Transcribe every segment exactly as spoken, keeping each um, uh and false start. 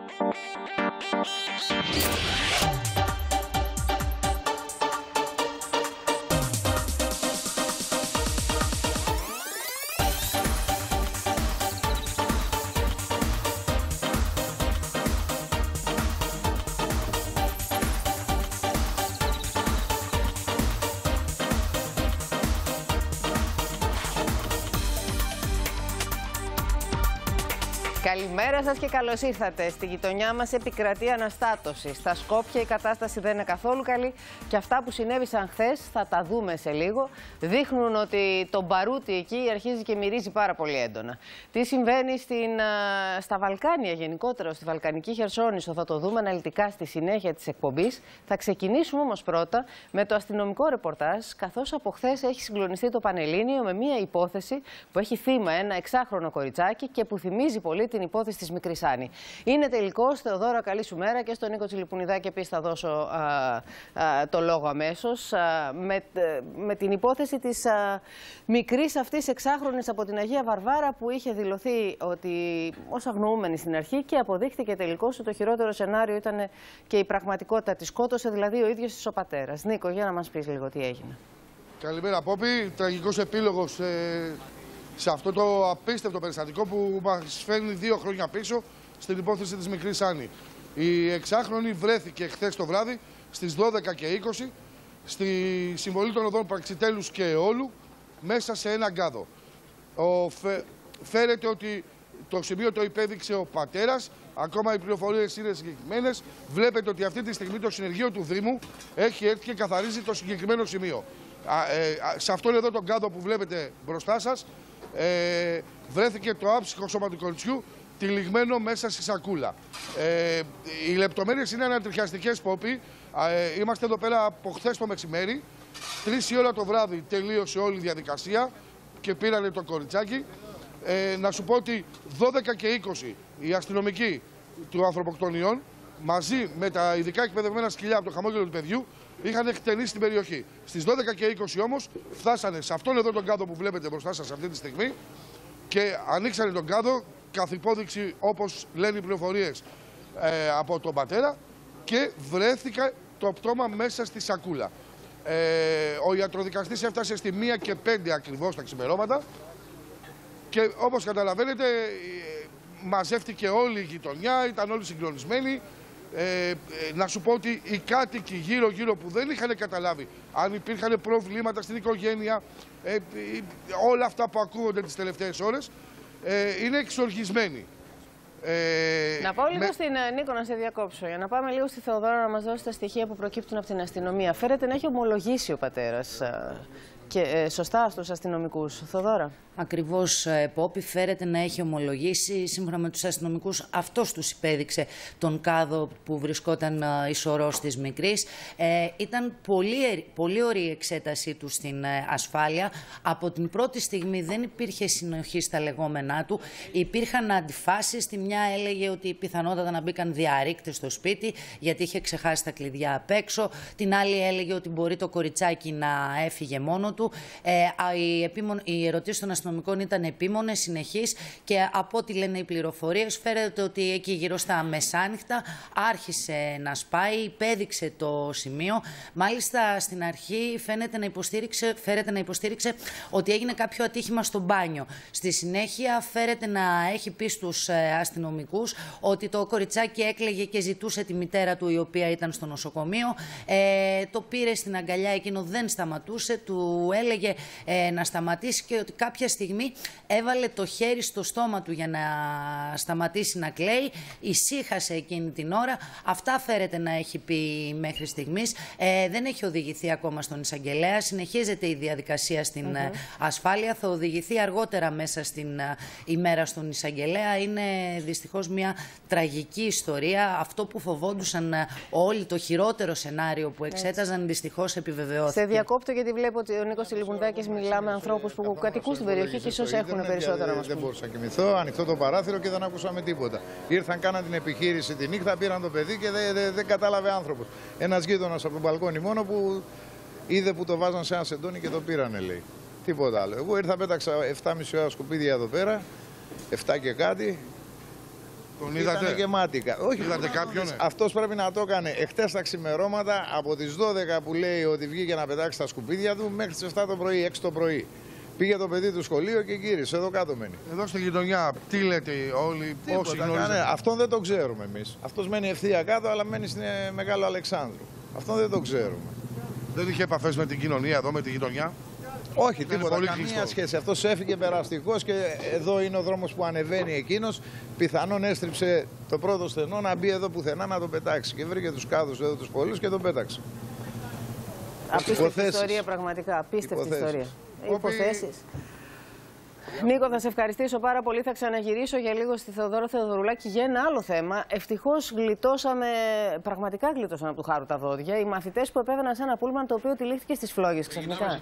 Καλημέρα σας και καλώς ήρθατε. Στη γειτονιά μας επικρατεί αναστάτωση. Στα Σκόπια η κατάσταση δεν είναι καθόλου καλή και αυτά που συνέβησαν χθες, θα τα δούμε σε λίγο, δείχνουν ότι το μπαρούτι εκεί αρχίζει και μυρίζει πάρα πολύ έντονα. Τι συμβαίνει στην, στα Βαλκάνια γενικότερα, στη Βαλκανική Χερσόνησο, θα το δούμε αναλυτικά στη συνέχεια της εκπομπής. Θα ξεκινήσουμε όμως πρώτα με το αστυνομικό ρεπορτάζ, καθώς από χθες έχει συγκλονιστεί το Πανελλήνιο με μια υπόθεση που έχει θύμα ένα εξάχρονο κοριτσάκι και που θυμίζει πολύ την υπόθεση της μικρής Άννη. Είναι τελικός. Θεοδώρα, καλή σου μέρα, και στον Νίκο Τσιλιπουνιδάκη επίσης θα δώσω α, α, το λόγο αμέσως. Α, με, με την υπόθεση της α, μικρής αυτής εξάχρονης από την Αγία Βαρβάρα, που είχε δηλωθεί ότι ως αγνοούμενη στην αρχή και αποδείχθηκε τελικώς ότι το χειρότερο σενάριο ήταν και η πραγματικότητα. Τη σκότωσε δηλαδή ο ίδιος της ο πατέρας. Νίκο, για να μας πεις λίγο τι έγινε. Καλημέρα, Πόπη. Τραγικός επίλογος ε... σε αυτό το απίστευτο περιστατικό που μας φέρνει δύο χρόνια πίσω στην υπόθεση της μικρής Άννη. Η εξάχρονη βρέθηκε χθες το βράδυ στις δώδεκα και είκοσι στη συμβολή των οδών Πραξιτέλους και Εόλου μέσα σε ένα γκάδο. Ο, φε, φέρεται ότι το σημείο το υπέδειξε ο πατέρας, ακόμα οι πληροφορίες είναι συγκεκριμένες. Βλέπετε ότι αυτή τη στιγμή το συνεργείο του Δήμου έχει έρθει και καθαρίζει το συγκεκριμένο σημείο. Α, ε, σε αυτόν εδώ τον γκάδο που βλέπετε μπροστά σας, Ε, βρέθηκε το άψυχο σώμα του κοριτσιού τυλιγμένο μέσα στη σακούλα. Ε, οι λεπτομέρειες είναι ανατριχιαστικές, Πόπη. Ε, είμαστε εδώ πέρα από χθες το μεσημέρι. Τρεις η ώρα το βράδυ τελείωσε όλη η διαδικασία και πήρανε το κοριτσάκι. Ε, να σου πω ότι δώδεκα και είκοσι οι αστυνομικοί του ανθρωποκτονιών μαζί με τα ειδικά εκπαιδευμένα σκυλιά από το χαμόγελο του παιδιού είχαν εκτενήσει την περιοχή. Στις δώδεκα και είκοσι όμως φτάσανε σε αυτόν εδώ τον κάδο που βλέπετε μπροστά σας αυτή τη στιγμή και ανοίξανε τον κάδο καθ' υπόδειξη, όπως λένε οι πληροφορίες, ε, από τον πατέρα, και βρέθηκε το πτώμα μέσα στη σακούλα. Ε, ο ιατροδικαστής έφτασε στη μία και πέντε ακριβώς τα ξημερώματα και όπως καταλαβαίνετε μαζεύτηκε όλη η γειτονιά, ήταν όλοι συγκλονισμένοι. Ε, ε, να σου πω ότι οι κάτοικοι γύρω-γύρω που δεν είχαν καταλάβει αν υπήρχαν προβλήματα στην οικογένεια, ε, ε, όλα αυτά που ακούγονται τις τελευταίες ώρες, ε, είναι εξοργισμένοι. Ε, να πάω λίγο με... στην Νίκο, να σε διακόψω, για να πάμε λίγο στη Θεοδώρα να μας δώσει τα στοιχεία που προκύπτουν από την αστυνομία. Φέρεται να έχει ομολογήσει ο πατέρας και ε, σωστά στους αστυνομικούς. Θεοδώρα. Ακριβώς, Πόπη, φέρεται να έχει ομολογήσει. Σύμφωνα με τους αστυνομικούς, αυτός τους υπέδειξε τον κάδο που βρισκόταν ισορρός της μικρής. Ε, ήταν πολύ, πολύ ωραία η εξέτασή του στην ε, ασφάλεια. Από την πρώτη στιγμή δεν υπήρχε συνοχή στα λεγόμενά του. Υπήρχαν αντιφάσεις. Τη μια έλεγε ότι πιθανότατα να μπήκαν διαρρήκτες στο σπίτι γιατί είχε ξεχάσει τα κλειδιά απ' έξω. Την άλλη έλεγε ότι μπορεί το κοριτσάκι να έφυγε μόνο του. Ε, οι, επίμον, οι ερωτήσεις των αστυνομικών ήταν επίμονες, συνεχείς, και από ό,τι λένε οι πληροφορίες φέρεται ότι εκεί γύρω στα μεσάνυχτα άρχισε να σπάει, υπέδειξε το σημείο. Μάλιστα στην αρχή φαίνεται να υποστήριξε, φέρεται να υποστήριξε ότι έγινε κάποιο ατύχημα στο μπάνιο. Στη συνέχεια φέρεται να έχει πει στους αστυνομικούς ότι το κοριτσάκι έκλαιγε και ζητούσε τη μητέρα του, η οποία ήταν στο νοσοκομείο. Ε, το πήρε στην αγκαλιά, εκείνο δεν σταματούσε, του έλεγε ε, να σταματήσει και ότι κάποια στιγμή έβαλε το χέρι στο στόμα του για να σταματήσει να κλαίει. Ησύχασε εκείνη την ώρα. Αυτά φέρεται να έχει πει μέχρι στιγμής. Ε, δεν έχει οδηγηθεί ακόμα στον εισαγγελέα. Συνεχίζεται η διαδικασία στην mm-hmm. ασφάλεια. Θα οδηγηθεί αργότερα μέσα στην ημέρα στον εισαγγελέα. Είναι δυστυχώς μια τραγική ιστορία. Αυτό που φοβόντουσαν όλοι, το χειρότερο σενάριο που εξέταζαν, δυστυχώς επιβεβαιώθηκε. Σε διακόπτω γιατί βλέπω ότι ο Νίκος Τσιλιπουνιδάκης μιλά με ανθρώπους που κατοικούν στην περιοχή και ίσως έχουν περισσότερα να μας πούν. Δεν μπορούσα να κοιμηθώ, ανοιχτό το παράθυρο και δεν ακούσαμε τίποτα. Ήρθαν, κάναν την επιχείρηση τη νύχτα, πήραν το παιδί και δεν δε, δε κατάλαβε άνθρωπος. Ένας γείτονας από τον μπαλκόνι μόνο που είδε που το βάζαν σε ένα σεντόνι και το πήρανε, λέει. Τίποτα άλλο. Εγώ ήρθα, πέταξα εφτά και μισή ώρα σκουπίδια εδώ πέρα, εφτά και κάτι. Τον είδατε? Ήτανε γεμάτη. Όχι, είδατε κάποιον? Αυτός πρέπει να το έκανε εχθές τα ξημερώματα από τις δώδεκα που λέει ότι βγήκε να πετάξει τα σκουπίδια του μέχρι τις επτά το πρωί, έξι το πρωί. Πήγε το παιδί του σχολείο και γύρισε. Εδώ κάτω μένει. Εδώ στη γειτονιά, τι λέτε όλοι, όσοι γνωρίζετε? Αυτόν δεν το ξέρουμε εμείς. Αυτός μένει ευθεία κάτω, αλλά μένει στην Μεγάλο Αλεξάνδρου. Αυτόν δεν το ξέρουμε. Δεν είχε επαφές με την κοινωνία εδώ, με τη γειτονιά? Όχι, δεν τίποτα, καμία κλειστό. σχέση. Αυτός έφυγε περαστικός και εδώ είναι ο δρόμος που ανεβαίνει εκείνος. Πιθανόν έστριψε το πρώτο στενό να μπει εδώ πουθενά να το πετάξει. Και βρήκε τους κάδους εδώ τους πολλούς και τον πέταξε. Απίστευτη ιστορία, πραγματικά. Απίστευτη ιστορία. Υποθέσεις. Νίκο, θα σε ευχαριστήσω πάρα πολύ. Θα ξαναγυρίσω για λίγο στη Θεοδόρο Θεοδωρουλάκη για ένα άλλο θέμα. Ευτυχώς γλιτώσαμε, πραγματικά γλιτώσαμε από του χάρου τα δόντια. Οι μαθητές που επέβαιναν σε ένα πούλμαν το οποίο τυλίχθηκε στις φλόγες ξαφνικά.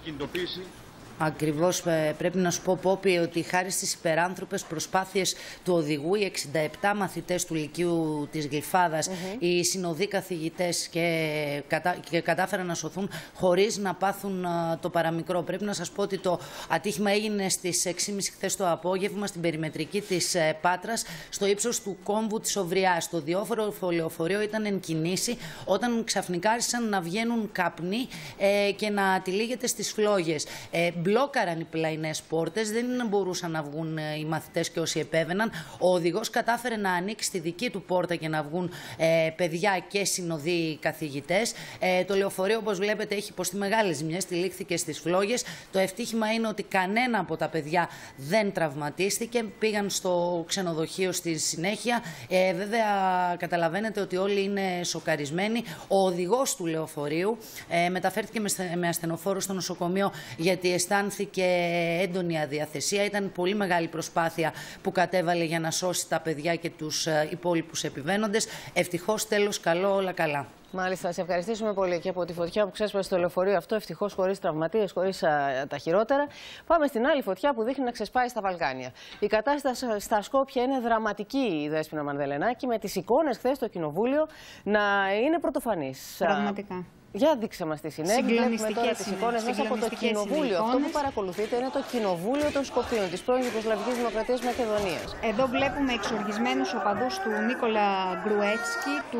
Ακριβώς, πρέπει να σου πω, Πόπη, ότι χάρη στις υπεράνθρωπες προσπάθειες του οδηγού, οι εξήντα επτά μαθητές του Λυκείου της Γλυφάδας, mm-hmm. οι συνοδοί καθηγητές και, κατα... και κατάφεραν να σωθούν χωρίς να πάθουν uh, το παραμικρό. Πρέπει να σας πω ότι το ατύχημα έγινε στις έξι και μισή χθες το απόγευμα στην περιμετρική της uh, Πάτρας, στο ύψος του κόμβου της Οβριάς. Το διόφορο λεωφορείο ήταν εν κινήσει όταν ξαφνικά άρχισαν να βγαίνουν καπνοί ε, και να τυλίγεται στις φλόγες. Ε, Μπλόκαραν οι πλαϊνές πόρτες, δεν μπορούσαν να βγουν οι μαθητές και όσοι επέβαιναν. Ο οδηγός κατάφερε να ανοίξει τη δική του πόρτα και να βγουν ε, παιδιά και συνοδοί καθηγητές. Ε, το λεωφορείο, όπως βλέπετε, έχει υποστεί μεγάλες ζημιές, τυλίχθηκε στις φλόγες. Το ευτύχημα είναι ότι κανένα από τα παιδιά δεν τραυματίστηκε. Πήγαν στο ξενοδοχείο στη συνέχεια. Ε, βέβαια, καταλαβαίνετε ότι όλοι είναι σοκαρισμένοι. Ο οδηγός του λεωφορείου ε, μεταφέρθηκε με ασθενοφόρο στο νοσοκομείο γιατί αισθάνθηκε έντονη αδιαθεσία. Ήταν πολύ μεγάλη προσπάθεια που κατέβαλε για να σώσει τα παιδιά και τους υπόλοιπους επιβαίνοντες. Ευτυχώς, τέλος καλό, όλα καλά. Μάλιστα, σε ευχαριστήσουμε πολύ και από τη φωτιά που ξέσπασε στο λεωφορείο αυτό. Ευτυχώς χωρίς τραυματίες, χωρίς α, τα χειρότερα. Πάμε στην άλλη φωτιά που δείχνει να ξεσπάει στα Βαλκάνια. Η κατάσταση στα Σκόπια είναι δραματική, η Δέσποινα Μανδελενάκη, με τις εικόνες χθες στο Κοινοβούλιο να είναι πρωτοφανείς. Πραγματικά. Για δείξε μας τι συνέβη. Βλέπουμε τώρα τις εικόνες μέσα από το Κοινοβούλιο. Αυτό που παρακολουθείτε είναι το Κοινοβούλιο των Σκοπίων, της πρώην Ιουγκοσλαβικής Δημοκρατίας Μακεδονίας. Εδώ βλέπουμε εξοργισμένους οπαδούς του Νίκολα Γκρουεύσκη, του,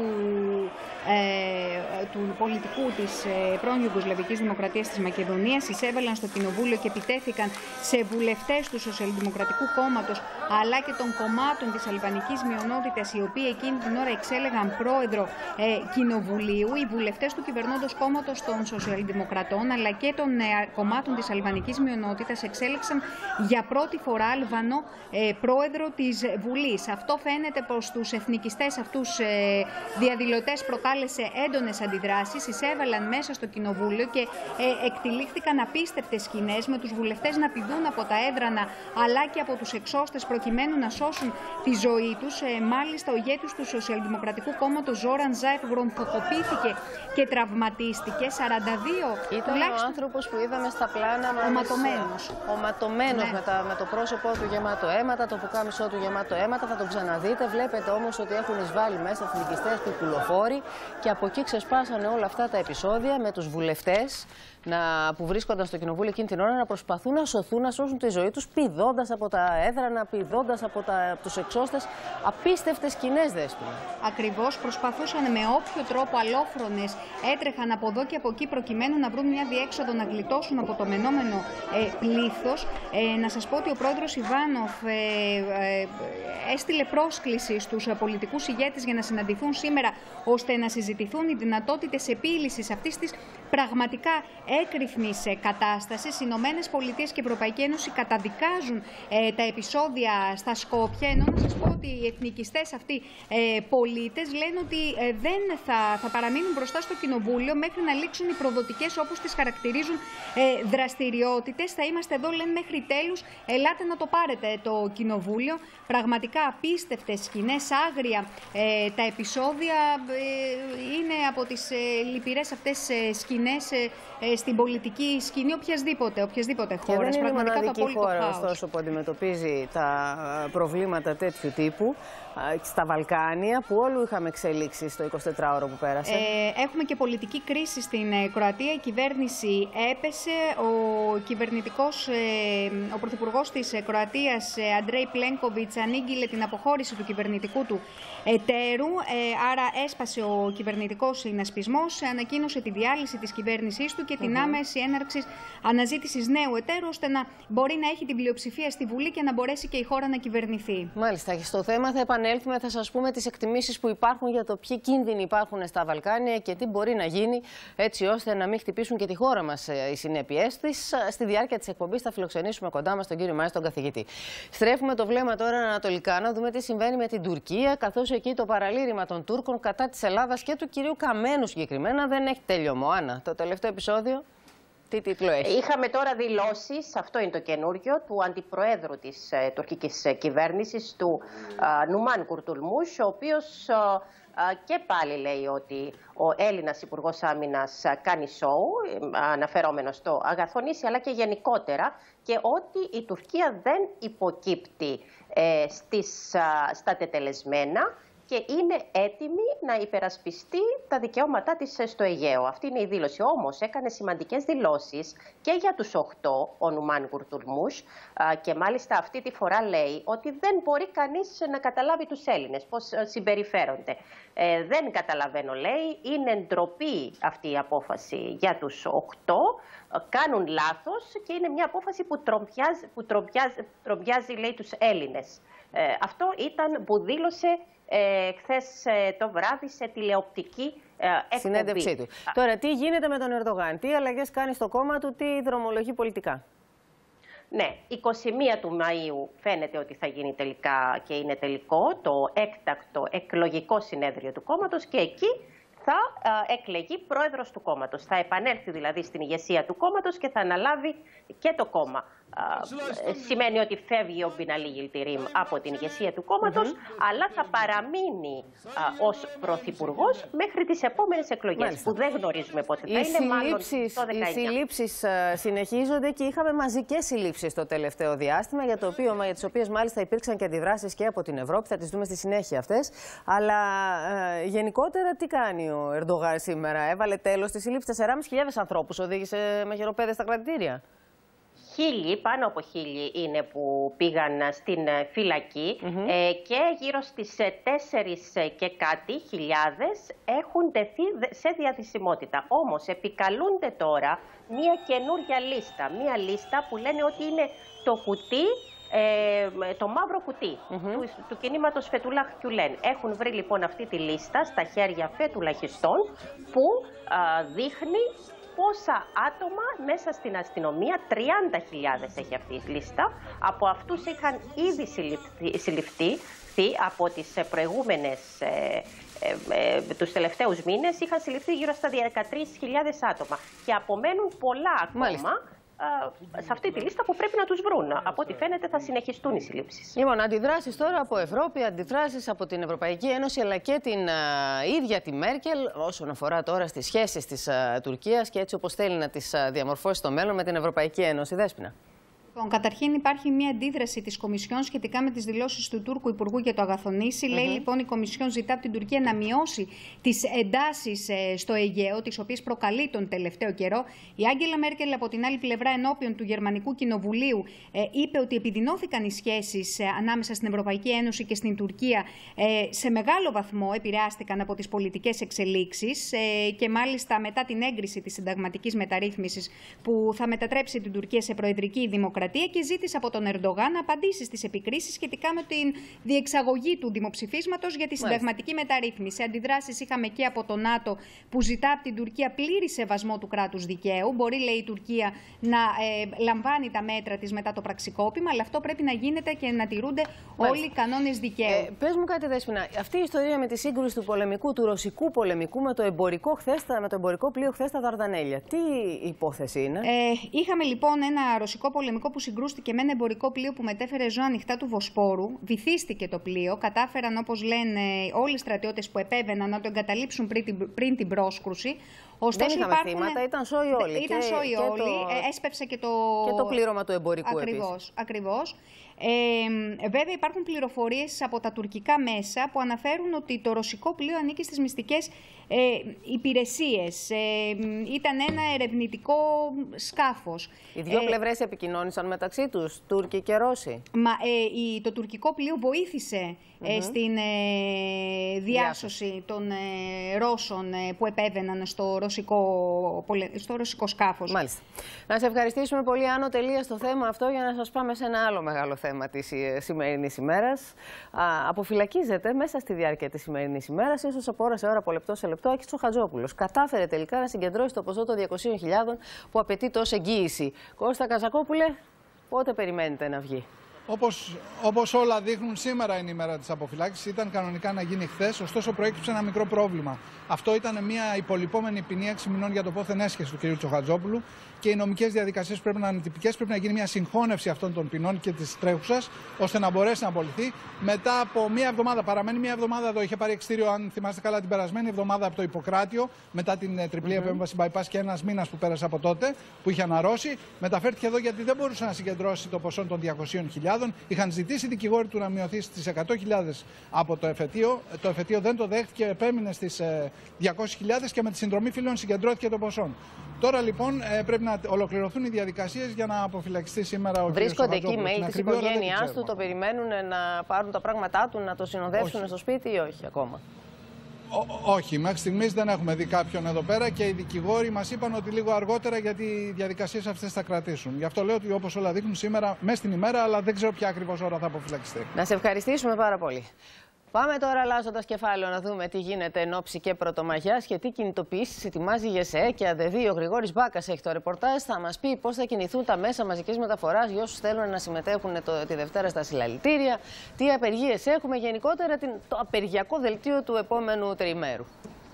ε, του πολιτικού της ε, πρώην Ιουγκοσλαβικής Δημοκρατίας της Μακεδονίας. Εισέβαλαν στο Κοινοβούλιο και επιτέθηκαν σε βουλευτές του Σοσιαλδημοκρατικού Κόμματος αλλά και των κομμάτων της αλβανικής μειονότητας, οι οποίοι εκείνη την ώρα εξέλεγαν πρόεδρο ε, Κοινοβουλίου. Οι βουλευτές του κυβερνώντος κόμματος των Σοσιαλδημοκρατών αλλά και των ε, κομμάτων της αλβανικής μειονότητας εξέλεξαν για πρώτη φορά Αλβανό ε, πρόεδρο της Βουλής. Αυτό φαίνεται πως τους εθνικιστές αυτούς ε, διαδηλωτές προκάλεσε έντονες αντιδράσεις, εισέβαλαν μέσα στο Κοινοβούλιο και ε, εκτυλίχθηκαν απίστευτες σκηνές με τους βουλευτές να πηδούν από τα έδρανα αλλά και από τους εξώστες προκειμένου να σώσουν τη ζωή τους. Ε, μάλιστα ο ηγέτης του Σοσιαλδημοκρατικού Κόμματος Ζόραν Ζάεφ γρομφοκοπήθηκε και τραυματίστηκε. σαράντα δύο Ήταν τουλάχιστον ο άνθρωπος που είδαμε στα πλάνα μας. Οματωμένος. Οματωμένος, ναι. με, τα, με το πρόσωπό του γεμάτο αίματα, το πουκάμισό του γεμάτο αίματα. Θα τον ξαναδείτε. Βλέπετε όμως ότι έχουν εισβάλει μέσα εθνικιστές του κουλοφόροι και από εκεί ξεσπάσανε όλα αυτά τα επεισόδια με τους βουλευτές να, που βρίσκονταν στο Κοινοβούλιο εκείνη την ώρα να προσπαθούν να σωθούν, να σώσουν τη ζωή τους, πηδώντας από τα έδρανα, πηδώντας από, από τους εξώστες. Απίστευτες σκηνές, Δέσποινα. Ακριβώς, προσπαθούσαν με όποιο τρόπο αλόφρονες, έτρεχαν από εδώ και από εκεί προκειμένου να βρουν μια διέξοδο να γλιτώσουν από το μενόμενο ε, πλήθος. Ε, να σας πω ότι ο πρόεδρος Ιβάνοφ ε, ε, έστειλε πρόσκληση στους ε, πολιτικούς ηγέτες για να συναντηθούν σήμερα ώστε να συζητηθούν οι δυνατότητες επίλυσης αυτής της πραγματικά έκρηθμης κατάστασης. Οι Ηνωμένες Πολιτείες και η Ευρωπαϊκή Ένωση καταδικάζουν ε, τα επεισόδια στα Σκόπια, ενώ να σας πω ότι οι εθνικιστές αυτοί ε, πολίτες λένε ότι ε, δεν θα, θα παραμείνουν μπροστά στο Κοινοβούλιο μέχρι να λήξουν οι προδοτικές, όπως τις χαρακτηρίζουν, ε, δραστηριότητες. Θα είμαστε εδώ, λένε, μέχρι τέλους. Ελάτε να το πάρετε το Κοινοβούλιο. Πραγματικά απίστευτες σκηνές, άγρια ε, τα επεισόδια. Ε, είναι από τις ε, λυπηρές αυτές ε, σκηνές σκηνές ε, στην πολιτική σκηνή οποιασδήποτε, οποιασδήποτε χώρας. Και δεν είναι η μοναδική χώρα, χάος. ωστόσο, που αντιμετωπίζει τα προβλήματα τέτοιου τύπου. Στα Βαλκάνια, που όλου είχαμε εξελίξει στο εικοσιτετράωρο που πέρασε. Ε, έχουμε και πολιτική κρίση στην ε, Κροατία. Η κυβέρνηση έπεσε. Ο κυβερνητικός, ε, ο πρωθυπουργός της ε, Κροατίας, ε, Αντρέι Πλένκοβιτς, ανήγγειλε την αποχώρηση του κυβερνητικού του εταίρου. Ε, άρα έσπασε ο κυβερνητικός συνασπισμός, ανακοίνωσε τη διάλυση της κυβέρνησής του και την mm-hmm. άμεση έναρξη αναζήτησης νέου εταίρου, ώστε να μπορεί να έχει την πλειοψηφία στη Βουλή και να μπορέσει και η χώρα να κυβερνηθεί. Μάλιστα. Στο θέμα θα επανέλθουμε, θα σας πούμε τις εκτιμήσεις που υπάρχουν για το ποιοι κίνδυνοι υπάρχουν στα Βαλκάνια και τι μπορεί να γίνει έτσι ώστε να μην χτυπήσουν και τη χώρα μας οι συνέπειές της. Στη διάρκεια της εκπομπής θα φιλοξενήσουμε κοντά μας τον κύριο Μάη, τον καθηγητή. Στρέφουμε το βλέμμα τώρα ανατολικά να δούμε τι συμβαίνει με την Τουρκία, καθώς εκεί το παραλήρημα των Τούρκων κατά της Ελλάδας και του κυρίου Καμένου συγκεκριμένα δεν έχει τελειωμό. Άννα, το τελευταίο επεισόδιο. Τι τίτλο έχει? Είχαμε τώρα δηλώσεις, αυτό είναι το καινούριο, του αντιπροέδρου της ε, τουρκικής κυβέρνησης, του ε, Νουμάν Κουρτουλμούς, ο οποίος ε, ε, και πάλι λέει ότι ο Έλληνας Υπουργός Άμυνας κάνει σοου, ε, αναφερόμενος στο Αγαθονήσι, αλλά και γενικότερα, και ότι η Τουρκία δεν υποκύπτει ε, στις, ε, στα τετελεσμένα και είναι έτοιμη να υπερασπιστεί τα δικαιώματά της στο Αιγαίο. Αυτή είναι η δήλωση. Όμως έκανε σημαντικές δηλώσεις και για τους οχτώ, ο Νουμάν Κουρτουλμούς, και μάλιστα αυτή τη φορά λέει ότι δεν μπορεί κανείς να καταλάβει τους Έλληνες, πώς συμπεριφέρονται. Ε, δεν καταλαβαίνω, λέει, είναι ντροπή αυτή η απόφαση για τους οχτώ, κάνουν λάθος και είναι μια απόφαση που τρομπιάζει, που τρομπιάζει, τρομπιάζει λέει, τους Έλληνες. Ε, αυτό ήταν που δήλωσε Ε, χθες ε, το βράδυ σε τηλεοπτική ε, εκπομπή. Συνέντευξή του. Τώρα, τι γίνεται με τον Ερντογάν, τι αλλαγές κάνει στο κόμμα του, τι δρομολογεί πολιτικά? Ναι, εικοστή πρώτη του Μαΐου φαίνεται ότι θα γίνει τελικά και είναι τελικό το έκτακτο εκλογικό συνέδριο του κόμματος και εκεί θα α, εκλεγεί πρόεδρος του κόμματος. Θα επανέλθει δηλαδή στην ηγεσία του κόμματος και θα αναλάβει και το κόμμα. Α, σημαίνει ότι φεύγει ο Μπιναλί Γιλτιρίμ από την ηγεσία του κόμματος, mm-hmm. αλλά θα παραμείνει α, ως πρωθυπουργός μέχρι τις επόμενες εκλογές, μάλιστα, που δεν γνωρίζουμε πότε θα οι είναι, μάλλον το δεκαεννιά. Οι συλλήψεις συνεχίζονται και είχαμε μαζικές συλλήψεις το τελευταίο διάστημα, για, το οποίο, για τις οποίες μάλιστα υπήρξαν και αντιδράσεις και από την Ευρώπη, θα τις δούμε στη συνέχεια αυτές. Αλλά ε, γενικότερα τι κάνει ο Ερντογάν σήμερα? Έβαλε τέλος στη σύλληψη τεσσεράμισι χιλιάδες ανθρώπους, οδήγησε με χειροπέδες στα κρατητήρια. Χίλιοι, πάνω από χίλιοι είναι που πήγαν στην φυλακή, mm-hmm. ε, και γύρω στις τέσσερις και κάτι χιλιάδες έχουν τεθεί σε διαθεσιμότητα. Όμως επικαλούνται τώρα μία καινούργια λίστα, μία λίστα που λένε ότι είναι το κουτί, ε, το μαύρο κουτί mm-hmm. του, του κινήματος Φετουλάχ Γκιουλέν. Έχουν βρει λοιπόν αυτή τη λίστα στα χέρια φετουλαχιστών που α, δείχνει πόσα άτομα μέσα στην αστυνομία, τριάντα χιλιάδες έχει αυτή η λίστα. Από αυτούς είχαν ήδη συλληφθεί, συλληφθεί από τις προηγούμενες, ε, ε, ε, τους τελευταίους μήνες, είχαν συλληφθεί γύρω στα δεκατρείς χιλιάδες άτομα. Και απομένουν πολλά ακόμα. Μάλιστα. Σε αυτή τη λίστα που πρέπει να τους βρουν. Από ό,τι φαίνεται θα συνεχιστούν οι συλλήψεις. Λοιπόν, αντιδράσεις τώρα από Ευρώπη, αντιδράσεις από την Ευρωπαϊκή Ένωση, αλλά και την α, ίδια τη Μέρκελ όσον αφορά τώρα στις σχέσεις της α, Τουρκίας και έτσι όπως θέλει να τις α, διαμορφώσει στο μέλλον με την Ευρωπαϊκή Ένωση. Δέσποινα. Λοιπόν, καταρχήν υπάρχει μια αντίδραση της Κομισιόν σχετικά με τις δηλώσεις του Τούρκου Υπουργού για το Αγαθονήσι. Mm-hmm. Λέει λοιπόν η Κομισιόν ζητά από την Τουρκία να μειώσει τις εντάσεις ε, στο Αιγαίο, τις οποίες προκαλεί τον τελευταίο καιρό. Η Άγγελα Μέρκελ από την άλλη πλευρά ενώπιον του Γερμανικού Κοινοβουλίου ε, είπε ότι επιδεινώθηκαν οι σχέσεις ε, ανάμεσα στην Ευρωπαϊκή Ένωση και στην Τουρκία. Ε, σε μεγάλο βαθμό επηρεάστηκαν από τις πολιτικές εξελίξεις ε, και μάλιστα μετά την έγκριση της συνταγματικής μεταρρύθμισης που θα μετατρέψει την Τουρκία σε προεδρική δημοκρατία. Και ζήτησε από τον Ερντογάν να απαντήσει στις επικρίσεις σχετικά με την διεξαγωγή του δημοψηφίσματος για τη συνταγματική μεταρρύθμιση. Αντιδράσεις είχαμε και από το ΝΑΤΟ που ζητά από την Τουρκία πλήρη σεβασμό του κράτους δικαίου. Μπορεί, λέει, η Τουρκία να ε, λαμβάνει τα μέτρα της μετά το πραξικόπημα, αλλά αυτό πρέπει να γίνεται και να τηρούνται Μάλιστα. όλοι οι κανόνες δικαίου. Ε, πες μου κάτι, Δέσποινα. Αυτή η ιστορία με τη σύγκρουση του πολεμικού, του ρωσικού πολεμικού με το εμπορικό, χθες, με το εμπορικό πλοίο χθες στα Δαρδανέλια. Τι υπόθεση είναι? Ε, είχαμε λοιπόν ένα ρωσικό πολεμικό όπου συγκρούστηκε με ένα εμπορικό πλοίο που μετέφερε ζώα ανοιχτά του Βοσπόρου. Βυθίστηκε το πλοίο. Κατάφεραν, όπως λένε όλοι οι στρατιώτες που επέβαιναν, να το εγκαταλείψουν πριν την, πριν την πρόσκρουση. Ωστόσο, δεν είχαμε υπάρχουν... θύματα, ήταν σόι όλοι. Ήταν και, σόι και όλοι. Το... Έσπευσε και το... και το πλήρωμα του εμπορικού ακριβώς, επίσης. Ακριβώς. Ε, βέβαια υπάρχουν πληροφορίες από τα τουρκικά μέσα που αναφέρουν ότι το ρωσικό πλοίο ανήκει στις μυστικές ε, υπηρεσίες. Ε, ήταν ένα ερευνητικό σκάφος. Οι δύο ε, πλευρές επικοινώνησαν μεταξύ τους, Τούρκοι και Ρώσοι. Μα, ε, η, το τουρκικό πλοίο βοήθησε mm-hmm. ε, στην ε, διάσωση των ε, Ρώσων ε, που επέβαιναν στο ρωσικό, στο ρωσικό σκάφος. Μάλιστα. Να σε ευχαριστήσουμε πολύ, Άνω, τελεία στο θέμα αυτό, για να σας πάμε σε ένα άλλο μεγάλο θέμα της σημερινής ημέρας. Α, αποφυλακίζεται μέσα στη διάρκεια της σημερινής ημέρας, ίσως από ώρα σε ώρα, από λεπτό σε λεπτό, Άκης Τσοχατζόπουλος. Κατάφερε τελικά να συγκεντρώσει το ποσό των διακοσίων χιλιάδων που απαιτείται ως εγγύηση. Κώστα Καζακόπουλε, πότε περιμένετε να βγει? Όπως, όπως όλα δείχνουν, σήμερα είναι η μέρα της αποφυλάκησης. Ήταν κανονικά να γίνει χθες, ωστόσο προέκυψε ένα μικρό πρόβλημα. Αυτό ήταν μια υπολοιπόμενη ποινή έξι μηνών για το πόθεν έσχεση του κ. Τσοχατζόπουλου και οι νομικές διαδικασίες πρέπει να είναι τυπικές. Πρέπει να γίνει μια συγχώνευση αυτών των ποινών και της τρέχουσας, ώστε να μπορέσει να απολυθεί μετά από μία εβδομάδα. Παραμένει μία εβδομάδα εδώ. Είχε πάρει εξτήριο, αν θυμάστε καλά, την περασμένη εβδομάδα από το Ιπποκράτιο, μετά την τριπλή mm-hmm. επέμβαση bypass και ένας μήνας που πέρασε από τότε, που είχε αναρρώσει. Μεταφέρθηκε εδώ γιατί δεν μπορούσε να συγκεντρώσει το ποσό των διακοσίων χιλιάδων. Είχαν ζητήσει οι δικηγόροι του να μειωθεί στις εκατό χιλιάδες από το εφετείο. Το εφετείο δεν το δέχτηκε, επέμεινε στις διακόσιες χιλιάδες και με τη συνδρομή φίλων συγκεντρώθηκε το ποσό. Τώρα λοιπόν πρέπει να ολοκληρωθούν οι διαδικασίες για να αποφυλακιστεί σήμερα ο κ. Βρίσκονται εκεί μέλη της οικογένειάς του, το περιμένουν να πάρουν τα πράγματά του, να το συνοδεύσουν όχι. στο σπίτι ή όχι ακόμα? Ό, όχι, μέχρι στιγμής δεν έχουμε δει κάποιον εδώ πέρα και οι δικηγόροι μας είπαν ότι λίγο αργότερα, γιατί οι διαδικασίες αυτές θα κρατήσουν. Γι' αυτό λέω ότι όπως όλα δείχνουν σήμερα μέσα στην ημέρα, αλλά δεν ξέρω ποια ακριβώς ώρα θα αποφυλακιστεί. Να σε ευχαριστήσουμε πάρα πολύ. Πάμε τώρα, αλλάζοντας κεφάλαιο, να δούμε τι γίνεται εν ώψη και Πρωτομαγιάς και τι κινητοποιήσεις ετοιμάζει η ΓΕΣΕ και ΑΔΕΔΗ. Ο Γρηγόρης Μπάκας έχει το ρεπορτάζ. Θα μας πει πώς θα κινηθούν τα μέσα μαζικής μεταφοράς για όσους θέλουν να συμμετέχουν το, τη Δευτέρα στα συλλαλητήρια, τι απεργίες έχουμε, γενικότερα την, το απεργιακό δελτίο του επόμενου τριημέρου.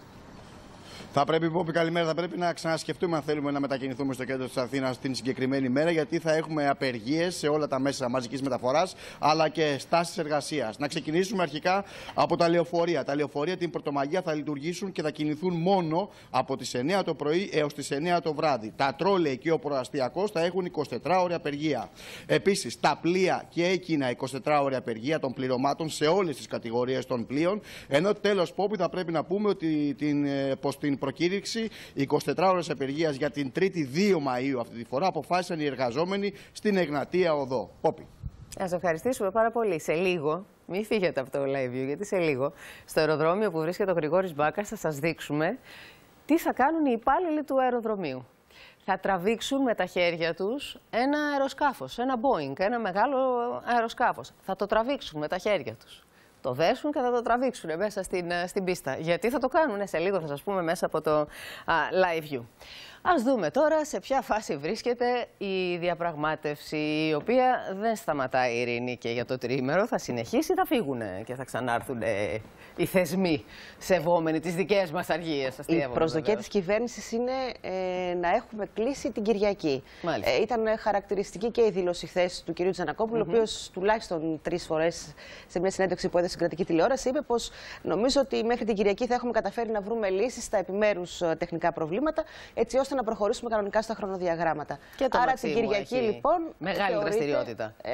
Θα πρέπει, Πόπη, καλημέρα. Θα πρέπει να ξανασκεφτούμε αν θέλουμε να μετακινηθούμε στο κέντρο της Αθήνας την συγκεκριμένη μέρα, γιατί θα έχουμε απεργίες σε όλα τα μέσα μαζικής μεταφοράς, αλλά και στάσεις εργασίας. Να ξεκινήσουμε αρχικά από τα λεωφορεία. Τα λεωφορεία την Πρωτομαγιά θα λειτουργήσουν και θα κινηθούν μόνο από τις εννιά το πρωί έως τις εννιά το βράδυ. Τα τρόλεϊ και ο προαστιακός θα έχουν εικοσιτετράωρη απεργία. Επίσης, τα πλοία και εκείνα εικοσιτετράωρη απεργία των πληρωμάτων σε όλες τις κατηγορίες των πλοίων. Ενώ τέλος, Πόπη, θα πρέπει να πούμε ότι την, πως την προκήρυξη εικοσιτετράωρης απεργίας για την Τρίτη δύο Μαΐου αυτή τη φορά αποφάσισαν οι εργαζόμενοι στην Εγνατία Οδό. Πόπη. Να σας ευχαριστήσουμε πάρα πολύ. Σε λίγο, μην φύγετε από το live view, γιατί σε λίγο στο αεροδρόμιο που βρίσκεται ο Γρηγόρης Μπάκας θα σας δείξουμε τι θα κάνουν οι υπάλληλοι του αεροδρομίου. Θα τραβήξουν με τα χέρια τους ένα αεροσκάφος, ένα Boeing, ένα μεγάλο αεροσκάφος. Θα το τραβήξουν με τα χέρια τους. Το δέσουν και θα το τραβήξουν μέσα στην, στην πίστα. Γιατί θα το κάνουν, σε λίγο θα σας πούμε μέσα από το α, live view. Ας δούμε τώρα σε ποια φάση βρίσκεται η διαπραγμάτευση, η οποία δεν σταματάει, Ειρήνη, και για το τριήμερο θα συνεχίσει, θα φύγουν και θα ξανάρθουν οι θεσμοί σεβόμενοι τις δικές μας αργίες. Η προσδοκία της κυβέρνησης είναι ε, να έχουμε κλείσει την Κυριακή. Ε, ήταν χαρακτηριστική και η δήλωση χθες του κ. Τζανακόπουλου, mm-hmm. ο οποίος τουλάχιστον τρεις φορές σε μια συνέντευξη που έδωσε στην κρατική τηλεόραση είπε πως νομίζω ότι μέχρι την Κυριακή θα έχουμε καταφέρει να βρούμε λύσεις στα επιμέρους τεχνικά προβλήματα, έτσι ώστε να προχωρήσουμε κανονικά στα χρονοδιαγράμματα. Και το Άρα την Κυριακή λοιπόν μεγάλη δραστηριότητα. Ε,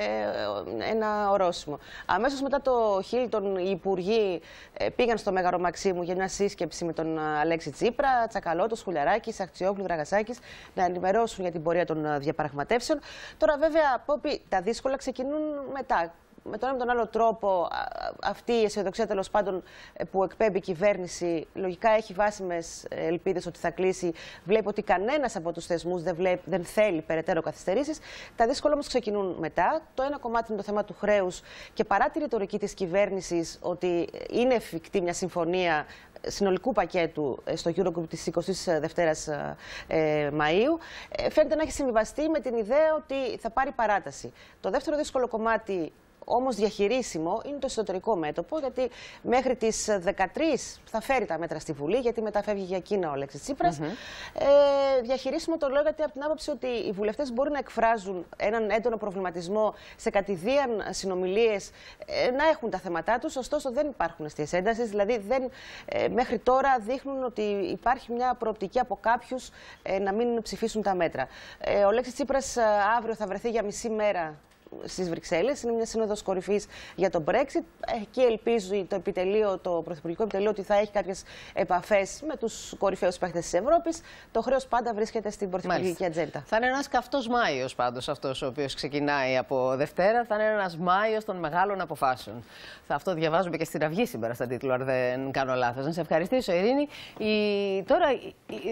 ένα ορόσημο. Αμέσως μετά το Χίλτον οι υπουργοί ε, πήγαν στο Μέγαρο Μαξίμου για μια σύσκεψη με τον Αλέξη Τσίπρα, Τσακαλώτο, Σκουλιαράκης, Αχτσιόγλου, Δραγασάκης, να ενημερώσουν για την πορεία των διαπραγματεύσεων. Τώρα βέβαια, Πόπη, τα δύσκολα ξεκινούν μετά. Με τον ένα τον άλλο τρόπο, αυτή η αισιοδοξία τέλος πάντων που εκπέμπει η κυβέρνηση, λογικά έχει βάσιμες ελπίδες ότι θα κλείσει. Βλέπει ότι κανένας από τους θεσμούς δεν, βλέπει, δεν θέλει περαιτέρω καθυστερήσεις. Τα δύσκολα όμως ξεκινούν μετά. Το ένα κομμάτι είναι το θέμα του χρέους και παρά τη ρητορική της κυβέρνησης ότι είναι εφικτή μια συμφωνία συνολικού πακέτου στο Eurogroup της εικοστής δεύτερης ε, Μαΐου, ε, φαίνεται να έχει συμβιβαστεί με την ιδέα ότι θα πάρει παράταση. Το δεύτερο δύσκολο κομμάτι, όμως διαχειρίσιμο είναι το εσωτερικό μέτωπο, γιατί μέχρι τις δεκατρείς θα φέρει τα μέτρα στη Βουλή, γιατί μετά φεύγει για Κίνα ο Αλέξης Τσίπρας. Mm-hmm. ε, διαχειρίσιμο το λέω γιατί από την άποψη ότι οι βουλευτές μπορούν να εκφράζουν έναν έντονο προβληματισμό σε κατηδίαν συνομιλίες, ε, να έχουν τα θέματά τους, ωστόσο δεν υπάρχουν αιστείες έντασης, δηλαδή δεν, ε, μέχρι τώρα δείχνουν ότι υπάρχει μια προοπτική από κάποιους ε, να μην ψηφίσουν τα μέτρα. Ε, ο Αλέξης Τσίπρας ε, αύριο θα βρεθεί για μισή μέρα στις Βρυξέλλες. Είναι μια σύνοδος κορυφής για το Brexit. Εκεί ελπίζει το επιτελείο, το πρωθυπουργικό επιτελείο, ότι θα έχει κάποιες επαφές με τους κορυφαίους παίκτες της Ευρώπης. Το χρέος πάντα βρίσκεται στην πρωθυπουργική ατζέντα. Θα είναι ένας καυτός Μάιος πάντως αυτός ο οποίος ξεκινάει από Δευτέρα. Θα είναι ένας Μάιος των μεγάλων αποφάσεων. Θα αυτό διαβάζουμε και στην Αυγή σήμερα στον τίτλο, αν δεν κάνω λάθος. Να σε ευχαριστήσω, Ειρήνη. Η... Τώρα, η...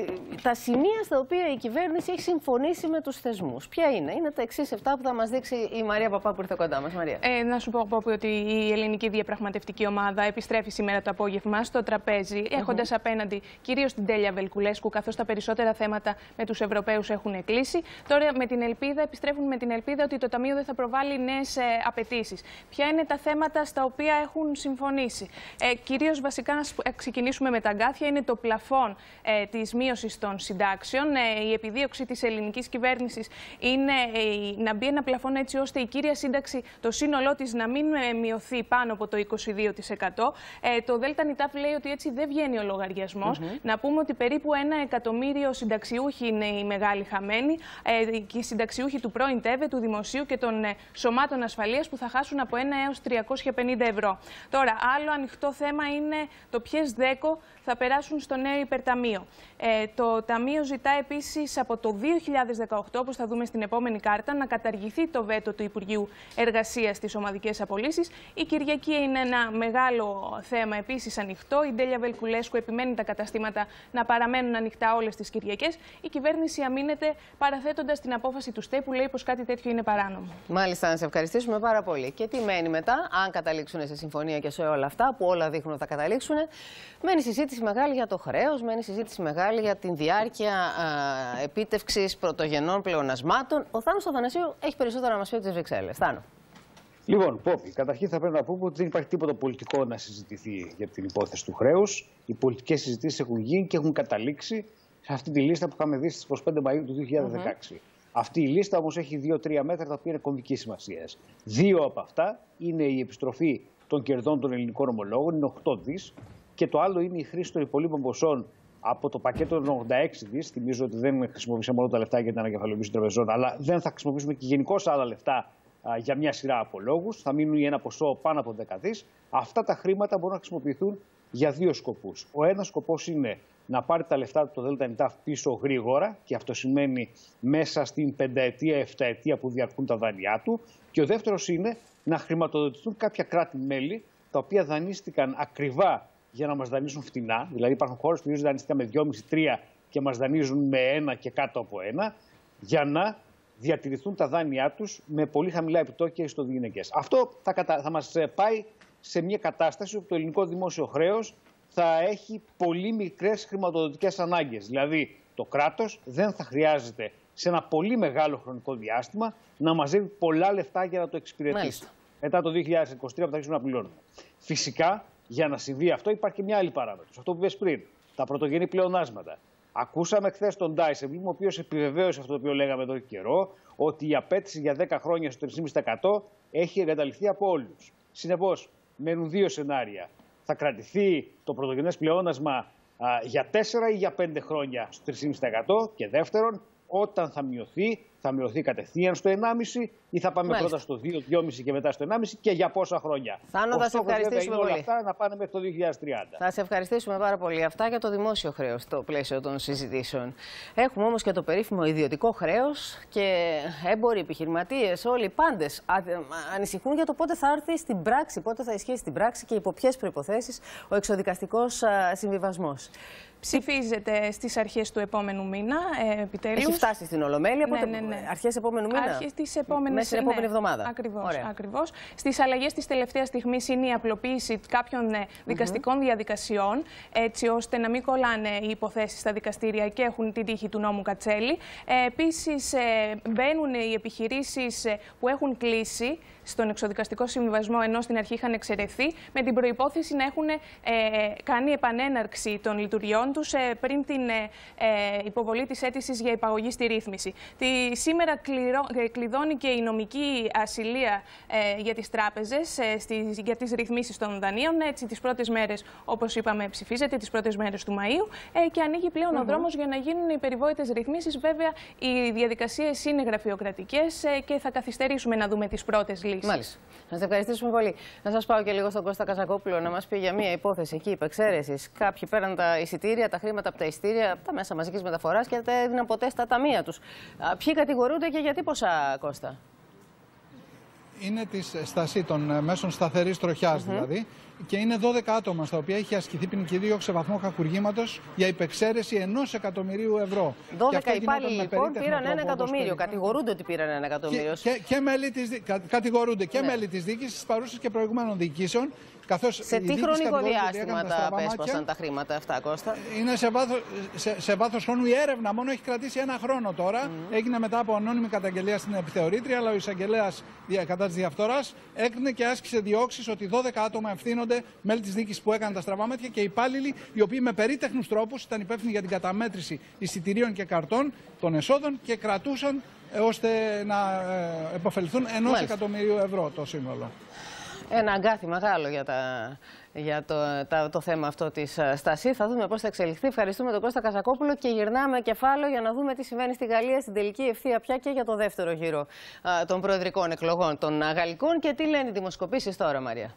τα σημεία στα οποία η κυβέρνηση έχει συμφωνήσει με τους θεσμούς. Ποια είναι? Είναι τα εξής επτά που θα μας δείξει η Μαρία Παπά που ήρθε κοντά μας. Μαρία. Ε, να σου πω, Πόπη, ότι η ελληνική διαπραγματευτική ομάδα επιστρέφει σήμερα το απόγευμα στο τραπέζι, mm-hmm. έχοντας απέναντι κυρίως την Τέλεια Βελκουλέσκου, καθώς τα περισσότερα θέματα με τους Ευρωπαίους έχουν κλείσει. Τώρα με την ελπίδα, επιστρέφουν με την ελπίδα ότι το Ταμείο δεν θα προβάλλει νέες ε, απαιτήσεις. Ποια είναι τα θέματα στα οποία έχουν συμφωνήσει? Ε, κυρίως βασικά να ξεκινήσουμε με τα αγκάθια. Είναι το πλαφόν ε, της μείωσης των συντάξεων. Ε, η επιδίωξη της ελληνικής κυβέρνησης είναι ε, να μπει ένα πλαφόν έτσι ώστε η κύρια σύνταξη, το σύνολό της, να μην μειωθεί πάνω από το είκοσι δύο τοις εκατό. Ε, το ΔΝΤ λέει ότι έτσι δεν βγαίνει ο λογαριασμός. Mm-hmm. Να πούμε ότι περίπου ένα εκατομμύριο συνταξιούχοι είναι οι μεγάλοι χαμένοι, ε, και οι συνταξιούχοι του πρώην ΤΕΒΕ, του Δημοσίου και των ε, σωμάτων ασφαλείας, που θα χάσουν από ένα έως τριακόσια πενήντα ευρώ. Τώρα, άλλο ανοιχτό θέμα είναι το ποιες ΔΕΚΟ θα περάσουν στο νέο υπερταμείο. Ε, το Ταμείο ζητά επίσης από το δύο χιλιάδες δεκαοκτώ, όπως θα δούμε στην επόμενη κάρτα, να καταργηθεί το βέτο του Υπουργείου Εργασίας στις ομαδικές απολύσεις. Η Κυριακή είναι ένα μεγάλο θέμα επίσης ανοιχτό. Η Τέλεια Βελκουλέσκου επιμένει τα καταστήματα να παραμένουν ανοιχτά όλες τις Κυριακές. Η κυβέρνηση αμήνεται παραθέτοντας την απόφαση του ΣΤΕ που λέει πως κάτι τέτοιο είναι παράνομο. Μάλιστα, να σε ευχαριστήσουμε πάρα πολύ. Και τι μένει μετά, αν καταλήξουν σε συμφωνία και σε όλα αυτά που όλα δείχνουν ότι θα καταλήξουν? Μένει συζήτηση μεγάλη για το χρέος, μένει συζήτηση μεγάλη για την διάρκεια επίτευξης πρωτογενών πλεονασμάτων. Ο Θάνος Αθανασίου έχει περισσότερα να μας πει από τις Βρυξέλλες. Θάνο. Λοιπόν, Πόπη, καταρχήν θα πρέπει να πούμε ότι δεν υπάρχει τίποτα πολιτικό να συζητηθεί για την υπόθεση του χρέους. Οι πολιτικές συζητήσεις έχουν γίνει και έχουν καταλήξει σε αυτή τη λίστα που είχαμε δει στις είκοσι πέντε Μαΐου του δύο χιλιάδες δεκαέξι. Mm-hmm. Αυτή η λίστα όμως έχει δύο-τρία μέτρα τα οποία είναι κομβικής σημασίας. Δύο από αυτά είναι η επιστροφή των κερδών των ελληνικών ομολόγων, είναι οκτώ δις, και το άλλο είναι η χρήση των υπολείπων ποσών από το πακέτο των ογδόντα έξι δις. Θυμίζω ότι δεν χρησιμοποιήσαμε όλα τα λεφτά για την ανακεφαλαιοποίηση των τραπεζών, αλλά δεν θα χρησιμοποιήσουμε και γενικώς άλλα λεφτά α, για μια σειρά από λόγους. Θα μείνουν ένα ποσό πάνω από δέκα δις. Αυτά τα χρήματα μπορούν να χρησιμοποιηθούν για δύο σκοπούς. Ο ένας σκοπός είναι να πάρει τα λεφτά του το ΔΝΤ πίσω γρήγορα, και αυτό σημαίνει μέσα στην πενταετία, εφταετία που διαρκούν τα δάνειά του. Και ο δεύτερος είναι να χρηματοδοτηθούν κάποια κράτη-μέλη τα οποία δανείστηκαν ακριβά για να μας δανείσουν φτηνά. Δηλαδή, υπάρχουν χώρες που δανείστηκαν με δυόμισι τρία και μας δανείζουν με ένα και κάτω από ένα, για να διατηρηθούν τα δάνειά τους με πολύ χαμηλά επιτόκια στο διηνεκές. Αυτό θα, κατα... θα μας πάει σε μια κατάσταση όπου το ελληνικό δημόσιο χρέος θα έχει πολύ μικρές χρηματοδοτικές ανάγκες. Δηλαδή, το κράτος δεν θα χρειάζεται σε ένα πολύ μεγάλο χρονικό διάστημα να μαζεύει πολλά λεφτά για να το εξυπηρετήσει. Μάλιστα. Μετά το δύο χιλιάδες είκοσι τρία που θα αρχίσουμε να πληρώνουμε. Φυσικά, για να συμβεί αυτό υπάρχει και μια άλλη παράμετρος. Αυτό που είπες πριν, τα πρωτογενή πλεονάσματα. Ακούσαμε χθες τον Ντάισεμπλουμ, ο οποίος επιβεβαίωσε αυτό το οποίο λέγαμε εδώ και καιρό, ότι η απέτηση για δέκα χρόνια στο τρία κόμμα πέντε τοις εκατό έχει εγκαταλειφθεί από όλους. Συνεπώς, μένουν δύο σενάρια. Θα κρατηθεί το πρωτογενές πλεόνασμα α, για τέσσερα ή για πέντε χρόνια στο τρία κόμμα πέντε τοις εκατό, και δεύτερον, όταν θα μειωθεί, θα μειωθεί κατευθείαν στο ενάμιση ή θα πάμε Μάλιστα. πρώτα στο δύο, δυόμισι και μετά στο ενάμιση, και για πόσα χρόνια? Θάνο, θα σε ευχαριστήσουμε πολύ. Όλα αυτά να πάνε μέχρι το δύο χιλιάδες τριάντα. Θα σε ευχαριστήσουμε πάρα πολύ. Αυτά για το δημόσιο χρέος στο πλαίσιο των συζητήσεων. Έχουμε όμως και το περίφημο ιδιωτικό χρέος, και έμποροι, επιχειρηματίες, όλοι οι πάντες ανησυχούν για το πότε θα έρθει στην πράξη, πότε θα ισχύσει στην πράξη και υπό ποιες προϋποθέσεις ο εξοδικαστικός συμβιβασμός. Ψηφίζεται στις αρχές του επόμενου μήνα, ε, επιτέλους. Έχει φτάσει στην Ολομέλεια. Ναι, ναι, ναι. Ναι. Αρχές επόμενου μήνα. Αρχές της επόμενης, Μέσα στην επόμενη ναι, εβδομάδα. Ακριβώς, ακριβώς. Στις αλλαγές της τελευταίας στιγμής είναι η απλοποίηση κάποιων ναι, δικαστικών mm-hmm. διαδικασιών, έτσι ώστε να μην κολλάνε οι υποθέσεις στα δικαστήρια και έχουν την τύχη του νόμου Κατσέλη. Ε, επίσης, ε, μπαίνουν οι επιχειρήσεις που έχουν κλείσει στον εξοδικαστικό συμβιβασμό, ενώ στην αρχή είχαν εξαιρεθεί, με την προϋπόθεση να έχουν ε, κάνει επανέναρξη των λειτουργιών τους ε, πριν την ε, ε, υποβολή της αίτησης για υπαγωγή στη ρύθμιση. Τη, σήμερα κληρώ, ε, κλειδώνει και η νομική ασυλία ε, για τις τράπεζες, ε, στις, για τις ρυθμίσεις των δανείων. Έτσι, τις πρώτες μέρες, όπως είπαμε, ψηφίζεται, τις πρώτες μέρες του Μαΐου ε, και ανοίγει πλέον mm-hmm. ο δρόμος για να γίνουν οι περιβόητες ρυθμίσεις. Βέβαια, οι διαδικασίες είναι γραφειοκρατικές ε, και θα καθυστερήσουμε να δούμε τις πρώτες λύσεις. Μάλιστα. Να σας ευχαριστήσουμε πολύ. Να σας πάω και λίγο στον Κώστα Καζακόπουλο να μας πει για μία υπόθεση εκεί υπεξαίρεσης. Κάποιοι πέραν τα εισιτήρια, τα χρήματα από τα εισιτήρια, από τα μέσα μαζικής μεταφοράς και τα έδιναν ποτέ στα ταμεία τους. Ποιοι κατηγορούνται και γιατί ποσά, Κώστα? Είναι τη στασή των μέσων σταθερής τροχιάς mm-hmm. δηλαδή. Και είναι δώδεκα άτομα στα οποία έχει ασκηθεί ποινική δίωξη σε βαθμό κακουργήματος για υπεξαίρεση ενός εκατομμυρίου ευρώ. δώδεκα υπάλληλοι λοιπόν πήραν ένα εκατομμύριο. Κατηγορούνται ότι πήραν ένα εκατομμύριο. Και, και, και μέλη της, κα, κατηγορούνται και ναι. μέλη της διοίκησης, παρούσες και προηγουμένων διοικήσεων. Καθώς σε τι χρονικό διάστημα τα πέσπασαν τα χρήματα αυτά, Κώστα? Είναι σε βάθος, σε, σε βάθος χρόνου. Η έρευνα μόνο έχει κρατήσει ένα χρόνο τώρα. Mm. Έγινε μετά από ανώνυμη καταγγελία στην επιθεωρήτρια, αλλά ο εισαγγελέας κατά της διαφθοράς έκρινε και άσκησε διώξεις ότι δώδεκα άτομα ευθύνονται, μέλη της δίκης που έκαναν τα στραβά μέτια και υπάλληλοι οι οποίοι με περίτεχνους τρόπους ήταν υπεύθυνοι για την καταμέτρηση εισιτηρίων και καρτών των εσόδων και κρατούσαν ε, ώστε να ε, επωφεληθούν ενός εκατομμυρίου ευρώ το σύνολο. Ένα αγκάθι μεγάλο για, τα, για το, τα, το θέμα αυτό της στασή. Θα δούμε πώς θα εξελιχθεί. Ευχαριστούμε τον Κώστα Καζακόπουλο και γυρνάμε κεφάλαιο για να δούμε τι συμβαίνει στη Γαλλία στην τελική ευθεία πια και για το δεύτερο γύρο α, των προεδρικών εκλογών των γαλλικών. Και τι λένε οι δημοσκοπήσεις τώρα, Μαρία?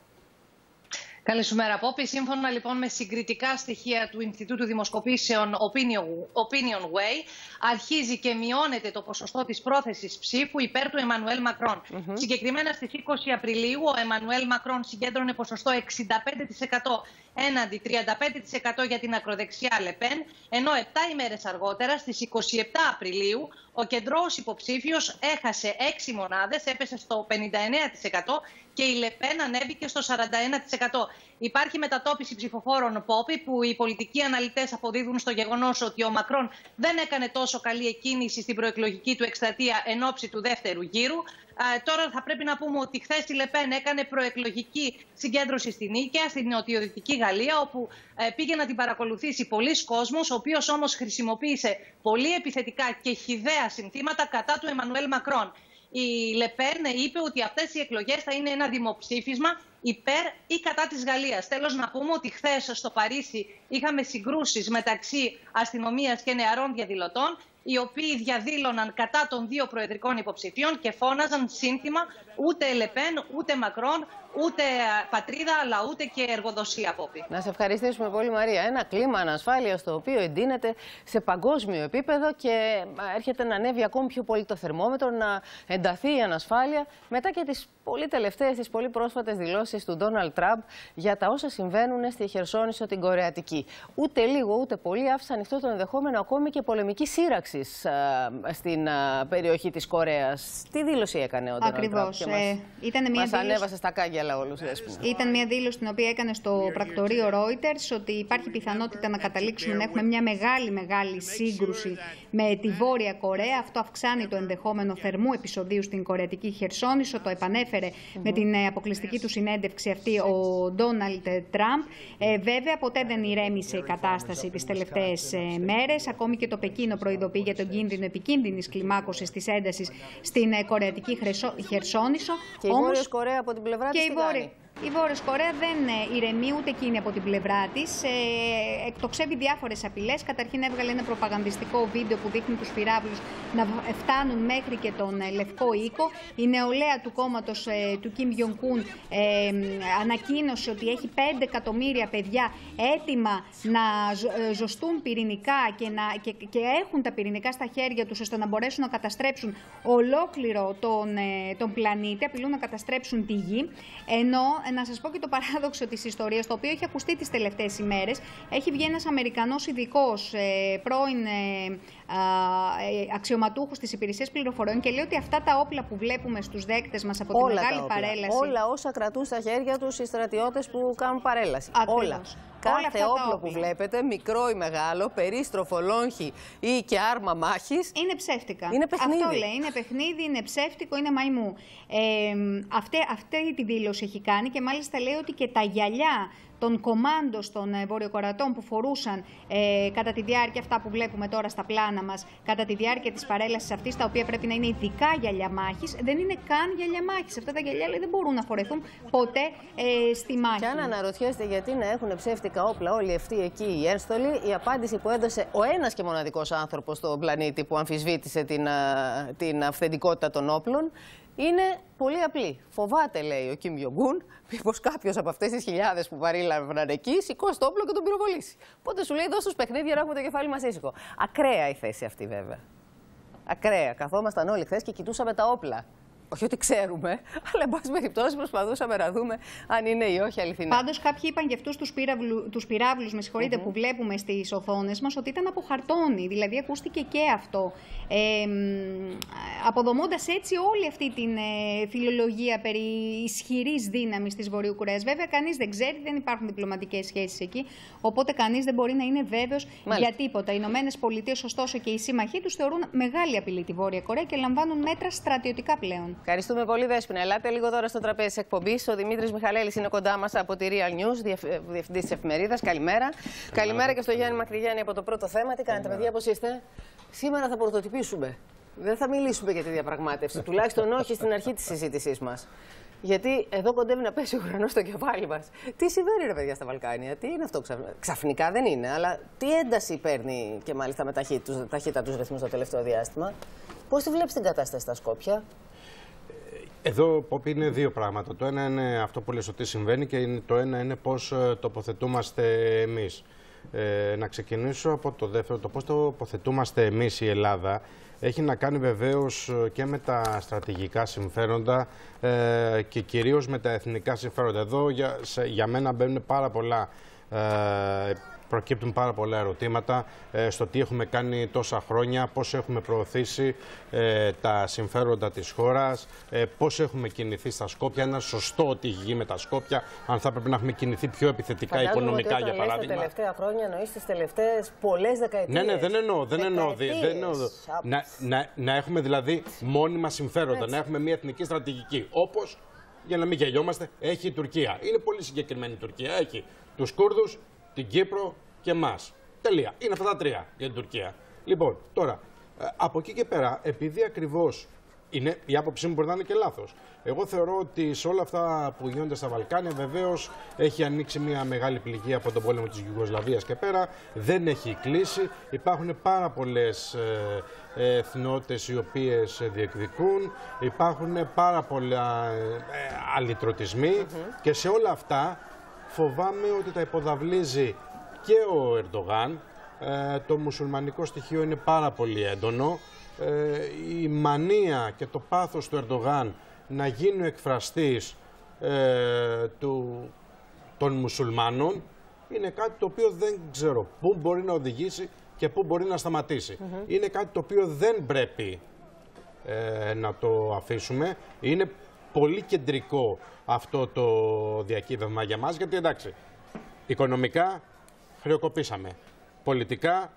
Καλησπέρα, Πόπη. Σύμφωνα λοιπόν με συγκριτικά στοιχεία του Ινστιτούτου Δημοσκοπήσεων Opinion Way, αρχίζει και μειώνεται το ποσοστό της πρόθεσης ψήφου υπέρ του Εμμανουέλ Μακρόν. Mm-hmm. Συγκεκριμένα στις είκοσι Απριλίου, ο Εμμανουέλ Μακρόν συγκέντρωνε ποσοστό εξήντα πέντε τοις εκατό έναντι τριάντα πέντε τοις εκατό για την ακροδεξιά Λεπέν, ενώ επτά ημέρες αργότερα, στις είκοσι επτά Απριλίου, ο κεντρώος υποψήφιος έχασε έξι μονάδες, έπεσε στο πενήντα εννέα τοις εκατό και η Λεπέν ανέβηκε στο σαράντα ένα τοις εκατό. Υπάρχει μετατόπιση ψηφοφόρων, Πόπη, που οι πολιτικοί αναλυτές αποδίδουν στο γεγονός ότι ο Μακρόν δεν έκανε τόσο καλή εκκίνηση στην προεκλογική του εκστρατεία εν ώψη του δεύτερου γύρου. Ε, τώρα θα πρέπει να πούμε ότι χθες η Λεπέν έκανε προεκλογική συγκέντρωση στην Νίκαια, στην νοτιοδυτική Γαλλία, όπου ε, πήγε να την παρακολουθήσει πολλοί κόσμος, ο οποίος όμως χρησιμοποίησε πολύ επιθετικά και χυδαία συνθήματα κατά του Εμμανουέλ Μακρόν. Η Λεπέν είπε ότι αυτές οι εκλογές θα είναι ένα δημοψήφισμα υπέρ ή κατά της Γαλλίας. Τέλος, να πούμε ότι χθες στο Παρίσι είχαμε συγκρούσεις μεταξύ αστυνομίας και νεαρών διαδηλωτών, οι οποίοι διαδήλωναν κατά των δύο προεδρικών υποψηφίων και φώναζαν σύνθημα ούτε Λεπέν, ούτε Μακρόν, ούτε πατρίδα, αλλά ούτε και εργοδοσία, Πόπη. Να σε ευχαριστήσουμε πολύ, Μαρία. Ένα κλίμα ανασφάλειας το οποίο εντείνεται σε παγκόσμιο επίπεδο και έρχεται να ανέβει ακόμη πιο πολύ το θερμόμετρο, να ενταθεί η ανασφάλεια μετά και τις πολύ τελευταίες, τις πολύ πρόσφατες δηλώσεις του Ντόναλντ Τραμπ για τα όσα συμβαίνουν στη Χερσόνησο την Κορεατική. Ούτε λίγο ούτε πολύ άφησε ανοιχτό το ενδεχόμενο ακόμη και πολεμική σύραξη στην α, περιοχή της Κορέας. Τι δήλωση έκανε ο Ντόναλντ Τραμπ και μας, ε, ήταν μια μας δήλωση... ανέβασε στα κάγκελα όλους. Ήταν μια δήλωση την οποία έκανε στο πρακτορείο Reuters ότι υπάρχει πιθανότητα να καταλήξουμε να έχουμε μια μεγάλη μεγάλη σύγκρουση με τη Βόρεια Κορέα. Αυτό αυξάνει το ενδεχόμενο θερμού επεισοδίου στην Κορεατική Χερσόνησο. Το επανέφερε mm-hmm. με την αποκλειστική του συνέντευξη αυτή ο Ντόναλντ Τραμπ. Ε, βέβαια, ποτέ δεν ηρέμησε η κατάσταση τις τελευταίες ε, μέρες. Ακόμη και το Πεκίνο προειδοποιεί για τον κίνδυνο επικίνδυνης κλιμάκωσης της έντασης στην ε, Κορεατική Χερσόνησο. Και η Βόρεια Κορέα από την πλευρά της τι κάνει? Η Βόρεια Κορέα δεν ηρεμεί ούτε εκείνη από την πλευρά της. Ε, εκτοξεύει διάφορες απειλές. Καταρχήν έβγαλε ένα προπαγανδιστικό βίντεο που δείχνει τους πυράβλους να φτάνουν μέχρι και τον ε, Λευκό Οίκο. Η νεολαία του κόμματος ε, του Κιμ Γιονγκ Ουν ε, ανακοίνωσε ότι έχει πέντε εκατομμύρια παιδιά έτοιμα να ζω, ζωστούν πυρηνικά και, να, και, και έχουν τα πυρηνικά στα χέρια τους ώστε να μπορέσουν να καταστρέψουν ολόκληρο τον, ε, τον πλανήτη. Απειλούν να καταστρέψουν τη γη. Ενώ να σας πω και το παράδοξο της ιστορίας, το οποίο έχει ακουστεί τις τελευταίες ημέρες. Έχει βγει ένας Αμερικανός ειδικός, ε, πρώην ε, αξιωματούχους της υπηρεσίας πληροφοριών και λέει ότι αυτά τα όπλα που βλέπουμε στους δέκτες μας από όλα τη μεγάλη παρέλαση. Όλα όσα κρατούν στα χέρια τους οι στρατιώτες που κάνουν παρέλαση. Ακριβώς. Όλα. Κάθε όλα όπλο που βλέπετε, μικρό ή μεγάλο, περίστροφο, λόγχη ή και άρμα μάχης, είναι ψεύτικα. Είναι παιχνίδι. Αυτό λέει. Είναι παιχνίδι, είναι ψεύτικο, είναι μαϊμού. Ε, αυτή, αυτή τη δήλωση έχει κάνει και μάλιστα λέει ότι και τα γυαλιά των κομάντων των ε, βορειοκορατών που φορούσαν ε, κατά τη διάρκεια, αυτά που βλέπουμε τώρα στα πλάνα μας, κατά τη διάρκεια της παρέλασης αυτής, τα οποία πρέπει να είναι ειδικά γυαλιά μάχης, δεν είναι καν γυαλιά μάχης. Αυτά τα γυαλιά λέει, δεν μπορούν να φορεθούν ποτέ ε, στη μάχη. Και αν αναρωτιέστε γιατί να έχουν ψεύτικα όπλα όλοι αυτοί εκεί οι ένστολοι, η απάντηση που έδωσε ο ένας και μοναδικός άνθρωπος στον πλανήτη που αμφισβήτησε την, την αυθεντικότητα των όπλων, είναι πολύ απλή. Φοβάται, λέει ο Κιμ Ιονγκ-ουν, μήπως κάποιος από αυτές τις χιλιάδες που παρήλαβαν εκεί σηκώσει το όπλο και τον πυροβολήσει. Οπότε σου λέει: δώσ' τους παιχνίδια να έχουμε το κεφάλι μας ήσυχο. Ακραία η θέση αυτή, βέβαια. Ακραία. Καθόμασταν όλοι χθες και κοιτούσαμε τα όπλα. Όχι ότι ξέρουμε, αλλά εν πάση περιπτώσει προσπαθούσαμε να δούμε αν είναι ή όχι αληθινά. Πάντως, κάποιοι είπαν για αυτούς τους, πυραυλου, τους πυράβλους, με συγχωρείτε, mm-hmm. που βλέπουμε στις οθόνες μας, ότι ήταν από χαρτόνι. Δηλαδή, ακούστηκε και αυτό. Ε, αποδομώντας έτσι όλη αυτή την ε, φιλολογία περί ισχυρής δύναμης της Βορείου Κορέας. Βέβαια, κανείς δεν ξέρει, δεν υπάρχουν διπλωματικές σχέσεις εκεί. Οπότε, κανείς δεν μπορεί να είναι βέβαιος για τίποτα. Οι Ηνωμένες Πολιτείες, ωστόσο, και οι σύμμαχοί τους θεωρούν μεγάλη απειλή τη Βόρεια Κορέα και λαμβάνουν μέτρα στρατιωτικά πλέον. Ευχαριστούμε πολύ, Δέσποινα. Ελάτε λίγο τώρα στο τραπέζι της εκπομπής. Ο Δημήτρης Μιχαλέλης είναι κοντά μας από τη Real News, διευθυντής της εφημερίδας. Καλημέρα. Καλημέρα. Καλημέρα και στο Γιάννη Μακρυγιάννη από το πρώτο θέμα. Τι κάνετε, παιδιά, πώς είστε? Σήμερα θα πρωτοτυπήσουμε. Δεν θα μιλήσουμε για τη διαπραγμάτευση, τουλάχιστον όχι στην αρχή της συζήτησής μας. Γιατί εδώ κοντεύει να πέσει ο ουρανός στο κεφάλι μας. Τι συμβαίνει, ρε παιδιά, στα Βαλκάνια, τι είναι αυτό ξαφνικά? Ξαφνικά δεν είναι, αλλά τι ένταση παίρνει και μάλιστα με ταχύτητα τους ρυθμούς το τελευταίο διάστημα. Πώς τη βλέπεις την κατάσταση στα Σκόπια? Εδώ, Πόπη, είναι δύο πράγματα. Το ένα είναι αυτό που λες ότι συμβαίνει και το ένα είναι πώς τοποθετούμαστε εμείς. Ε, να ξεκινήσω από το δεύτερο, το πώς τοποθετούμαστε εμείς η Ελλάδα έχει να κάνει βεβαίως και με τα στρατηγικά συμφέροντα ε, και κυρίως με τα εθνικά συμφέροντα. Εδώ για, σε, για μένα μπαίνουν πάρα πολλά ε, προκύπτουν πάρα πολλά ερωτήματα ε, στο τι έχουμε κάνει τόσα χρόνια, πώς έχουμε προωθήσει ε, τα συμφέροντα της χώρας, ε, πώς έχουμε κινηθεί στα Σκόπια, ένα σωστό ότι έχει γίνει με τα Σκόπια, αν θα πρέπει να έχουμε κινηθεί πιο επιθετικά Φαντάζομαι οικονομικά, ότι για παράδειγμα. Τα τελευταία χρόνια εννοείς τις τελευταίες πολλές δεκαετίες. Ναι, ναι, δεν εννοώ. Δεν εννοώ, δεν εννοώ. Να, να, να έχουμε δηλαδή μόνιμα συμφέροντα, έτσι. Να έχουμε μια εθνική στρατηγική. Όπως, για να μην γελιόμαστε, έχει η Τουρκία. Είναι πολύ συγκεκριμένη η Τουρκία. Έχει τους Κούρδους, την Κύπρο και εμάς. Τελεία. Είναι αυτά τα τρία για την Τουρκία. Λοιπόν, τώρα, από εκεί και πέρα, επειδή ακριβώς είναι, η άποψή μου μπορεί να είναι και λάθος. Εγώ θεωρώ ότι σε όλα αυτά που γίνονται στα Βαλκάνια, βεβαίως έχει ανοίξει μια μεγάλη πληγή από τον πόλεμο της Ιουγκοσλαβίας και πέρα. Δεν έχει κλείσει. Υπάρχουν πάρα πολλές ε, εθνότητες οι οποίες διεκδικούν. Υπάρχουν πάρα πολλά ε, αλυτρωτισμοί mm-hmm. και σε όλα αυτά φοβάμαι ότι τα υποδαβλίζει και ο Ερντογάν. Ε, το μουσουλμανικό στοιχείο είναι πάρα πολύ έντονο. Ε, η μανία και το πάθος του Ερντογάν να γίνει ο εκφραστής ε, του, των μουσουλμάνων είναι κάτι το οποίο δεν ξέρω πού μπορεί να οδηγήσει και πού μπορεί να σταματήσει. Mm-hmm. Είναι κάτι το οποίο δεν πρέπει ε, να το αφήσουμε. Είναι πολύ κεντρικό αυτό το διακύβευμα για μας, γιατί εντάξει, οικονομικά χρεοκοπήσαμε, πολιτικά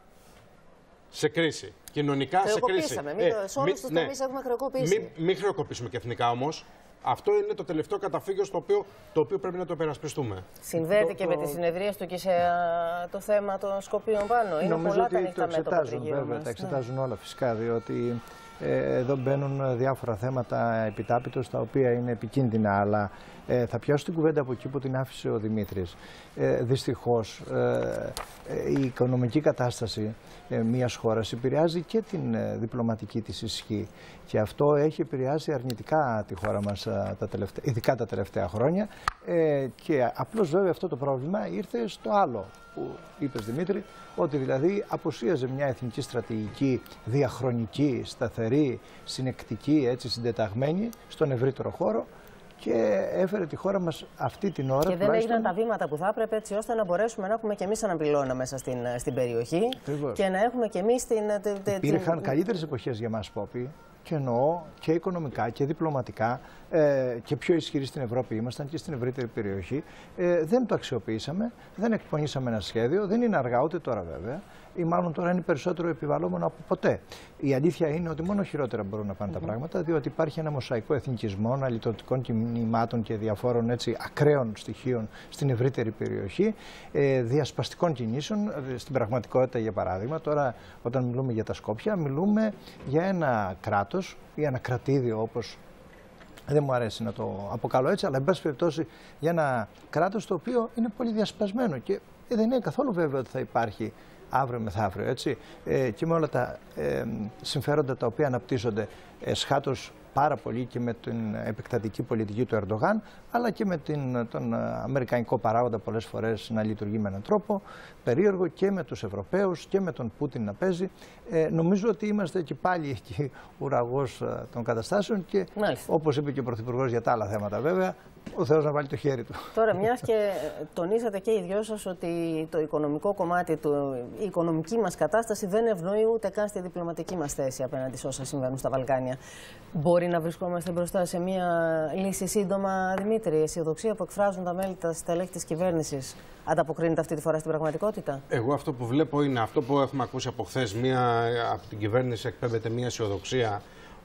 σε κρίση, κοινωνικά σε κρίση. Μην, ε, σε όλους τους τομείς ναι, έχουμε χρεοκοπήσει. Μην μη χρεοκοπήσουμε και εθνικά όμως. Αυτό είναι το τελευταίο καταφύγιο στο οποίο, το οποίο πρέπει να το υπερασπιστούμε. Συνδέεται το, και το... με τις συνεδρίες του και σε α, το θέμα των Σκοπίων πάνω. Είναι Νομίζω πολλά ότι τα ανοιχτά μέτωπα τριγύρω βέβαια, μας. τα εξετάζουν ναι. όλα φυσικά, διότι ε, εδώ μπαίνουν διάφορα θέματα επιτάπητος τα οποία είναι επικίνδυνα, αλλά ε, θα πιάσω την κουβέντα από εκεί που την άφησε ο Δημήτρης. Ε, δυστυχώς ε, ε, η οικονομική κατάσταση ε, μιας χώρας επηρεάζει και την ε, διπλωματική της ισχύ και αυτό έχει επηρεάσει αρνητικά τη χώρα μας ε, τα τελευταία, ειδικά τα τελευταία χρόνια ε, και απλώς βέβαια αυτό το πρόβλημα ήρθε στο άλλο που είπες Δημήτρη, ότι δηλαδή απουσίαζε μια εθνική στρατηγική διαχρονική, σταθερή, συνεκτική, έτσι συντεταγμένη στον ευρύτερο χώρο και έφερε τη χώρα μας αυτή την ώρα. Και δεν έγιναν τα βήματα που θα έπρεπε, έτσι ώστε να μπορέσουμε να έχουμε και εμείς έναν πυλώνα μέσα στην, στην περιοχή. Ακριβώς. Και να έχουμε και εμείς την. Υπήρχαν την... καλύτερες εποχές για μας, Πόπη, και εννοώ και οικονομικά και διπλωματικά, ε, και πιο ισχυροί στην Ευρώπη ήμασταν και στην ευρύτερη περιοχή. Ε, δεν το αξιοποιήσαμε, δεν εκπονήσαμε ένα σχέδιο, δεν είναι αργά ούτε τώρα βέβαια, ή μάλλον τώρα είναι περισσότερο επιβαλλόμενο από ποτέ. Η αλήθεια είναι ότι μόνο χειρότερα μπορούν να πάνε mm-hmm. τα πράγματα, διότι υπάρχει ένα μοσαϊκό εθνικισμών, αλυτρωτικών κινημάτων και διαφόρων έτσι ακραίων στοιχείων στην ευρύτερη περιοχή, ε, διασπαστικών κινήσεων. Ε, στην πραγματικότητα, για παράδειγμα, τώρα όταν μιλούμε για τα Σκόπια, μιλούμε για ένα κράτος ή ένα κρατήδιο, όπως δεν μου αρέσει να το αποκαλώ έτσι, αλλά εν πάση περιπτώσει για ένα κράτος το οποίο είναι πολύ διασπασμένο και δεν είναι καθόλου βέβαιο ότι θα υπάρχει αύριο μεθαύριο, έτσι, ε, και με όλα τα ε, συμφέροντα τα οποία αναπτύσσονται ε, σχάτως πάρα πολύ και με την επεκτατική πολιτική του Ερντογάν, αλλά και με την, τον αμερικανικό παράγοντα πολλές φορές να λειτουργεί με έναν τρόπο περίεργο, και με τους Ευρωπαίους και με τον Πούτιν να παίζει. Ε, νομίζω ότι είμαστε και πάλι εκεί ουραγός των καταστάσεων και Μάλιστα. όπως είπε και ο Πρωθυπουργός για τα άλλα θέματα βέβαια, ο Θεός να βάλει το χέρι του. Τώρα, μιας και τονίσατε και οι δυο σας ότι το οικονομικό κομμάτι, του, η οικονομική μας κατάσταση δεν ευνοεί ούτε καν στη διπλωματική μας θέση απέναντι σε όσα συμβαίνουν στα Βαλκάνια. Μπορεί να βρισκόμαστε μπροστά σε μια λύση σύντομα, Δημήτρη? Η αισιοδοξία που εκφράζουν τα μέλη, τα στελέχη της κυβέρνησης, ανταποκρίνεται αυτή τη φορά στην πραγματικότητα? Εγώ αυτό που βλέπω είναι αυτό που έχουμε ακούσει από χθες. Μία από την κυβέρνηση εκπέμπεται μια αισιοδοξία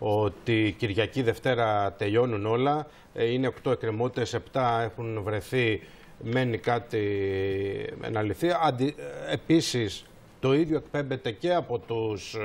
ότι Κυριακή Δευτέρα τελειώνουν όλα. Είναι οκτώ εκκρεμότητες, επτά έχουν βρεθεί, μένει κάτι να λυθεί. Αντι... Επίσης, το ίδιο εκπέμπεται και από τους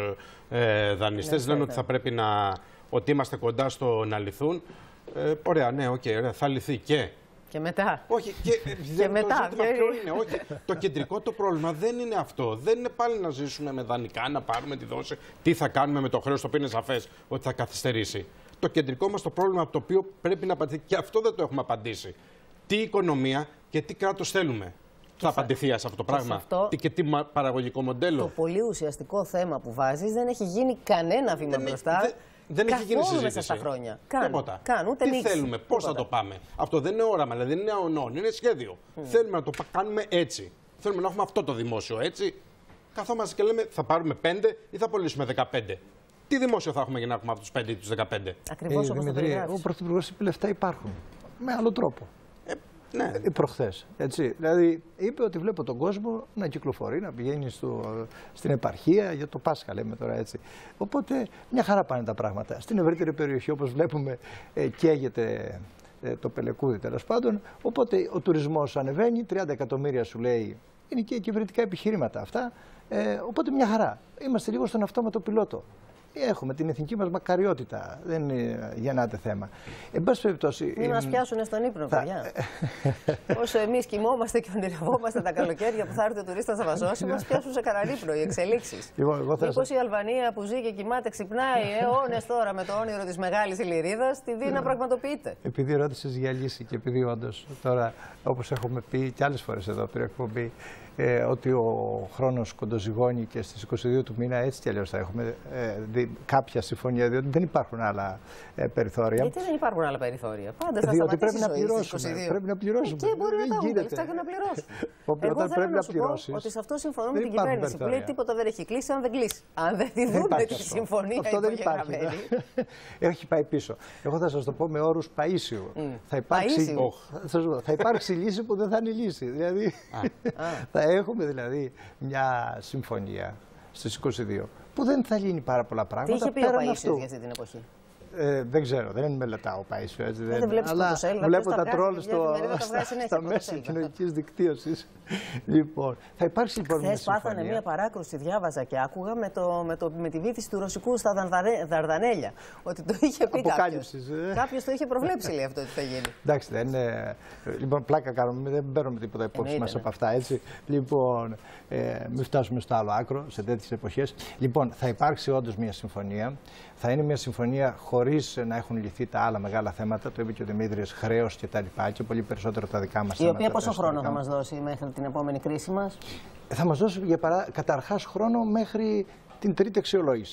ε, δανειστές. Λένε ότι θα πρέπει να... ότι είμαστε κοντά στο να λυθούν. Ε, ωραία, ναι, οκ, okay, θα λυθεί και... Και μετά. Όχι, και, και μετά. Το, είναι, όχι, το κεντρικό το πρόβλημα δεν είναι αυτό. Δεν είναι πάλι να ζήσουμε με δανεικά, να πάρουμε τη δόση. Τι θα κάνουμε με το χρέος, το οποίο είναι σαφές ότι θα καθυστερήσει. Το κεντρικό μας το πρόβλημα από το οποίο πρέπει να απαντηθεί, και αυτό δεν το έχουμε απαντήσει. Τι οικονομία και τι κράτος θέλουμε. Και θα απαντηθεί σε αυτό το πράγμα. Αυτό, τι και τι παραγωγικό μοντέλο. Το πολύ ουσιαστικό θέμα που βάζεις δεν έχει γίνει κανένα βήμα δεν μπροστά. Δεν, Δεν έχει γίνει συζήτηση. Μέσα στα χρόνια. Καν, καν, ούτε Τι νίξη. θέλουμε, πώς θα το πάμε. Αυτό δεν είναι όραμα, δηλαδή δεν είναι ονόν, είναι σχέδιο. Mm. Θέλουμε να το κάνουμε έτσι. Θέλουμε να έχουμε αυτό το δημόσιο έτσι. Καθόμαστε και λέμε θα πάρουμε πέντε ή θα πωλήσουμε δεκαπέντε. Τι δημόσιο θα έχουμε για να έχουμε αυτούς τους πέντε ή τους δεκαπέντε? Ακριβώς ε, όπως το περιγράφεις. Ο Πρωθυπουργός είπε λεφτά υπάρχουν. Με άλλο τρόπο. Ε, ναι. Ε, προχθές. Έτσι. Δηλαδή είπε ότι βλέπω τον κόσμο να κυκλοφορεί, να πηγαίνει στο, στην επαρχία για το Πάσχα, λέμε τώρα έτσι. Οπότε μια χαρά πάνε τα πράγματα. Στην ευρύτερη περιοχή, όπως βλέπουμε, ε, καίγεται ε, το πελεκούδι τέλος πάντων. Οπότε ο τουρισμός ανεβαίνει, τριάντα εκατομμύρια σου λέει, είναι και κυβερνητικά επιχειρήματα αυτά. Ε, οπότε μια χαρά. Είμαστε λίγο στον αυτόματο πιλότο. Έχουμε την εθνική μας μακαριότητα. Δεν γεννάται θέμα. Εν πάση περιπτώσει. Μην μας πιάσουν στον ύπνο, θα... παιδιά. Όσο εμείς κοιμόμαστε και ονειρευόμαστε τα καλοκαίρια που θα έρθει ο τουρίστας να μας σώσει, μας πιάσουν σε κανέναν ύπνο οι εξελίξεις. Μήπως η Αλβανία που ζει και κοιμάται ξυπνάει αιώνες τώρα με το όνειρο της μεγάλης Ηλυρίδας, τη δει να πραγματοποιείται? Επειδή ρώτησες για λύση και επειδή όντως τώρα, όπως έχουμε πει και άλλες φορές εδώ πριν εκπομπή, Ε, ότι ο χρόνος κοντοζυγώνει και στις είκοσι δύο του μήνα έτσι κι αλλιώς θα έχουμε ε, δι, κάποια συμφωνία, διότι δεν υπάρχουν άλλα ε, περιθώρια. Γιατί δεν υπάρχουν άλλα περιθώρια? Πάντα θα διότι πρέπει να πληρώσουμε. Πρέπει να πληρώσουμε. Ε, και μπορεί δεν να έχουν τα λεφτά και να πληρώσουν. Εγώ όταν θέλω πρέπει να σου πω ότι σε αυτό συμφωνώ με την κυβέρνηση που λέει τίποτα δεν έχει κλείσει αν δεν κλείσει. Αν δεν τη δούμε τη συμφωνία αυτό δεν υπάρχει. Έχει πάει πίσω. Εγώ θα σας το πω με όρους Παΐσιου. Θα υπάρξει λύση που δεν θα είναι λύση. Δηλαδή θα έχουμε δηλαδή μια συμφωνία στις είκοσι δύο που δεν θα λύνει πάρα πολλά πράγματα. Τι είχε πει ο Παΐσιος για αυτή την εποχή? Ε, δεν ξέρω, δεν μελετάω ο Παΐσιο. Έτσι, δεν, δεν αλλά βλέπω τα τρόλ στο, στα, στα μέσα κοινωνικής δικτύωσης. Λοιπόν, θα υπάρξει λοιπόν μια συμφωνία. Χθες πάθανε μια παράκρουση, διάβαζα και άκουγα με, το, με, το, με τη βήθηση του Ρωσικού στα Δαρδανέλια. Ότι το είχε πει κάποιος. Ε. Κάποιος το είχε προβλέψει, λέει, αυτό ότι θα γίνει. Εντάξει, δεν είναι. Λοιπόν, πλάκα κάνουμε, δεν παίρνουμε τίποτα υπόψη μας από αυτά, έτσι. Λοιπόν, ε, μην φτάσουμε στο άλλο άκρο σε τέτοιες εποχές. Λοιπόν, θα υπάρξει όντως μια συμφωνία. Θα είναι μια συμφωνία χωρίς να έχουν λυθεί τα άλλα μεγάλα θέματα, το είπε και ο Δημήτρης, χρέος και τα λοιπά, και πολύ περισσότερο τα δικά μας θέματα. Η οποία πόσο χρόνο θα μας δώσει μέχρι την επόμενη κρίση μας? Θα μας δώσει για παρά... καταρχάς χρόνο μέχρι την τρίτη αξιολόγηση. Που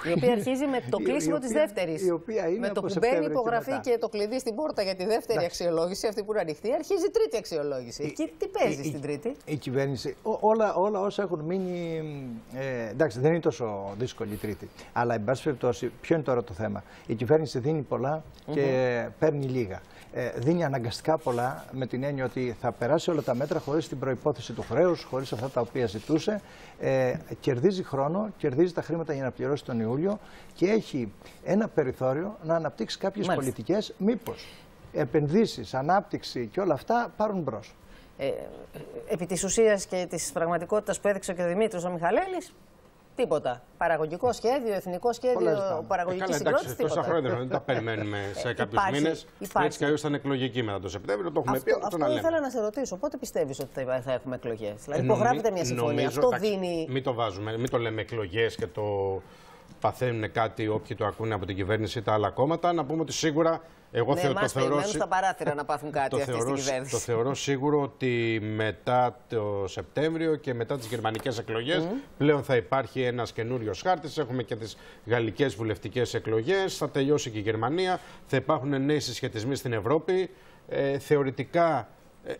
Η οποία αρχίζει με το κλείσιμο τη δεύτερη. Με το που μπαίνει υπογραφή και, και το κλειδί στην πόρτα για τη δεύτερη Ά. αξιολόγηση, αυτή που είναι ανοιχτή, αρχίζει η τρίτη αξιολόγηση. Εκεί τι παίζει η, στην τρίτη. Η, η κυβέρνηση, ό, όλα, όλα όσα έχουν μείνει. Ε, εντάξει, δεν είναι τόσο δύσκολη η τρίτη. Αλλά, εν πάση περιπτώσει, ποιο είναι τώρα το θέμα. Η κυβέρνηση δίνει πολλά και mm-hmm. παίρνει λίγα. Ε, δίνει αναγκαστικά πολλά με την έννοια ότι θα περάσει όλα τα μέτρα χωρίς την προϋπόθεση του χρέους, χωρίς αυτά τα οποία ζητούσε. Ε, κερδίζει χρόνο, κερδίζει τα χρήματα για να πληρώσει τον Ιούλιο και έχει ένα περιθώριο να αναπτύξει κάποιες Μάλιστα. πολιτικές, μήπως επενδύσεις, ανάπτυξη και όλα αυτά πάρουν μπρος. Ε, επί της ουσίας και της πραγματικότητας που έδειξε και ο Δημήτρης ο Μιχαλέλης, τίποτα. Παραγωγικό σχέδιο, εθνικό σχέδιο, παραγωγική συγκρότηση. Τόσα χρόνια δεν τα περιμένουμε σε κάποιους μήνες. Έτσι κι αλλιώς θα είναι εκλογική μετά το Σεπτέμβριο. Το έχουμε αυτό, πει. Αυτό το ήθελα να σε ρωτήσω. Πότε πιστεύεις ότι θα έχουμε εκλογές? Δηλαδή, υπογράφεται μια συμφωνία. Νομίζω, αυτό εντάξει, δίνει. Μην το βάζουμε, μην το λέμε εκλογές και το παθαίνουν κάτι όποιοι το ακούνε από την κυβέρνηση ή τα άλλα κόμματα. Να πούμε ότι σίγουρα. Εγώ ναι, θεω, το θεωρώ στα παράθυρα να πάθουν κάτι αυτή θεωρώ, στην κυβέρνηση. Το θεωρώ σίγουρο ότι μετά το Σεπτέμβριο και μετά τις γερμανικές εκλογές mm. πλέον θα υπάρχει ένας καινούριος χάρτης. Έχουμε και τις γαλλικές βουλευτικές εκλογές. Θα τελειώσει και η Γερμανία. Θα υπάρχουν νέοι συσχετισμοί στην Ευρώπη. Ε, θεωρητικά. Ε, ε,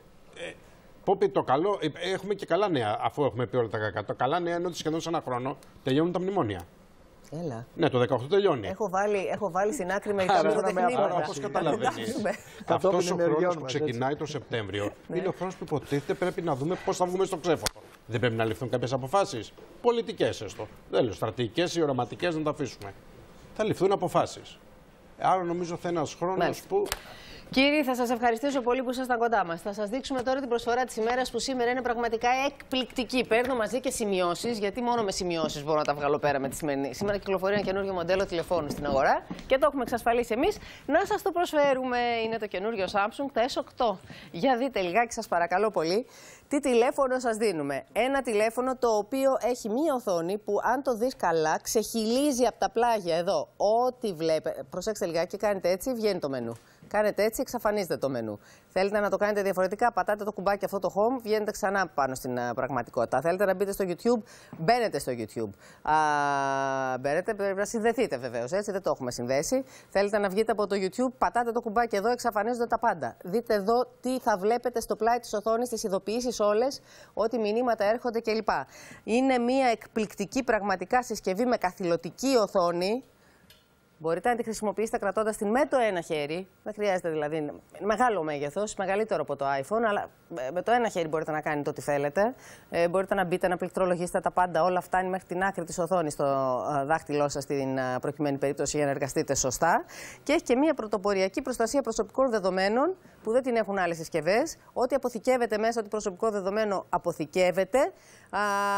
Πόπι, το καλό, έχουμε και καλά νέα, αφού έχουμε πει όλα τα κακά. Το καλά νέα είναι ότι σχεδόν σε ένα χρόνο τελειώνουν τα μνημόνια. Έλα. Ναι, το δεκαοκτώ τελειώνει. Έχω βάλει, έχω βάλει στην άκρη μερικά πυροτεχνήματα. Όπως καταλαβαίνεις, αυτός ο χρόνος που ξεκινάει το Σεπτέμβριο είναι ο χρόνος που υποτίθεται πρέπει να δούμε πώς θα βγούμε στο ξέφωτο. Δεν πρέπει να ληφθούν κάποιες αποφάσεις. Πολιτικές έστω. Δεν λέω στρατηγικές ή οραματικές, να τα αφήσουμε. Θα ληφθούν αποφάσεις. Άρα νομίζω θα είναι ένας χρόνος που. Κύριοι, θα σας ευχαριστήσω πολύ που ήσασταν κοντά μας. Θα σας δείξουμε τώρα την προσφορά της ημέρας που σήμερα είναι πραγματικά εκπληκτική. Παίρνω μαζί και σημειώσεις, γιατί μόνο με σημειώσεις μπορώ να τα βγάλω πέρα με τη σημερινή. Σήμερα κυκλοφορεί ένα καινούργιο μοντέλο τηλεφώνου στην αγορά και το έχουμε εξασφαλίσει εμείς να σας το προσφέρουμε. Είναι το καινούργιο Samsung, τα ες οκτώ. Για δείτε λιγάκι, σας παρακαλώ πολύ. Τι τηλέφωνο σας δίνουμε? Ένα τηλέφωνο το οποίο έχει μία οθόνη που, αν το δεις καλά, ξεχυλίζει από τα πλάγια εδώ. Ό,τι βλέπετε. Προσέξτε λιγάκι και κάνετε έτσι, βγαίνει το μενού. Κάνετε έτσι, εξαφανίζετε το μενού. Θέλετε να το κάνετε διαφορετικά, πατάτε το κουμπάκι αυτό το home, βγαίνετε ξανά πάνω στην uh, πραγματικότητα. Θέλετε να μπείτε στο YouTube, μπαίνετε στο YouTube. Α, μπαίνετε, πρέπει να συνδεθείτε βεβαίως, έτσι, δεν το έχουμε συνδέσει. Θέλετε να βγείτε από το YouTube, πατάτε το κουμπάκι εδώ, εξαφανίζονται τα πάντα. Δείτε εδώ τι θα βλέπετε στο πλάι της οθόνης, τις ειδοποιήσεις όλες, ό,τι μηνύματα έρχονται κλπ. Είναι μια εκπληκτική πραγματικά συσκευή με καθηλωτική οθόνη. Μπορείτε να τη χρησιμοποιήσετε κρατώντας την με το ένα χέρι. Δεν χρειάζεται δηλαδή. Είναι μεγάλο μέγεθος, μεγαλύτερο από το iPhone, αλλά με το ένα χέρι μπορείτε να κάνετε ό,τι θέλετε. Ε, μπορείτε να μπείτε να πληκτρολογήσετε τα πάντα. Όλα φτάνει μέχρι την άκρη της οθόνης στο δάχτυλό σας, στην προκειμένη περίπτωση, για να εργαστείτε σωστά. Και έχει και μια πρωτοποριακή προστασία προσωπικών δεδομένων που δεν την έχουν άλλες συσκευές. Ό,τι αποθηκεύεται μέσα του προσωπικό δεδομένο αποθηκεύεται. Α,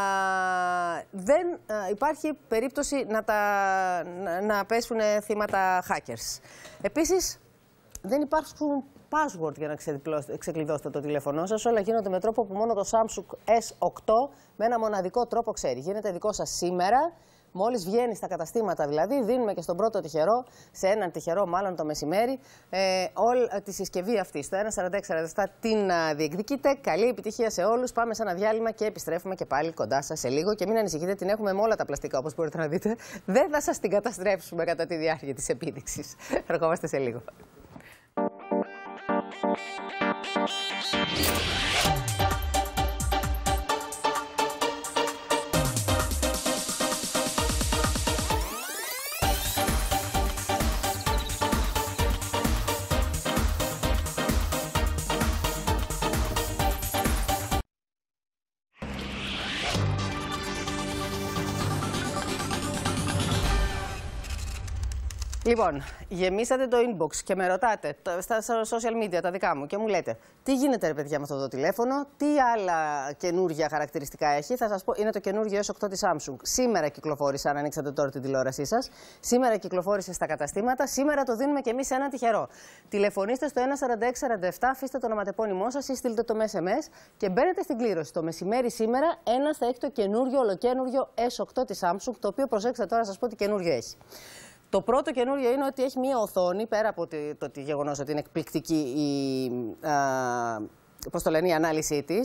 δεν α, υπάρχει περίπτωση να, τα, να, να πέσουν θύματα hackers. Επίσης, δεν υπάρχουν password για να ξεκλειδώσετε το τηλέφωνό σας. Όλα γίνονται με τρόπο που μόνο το Samsung ες οκτώ με ένα μοναδικό τρόπο ξέρει. Γίνεται δικό σας σήμερα. Μόλις βγαίνει στα καταστήματα, δηλαδή, δίνουμε και στον πρώτο τυχερό, σε έναν τυχερό μάλλον το μεσημέρι, ε, όλη τη συσκευή αυτή. Στο ένα σαράντα έξι σαράντα επτά την α, διεκδικείτε. Καλή επιτυχία σε όλους. Πάμε σε ένα διάλειμμα και επιστρέφουμε και πάλι κοντά σας σε λίγο. Και μην ανησυχείτε, την έχουμε με όλα τα πλαστικά, όπως μπορείτε να δείτε. Δεν θα σας την καταστρέψουμε κατά τη διάρκεια της επίδειξης. Ερχόμαστε σε λίγο. Λοιπόν, γεμίσατε το inbox και με ρωτάτε στα social media, τα δικά μου, και μου λέτε τι γίνεται ρε παιδιά με αυτό το τηλέφωνο, τι άλλα καινούργια χαρακτηριστικά έχει. Θα σας πω, είναι το καινούργιο ες οκτώ της Samsung. Σήμερα κυκλοφόρησε, αν ανοίξατε τώρα την τηλεόρασή σας. Σήμερα κυκλοφόρησε στα καταστήματα. Σήμερα το δίνουμε και εμείς σε έναν τυχερό. Τηλεφωνήστε στο ένα σαράντα έξι σαράντα επτά, αφήστε το ονοματεπώνυμό σας ή στείλτε το με ες εμ ες και μπαίνετε στην κλήρωση. Το μεσημέρι σήμερα ένας θα έχει το καινούργιο, ολοκένουργιο ες οκτώ της Samsung, το οποίο, προσέξτε τώρα, σας πω τι καινούργιο έχει. Το πρώτο καινούριο είναι ότι έχει μία οθόνη, πέρα από το, το γεγονός ότι είναι εκπληκτική η, α, πώς το λένε, η ανάλυση της.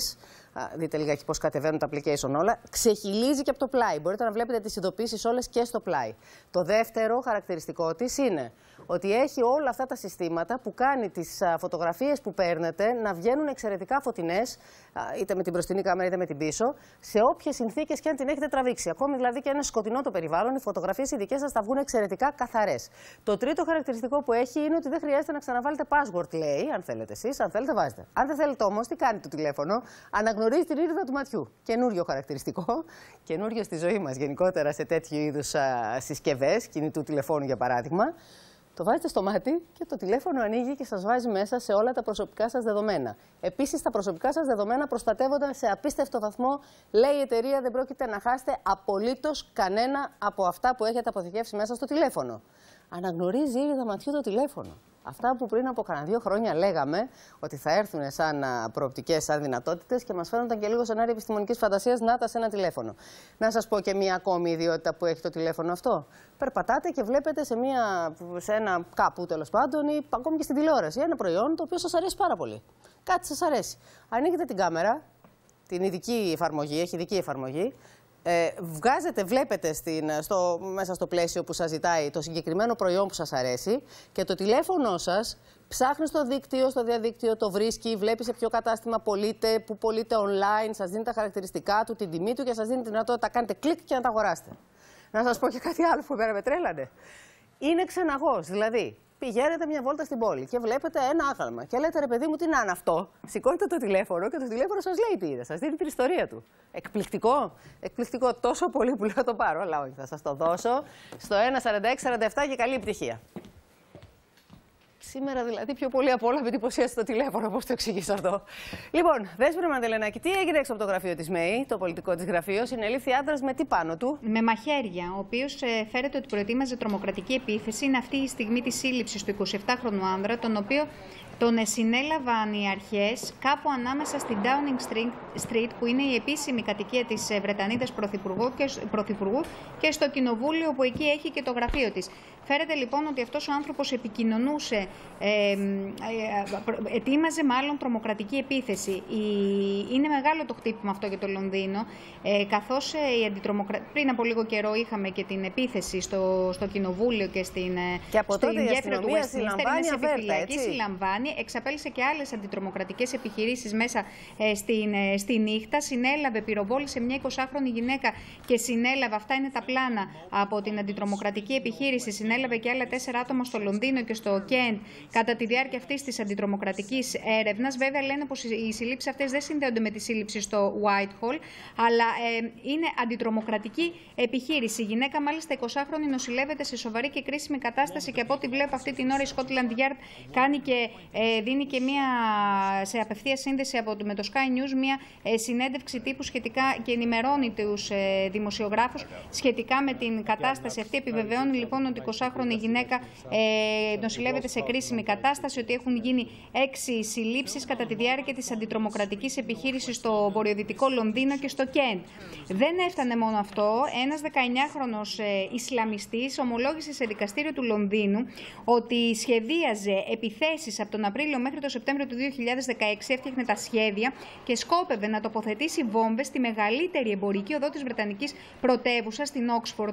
Δείτε λιγάκι πώς κατεβαίνουν τα application όλα. Ξεχυλίζει και από το πλάι. Μπορείτε να βλέπετε τις ειδοποιήσεις όλες και στο πλάι. Το δεύτερο χαρακτηριστικό της είναι ότι έχει όλα αυτά τα συστήματα που κάνει τις φωτογραφίες που παίρνετε να βγαίνουν εξαιρετικά φωτεινές, είτε με την μπροστινή κάμερα είτε με την πίσω, σε όποιες συνθήκες και αν την έχετε τραβήξει. Ακόμη δηλαδή και ένα σκοτεινό το περιβάλλον, οι φωτογραφίες οι δικές σας θα βγουν εξαιρετικά καθαρές. Το τρίτο χαρακτηριστικό που έχει είναι ότι δεν χρειάζεται να ξαναβάλετε password, λέει, αν θέλετε εσείς, αν θέλετε βάζετε. Αν δεν θέλετε όμως, τι κάνει το τηλέφωνο, αναγνωρίζει την ήρυδα του ματιού. Καινούριο χαρακτηριστικό, καινούριο στη ζωή μας γενικότερα σε τέτοιου είδους συσκευές, κινητού τηλεφώνου για παράδειγμα. Το βάζετε στο μάτι και το τηλέφωνο ανοίγει και σας βάζει μέσα σε όλα τα προσωπικά σας δεδομένα. Επίσης, τα προσωπικά σας δεδομένα προστατεύονται σε απίστευτο βαθμό. Λέει η εταιρεία, δεν πρόκειται να χάσετε απολύτως κανένα από αυτά που έχετε αποθηκεύσει μέσα στο τηλέφωνο. Αναγνωρίζει ήδη ματιού το τηλέφωνο. Αυτά που πριν από κανένα δύο χρόνια λέγαμε ότι θα έρθουν σαν προοπτικές, σαν δυνατότητες και μας φαίνονταν και λίγο σενάρια επιστημονικής φαντασίας να τα σε ένα τηλέφωνο. Να σας πω και μία ακόμη ιδιότητα που έχει το τηλέφωνο αυτό. Περπατάτε και βλέπετε σε, μία, σε ένα κάπου τέλος πάντων ή ακόμη και στην τηλεόραση ένα προϊόν το οποίο σας αρέσει πάρα πολύ. Κάτι σας αρέσει. Ανοίγετε την κάμερα, την ειδική εφαρμογή, έχει ειδική εφαρμογή. Ε, βγάζετε, βλέπετε στην, στο, μέσα στο πλαίσιο που σας ζητάει το συγκεκριμένο προϊόν που σας αρέσει και το τηλέφωνο σας ψάχνει στο δίκτυο, στο διαδίκτυο, το βρίσκει, βλέπει σε ποιο κατάστημα πωλείται, που πωλείται online, σας δίνει τα χαρακτηριστικά του, την τιμή του και σας δίνει τη δυνατότητα να κάνετε κλικ και να τα αγοράσετε. Να σας πω και κάτι άλλο που εμένα με τρέλανε. Είναι ξεναγός, δηλαδή. Πηγαίνετε μια βόλτα στην πόλη και βλέπετε ένα άγαλμα. Και λέτε, ρε παιδί μου, τι να είναι αυτό. Σηκώνετε το τηλέφωνο και το τηλέφωνο σας λέει τι είδε. Σας δίνει την ιστορία του. Εκπληκτικό. Εκπληκτικό τόσο πολύ που λέω το πάρω. Αλλά όχι, θα σας το δώσω στο ένα σαράντα έξι σαράντα επτά και καλή επιτυχία. Σήμερα δηλαδή πιο πολύ από όλα με εντυπωσίασε το τηλέφωνο, πώς το εξηγήσω αυτό. Λοιπόν, Δέσποινα Μαντελενάκη, τι έγινε έξω από το γραφείο της ΜΕΗ, το πολιτικό της γραφείο, συνελήφθη άντρας με τι πάνω του? Με μαχαίρια, ο οποίος ε, φέρεται ότι προετοίμαζε τρομοκρατική επίθεση. Είναι αυτή η στιγμή της σύλληψης του εικοσιεπτάχρονου άνδρα, τον οποίο τον συνέλαβαν οι αρχές κάπου ανάμεσα στην Downing Street, που είναι η επίσημη κατοικία της Βρετανίδας Πρωθυπουργού και, Πρωθυπουργού, και στο κοινοβούλιο που εκεί έχει και το γραφείο της. Φέρεται λοιπόν ότι αυτός ο άνθρωπος επικοινωνούσε, ε, ε, ε, ετοίμαζε μάλλον τρομοκρατική επίθεση. Η, είναι μεγάλο το χτύπημα αυτό για το Λονδίνο, ε, καθώς ε, η αντιτρομοκρα... πριν από λίγο καιρό είχαμε και την επίθεση στο, στο κοινοβούλιο και στην, και από στην τότε γέφυρα του Westminster. Είναι σε επιφυλακή, συλλαμβάνει, εξαπέλυσε και άλλες αντιτρομοκρατικές επιχειρήσεις μέσα ε, στην, ε, στη νύχτα. Συνέλαβε, πυροβόλησε μια εικοσάχρονη γυναίκα και συνέλαβε, αυτά είναι τα πλάνα από την αντιτρομοκρατική επιχείρηση, συνέλαβε και άλλα τέσσερα άτομα στο Λονδίνο και στο Κέντ κατά τη διάρκεια αυτής της αντιτρομοκρατικής έρευνας. Βέβαια, λένε πως οι συλλήψεις αυτές δεν συνδέονται με τη σύλληψη στο Whitehall, αλλά ε, είναι αντιτρομοκρατική επιχείρηση. Η γυναίκα, μάλιστα εικοσάχρονη, νοσηλεύεται σε σοβαρή και κρίσιμη κατάσταση και από ό,τι βλέπω αυτή την ώρα η Scotland Yard κάνει και, ε, δίνει και μια, σε απευθεία σύνδεση από, με το Sky News μια ε, συνέντευξη τύπου σχετικά και ενημερώνει τους ε, δημοσιογράφους σχετικά με την κατάσταση αυτή. Επιβεβαιώνει λοιπόν ότι η εικοσάχρονη γυναίκα ε, νοσηλεύεται σε κρίσιμη κατάσταση, ότι έχουν γίνει έξι συλλήψεις κατά τη διάρκεια της αντιτρομοκρατικής επιχείρησης στο βορειοδυτικό Λονδίνο και στο Κέντ. Δεν έφτανε μόνο αυτό. Ένας δεκαεννιάχρονος ε, Ισλαμιστής ομολόγησε σε δικαστήριο του Λονδίνου ότι σχεδίαζε επιθέσεις από τον Απρίλιο μέχρι τον Σεπτέμβριο του δύο χιλιάδες δεκαέξι, έφτιαχνε τα σχέδια και σκόπευε να τοποθετήσει βόμβες στη μεγαλύτερη εμπορική οδό της Βρετανικής πρωτεύουσας, στην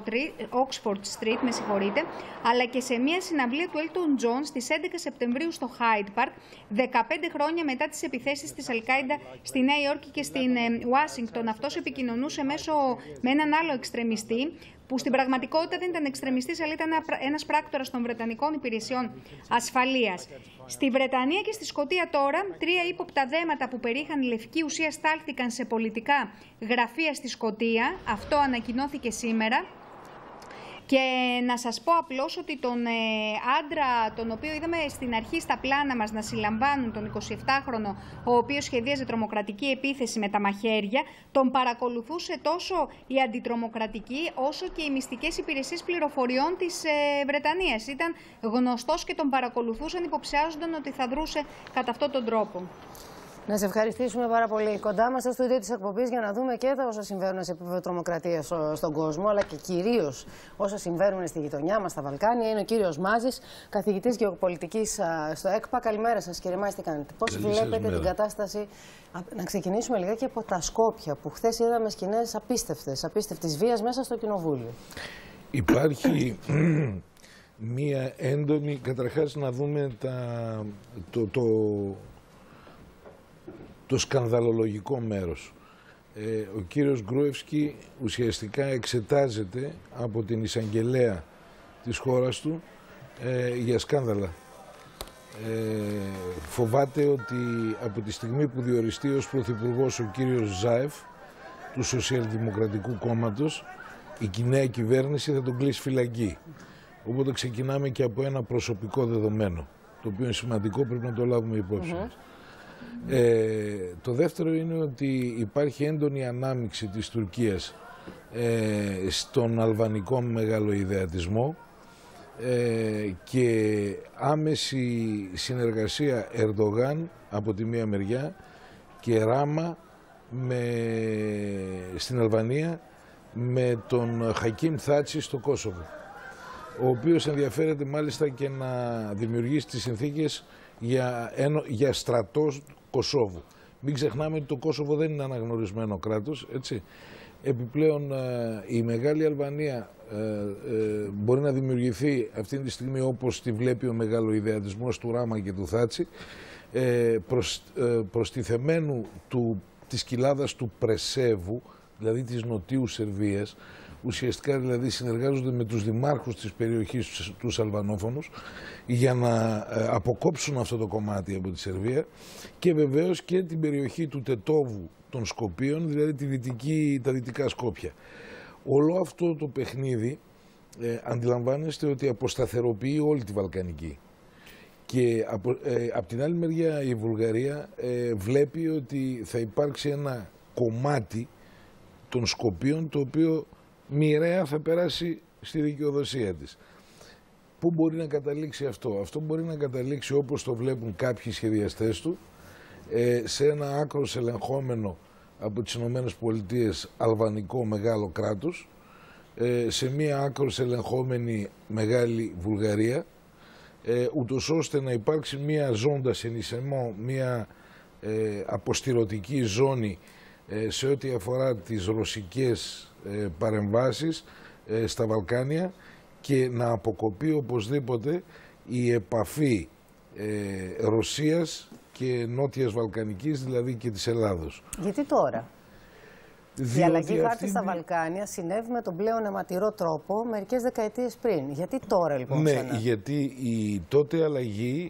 Oxford Street, με συγχωρείτε, αλλά και σε μια συναυλία του Elton John στις έντεκα Σεπτεμβρίου στο Hyde Park, δεκαπέντε χρόνια μετά τις επιθέσεις της Αλ-Κάιντα στη Νέα Υόρκη και στην Ουάσιγκτον. Αυτός επικοινωνούσε μέσω, με έναν άλλο εξτρεμιστή, που στην πραγματικότητα δεν ήταν εξτρεμιστής, αλλά ήταν ένας πράκτορας των Βρετανικών Υπηρεσιών Ασφαλείας. Στη Βρετανία και στη Σκωτία τώρα, τρία ύποπτα δέματα που περίχαν λευκή ουσία στάλθηκαν σε πολιτικά γραφεία στη Σκωτία. Αυτό ανακοινώθηκε σήμερα. Και να σας πω απλώς ότι τον ε, άντρα, τον οποίο είδαμε στην αρχή στα πλάνα μας να συλλαμβάνουν, τον εικοσιεπτάχρονο, ο οποίος σχεδίαζε τρομοκρατική επίθεση με τα μαχαίρια, τον παρακολουθούσε τόσο η αντιτρομοκρατική όσο και οι μυστικές υπηρεσίες πληροφοριών της ε, Βρετανίας. Ήταν γνωστός και τον παρακολουθούσαν, υποψιάζονταν ότι θα δρούσε κατά αυτόν τον τρόπο. Να σε ευχαριστήσουμε πάρα πολύ. Κοντά μας στο στούντιο της εκπομπής για να δούμε και τα όσα συμβαίνουν σε επίπεδο τρομοκρατίας στον κόσμο, αλλά και κυρίως όσα συμβαίνουν στη γειτονιά μας, στα Βαλκάνια. Είναι ο κύριος Μάζης, καθηγητής γεωπολιτικής στο ΕΚΠΑ. Καλημέρα σας, κύριε Μάζη, τι κάνετε? Πώς βλέπετε την κατάσταση? Να ξεκινήσουμε λιγάκι από τα Σκόπια, που χθες είδαμε σκηνές απίστευτες, απίστευτης βίας μέσα στο Κοινοβούλιο. Υπάρχει μία έντονη, καταρχάς να δούμε τα, το, το, το σκανδαλολογικό μέρος. Ε, ο κύριος Γκρούευσκι ουσιαστικά εξετάζεται από την εισαγγελέα της χώρας του ε, για σκάνδαλα. Ε, φοβάται ότι από τη στιγμή που διοριστεί ως πρωθυπουργός ο κύριος Ζάεφ του Σοσιαλδημοκρατικού Κόμματος, η νέα κυβέρνηση θα τον κλείσει φυλακή. Οπότε ξεκινάμε και από ένα προσωπικό δεδομένο, το οποίο είναι σημαντικό, πρέπει να το λάβουμε υπόψη μας. Mm-hmm. ε, το δεύτερο είναι ότι υπάρχει έντονη ανάμειξη της Τουρκίας ε, στον αλβανικό μεγαλοειδεατισμό ε, και άμεση συνεργασία Ερντογάν από τη μία μεριά και Ράμα με, στην Αλβανία με τον Χακίμ Θάτσι στο Κόσοβο, ο οποίος ενδιαφέρεται μάλιστα και να δημιουργήσει τις συνθήκες για, ένα, για στρατό Κωσόβου. Μην ξεχνάμε ότι το Κόσοβο δεν είναι αναγνωρισμένο κράτος, έτσι. Επιπλέον η Μεγάλη Αλβανία ε, ε, μπορεί να δημιουργηθεί αυτή τη στιγμή όπως τη βλέπει ο μεγαλοειδεατισμός του Ράμα και του Θάτσι, ε, προς, ε, προστιθεμένου του, της κοιλάδας του Πρεσέβου, δηλαδή της Νοτιού Σερβίας, ουσιαστικά δηλαδή συνεργάζονται με τους δημάρχους της περιοχής, τους αλβανόφωνους, για να αποκόψουν αυτό το κομμάτι από τη Σερβία, και βεβαίως και την περιοχή του Τετόβου των Σκοπίων, δηλαδή τη δυτική, τα δυτικά Σκόπια. Όλο αυτό το παιχνίδι ε, αντιλαμβάνεστε ότι αποσταθεροποιεί όλη τη Βαλκανική. Και από, ε, από την άλλη μεριά η Βουλγαρία ε, βλέπει ότι θα υπάρξει ένα κομμάτι των Σκοπίων το οποίο μοιραία θα περάσει στη δικαιοδοσία της. Πού μπορεί να καταλήξει αυτό? Αυτό μπορεί να καταλήξει, όπως το βλέπουν κάποιοι σχεδιαστές του, σε ένα άκρος ελεγχόμενο από τις Ηνωμένες Πολιτείες αλβανικό μεγάλο κράτος, σε μία άκρος ελεγχόμενη μεγάλη Βουλγαρία, ούτως ώστε να υπάρξει μία ζώντα συνισεμό, μία αποστηρωτική ζώνη σε ό,τι αφορά τις ρωσικές παρεμβάσεις στα Βαλκάνια, και να αποκοπεί οπωσδήποτε η επαφή ε, Ρωσίας και Νότιας Βαλκανικής, δηλαδή και της Ελλάδος. Γιατί τώρα? Διότι η αλλαγή χάρτη αυτή... στα Βαλκάνια συνέβη με τον πλέον αιματηρό τρόπο μερικές δεκαετίες πριν. Γιατί τώρα λοιπόν Ναι, ξανά? γιατί η τότε αλλαγή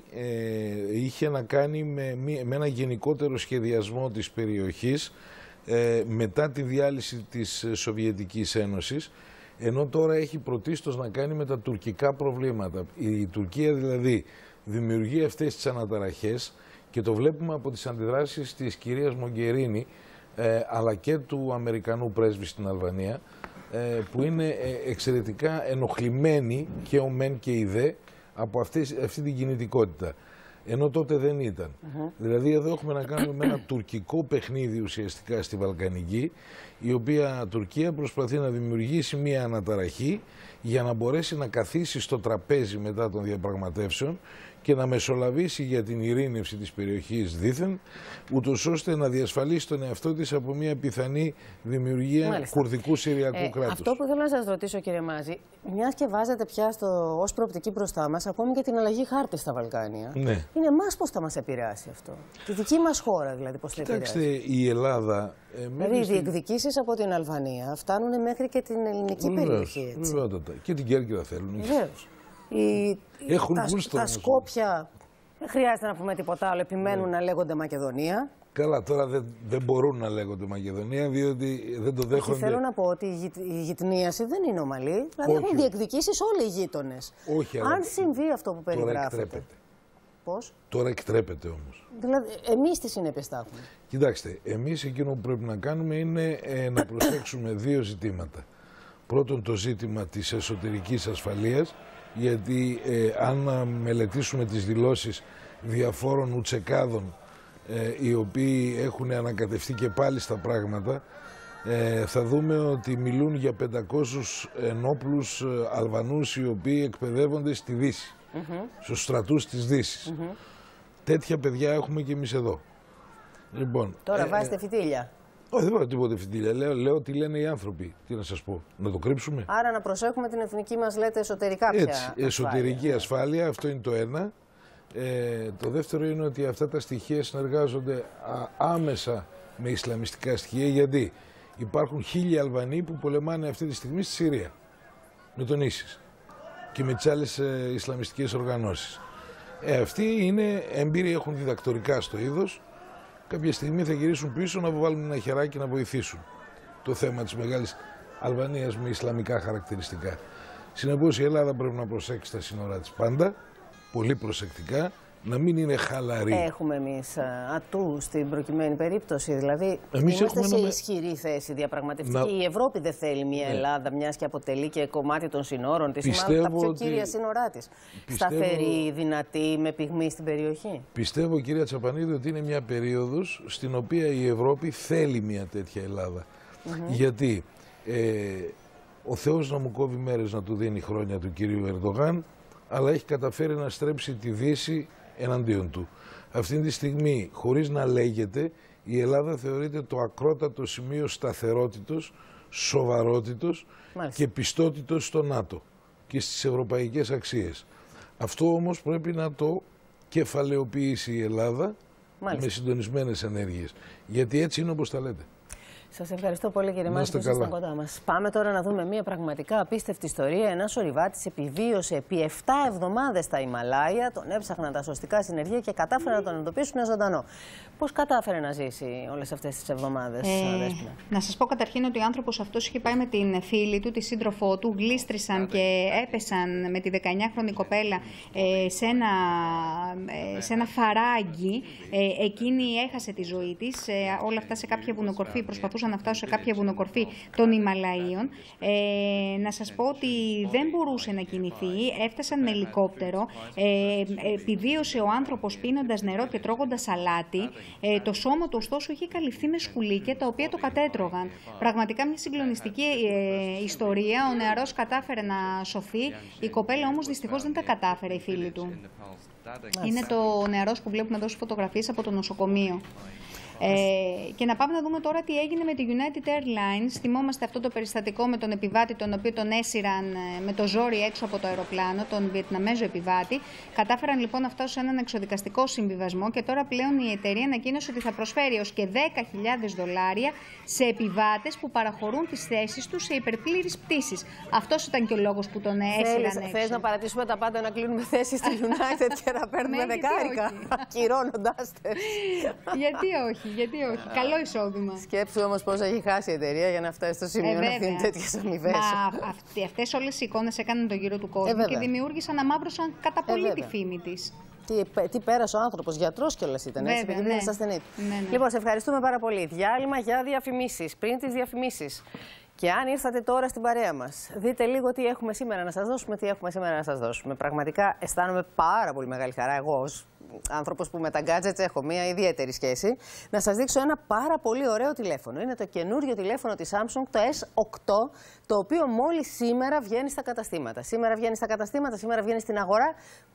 ε, είχε να κάνει με, με ένα γενικότερο σχεδιασμό της περιοχής ε, μετά τη διάλυση της Σοβιετικής Ένωσης, ενώ τώρα έχει πρωτίστως να κάνει με τα τουρκικά προβλήματα. Η Τουρκία δηλαδή δημιουργεί αυτές τις αναταραχές, και το βλέπουμε από τις αντιδράσεις της κυρίας Μογκερίνη ε, αλλά και του Αμερικανού πρέσβη στην Αλβανία, ε, που είναι ε, εξαιρετικά ενοχλημένοι και ο μεν και η δε από αυτές, αυτή την κινητικότητα. Ενώ τότε δεν ήταν. Uh-huh. Δηλαδή εδώ έχουμε να κάνουμε με ένα τουρκικό παιχνίδι ουσιαστικά στη Βαλκανική, η οποία Τουρκία προσπαθεί να δημιουργήσει μία αναταραχή για να μπορέσει να καθίσει στο τραπέζι μετά των διαπραγματεύσεων και να μεσολαβήσει για την ειρήνευση της περιοχής δήθεν, ούτως ώστε να διασφαλίσει τον εαυτό της από μια πιθανή δημιουργία Μάλιστα. κουρδικού συριακού ε, κράτους. Αυτό που θέλω να σας ρωτήσω, κύριε Μάζη, μιας και βάζετε πια στο, ως προοπτική μπροστά μας ακόμη και την αλλαγή χάρτη στα Βαλκάνια, ναι. είναι εμάς πώς θα μας επηρεάσει αυτό? Τη δική μας χώρα δηλαδή πώς θα επηρεάσει? Κοιτάξτε, η Ελλάδα... Ε, δηλαδή οι στην... διεκδικήσεις από την Αλβανία φτάνουν μέχρι και την ελληνική Βεβαίως, περιοχή. Έτσι. Βεβαίωτατα. Και την Κέρκυρα θέλουν. Βεβαίως. Οι, Έχουν τα, γούστο, τα Σκόπια, δεν χρειάζεται να πούμε τίποτα άλλο, επιμένουν ναι. να λέγονται Μακεδονία. Καλά, τώρα δεν, δεν μπορούν να λέγονται Μακεδονία, διότι δεν το δέχονται. Και θέλω να πω ότι η, η γυτνίαση δεν είναι ομαλή. Δηλαδή Όχι. έχουν διεκδικήσεις όλοι οι γείτονες. Όχι, Αν συμβεί αυτό που περιγράφεται. Τώρα Πώς? Τώρα εκτρέπεται όμως. Δηλαδή, εμείς τι συνέπειες θα έχουμε? Κοιτάξτε, εμείς εκείνο που πρέπει να κάνουμε είναι ε, να προσέξουμε δύο ζητήματα. Πρώτον, το ζήτημα της εσωτερικής ασφαλείας, γιατί ε, αν μελετήσουμε τις δηλώσεις διαφόρων ουτσεκάδων ε, οι οποίοι έχουν ανακατευτεί και πάλι στα πράγματα, ε, θα δούμε ότι μιλούν για πεντακόσιους ενόπλους Αλβανούς οι οποίοι εκπαιδεύονται στη Δύση, mm-hmm. στους στρατούς της Δύσης. Mm-hmm. Τέτοια παιδιά έχουμε και εμείς εδώ. Λοιπόν, Τώρα ε, βάζετε φυτίλια. Όχι, δεν βάζω τίποτα φυτίλια. Λέω, λέω τι λένε οι άνθρωποι. Τι να σας πω, να το κρύψουμε. Άρα να προσέχουμε την εθνική μας, λέτε, εσωτερικά πια. Έτσι, εσωτερική ασφάλεια, αυτό είναι το ένα. Ε, το δεύτερο είναι ότι αυτά τα στοιχεία συνεργάζονται α, άμεσα με ισλαμιστικά στοιχεία, γιατί υπάρχουν χίλιοι Αλβανοί που πολεμάνε αυτή τη στιγμή στη Συρία με τον Ίσις και με τις άλλες ε, ισλαμιστικές οργανώσεις. Ε, αυτοί είναι έμπειροι, έχουν διδακτορικά στο είδος. Κάποια στιγμή θα γυρίσουν πίσω να βάλουν ένα χεράκι να βοηθήσουν το θέμα της μεγάλης Αλβανίας με ισλαμικά χαρακτηριστικά. Συνεπώς η Ελλάδα πρέπει να προσέξει τα σύνορά της πάντα, πολύ προσεκτικά, να μην είναι χαλαρή. Έχουμε εμείς ατού στην προκειμένη περίπτωση, δηλαδή εμείς είμαστε σε ένα... ισχυρή θέση διαπραγματευτική. Να... Η Ευρώπη δεν θέλει μια Ελλάδα, μιας και αποτελεί και κομμάτι των συνόρων της, Πιστεύω μάλλον τα πιο ότι... κύρια σύνορά της. Πιστεύω... Σταθερή, δυνατή, με πυγμή στην περιοχή. Πιστεύω, κυρία Τσαπανίδη, ότι είναι μια περίοδος στην οποία η Ευρώπη θέλει μια τέτοια Ελλάδα. Mm-hmm. Γιατί ε, ο Θεός να μου κόβει μέρες να του δίνει χρόνια του κυρίου Ερντογάν, αλλά έχει καταφέρει να στρέψει τη Δύση εναντίον του. Αυτή τη στιγμή, χωρίς να λέγεται, η Ελλάδα θεωρείται το ακρότατο σημείο σταθερότητος, σοβαρότητος Μάλιστα. και πιστότητος στο ΝΑΤΟ και στις ευρωπαϊκές αξίες. Αυτό όμως πρέπει να το κεφαλαιοποιήσει η Ελλάδα Μάλιστα. με συντονισμένες ενέργειες. Γιατί έτσι είναι όπως τα λέτε. Σας ευχαριστώ πολύ, κύριε Μάκη, που ήσασταν κοντά μας. Πάμε τώρα να δούμε μια πραγματικά απίστευτη ιστορία. Ένας ορειβάτης επιβίωσε επί επτά εβδομάδες στα Ιμαλάια, τον έψαχναν τα σωστικά συνεργεία και κατάφεραν να τον εντοπίσουν ζωντανό. Πώς κατάφερε να ζήσει όλες αυτές τις εβδομάδες, ε, Δέσποινα? Να σας πω καταρχήν ότι ο άνθρωπος αυτός είχε πάει με την φίλη του, τη σύντροφό του, γλίστρησαν και έπεσαν με τη δεκαεννιάχρονη κοπέλα ε, σε, ένα, ε, σε ένα φαράγγι. Ε, εκείνη έχασε τη ζωή της. Ε, όλα αυτά σε κάποια βουνοκορφή, προσπαθούσαν να φτάσουν σε κάποια βουνοκορφή των Ιμαλαίων. Ε, να σας πω ότι δεν μπορούσε να κινηθεί, έφτασαν με ελικόπτερο, ε, επιβίωσε ο άνθρωπος πίνοντας νερό και τρώγοντας αλάτι. Ε, το σώμα του ωστόσο είχε καλυφθεί με σκουλίκια τα οποία το κατέτρωγαν. Πραγματικά μια συγκλονιστική ε, ιστορία. Ο νεαρός κατάφερε να σωθεί, η κοπέλα όμως δυστυχώς δεν τα κατάφερε, η φίλη του. Είναι το νεαρός που βλέπουμε εδώ στις φωτογραφίες από το νοσοκομείο. Ε, και να πάμε να δούμε τώρα τι έγινε με τη United Airlines. Θυμόμαστε αυτό το περιστατικό με τον επιβάτη, τον οποίο τον έσυραν με το ζόρι έξω από το αεροπλάνο, τον Βιετναμέζο επιβάτη. Κατάφεραν λοιπόν να φτάσουν σε έναν εξοδικαστικό συμβιβασμό και τώρα πλέον η εταιρεία ανακοίνωσε ότι θα προσφέρει ως και δέκα χιλιάδες δολάρια σε επιβάτες που παραχωρούν τις θέσεις τους σε υπερπλήρεις πτήσεις. Αυτός ήταν και ο λόγος που τον έσυραν έξω. Θες να παρατήσουμε τα πάντα, να κλείνουμε θέσεις στη United και να παίρνουμε δεκάρικα, ακυρώνοντάς τες? Γιατί όχι? Γιατί όχι, καλό εισόδημα. Σκέψου όμως πώς έχει χάσει η εταιρεία για να φτάσει στο σημείο ε, να δίνει τέτοιες αμοιβές. Μα αυτοί, αυτές όλες οι εικόνες έκαναν τον γύρο του κόσμου ε, και δημιούργησαν, αμαύρωσαν κατά πολύ ε, τη φήμη της. Τι, τι πέρασε ο άνθρωπος, γιατρός κιόλας ήταν, έτσι, επειδή ναι. είναι στα ασθενή. Ναι, ναι. Λοιπόν, σε ευχαριστούμε πάρα πολύ. Διάλειμμα για διαφημίσεις. Πριν τις διαφημίσεις. Και αν ήρθατε τώρα στην παρέα μας, δείτε λίγο τι έχουμε σήμερα να σας δώσουμε, τι έχουμε σήμερα να σας δώσουμε. Πραγματικά αισθάνομαι πάρα πολύ μεγάλη χαρά, εγώ ως άνθρωπος που με τα gadgets έχω μια ιδιαίτερη σχέση, να σας δείξω ένα πάρα πολύ ωραίο τηλέφωνο. Είναι το καινούριο τηλέφωνο της Samsung, το ες οκτώ, το οποίο μόλις σήμερα βγαίνει στα καταστήματα. Σήμερα βγαίνει στα καταστήματα, σήμερα βγαίνει στην αγορά.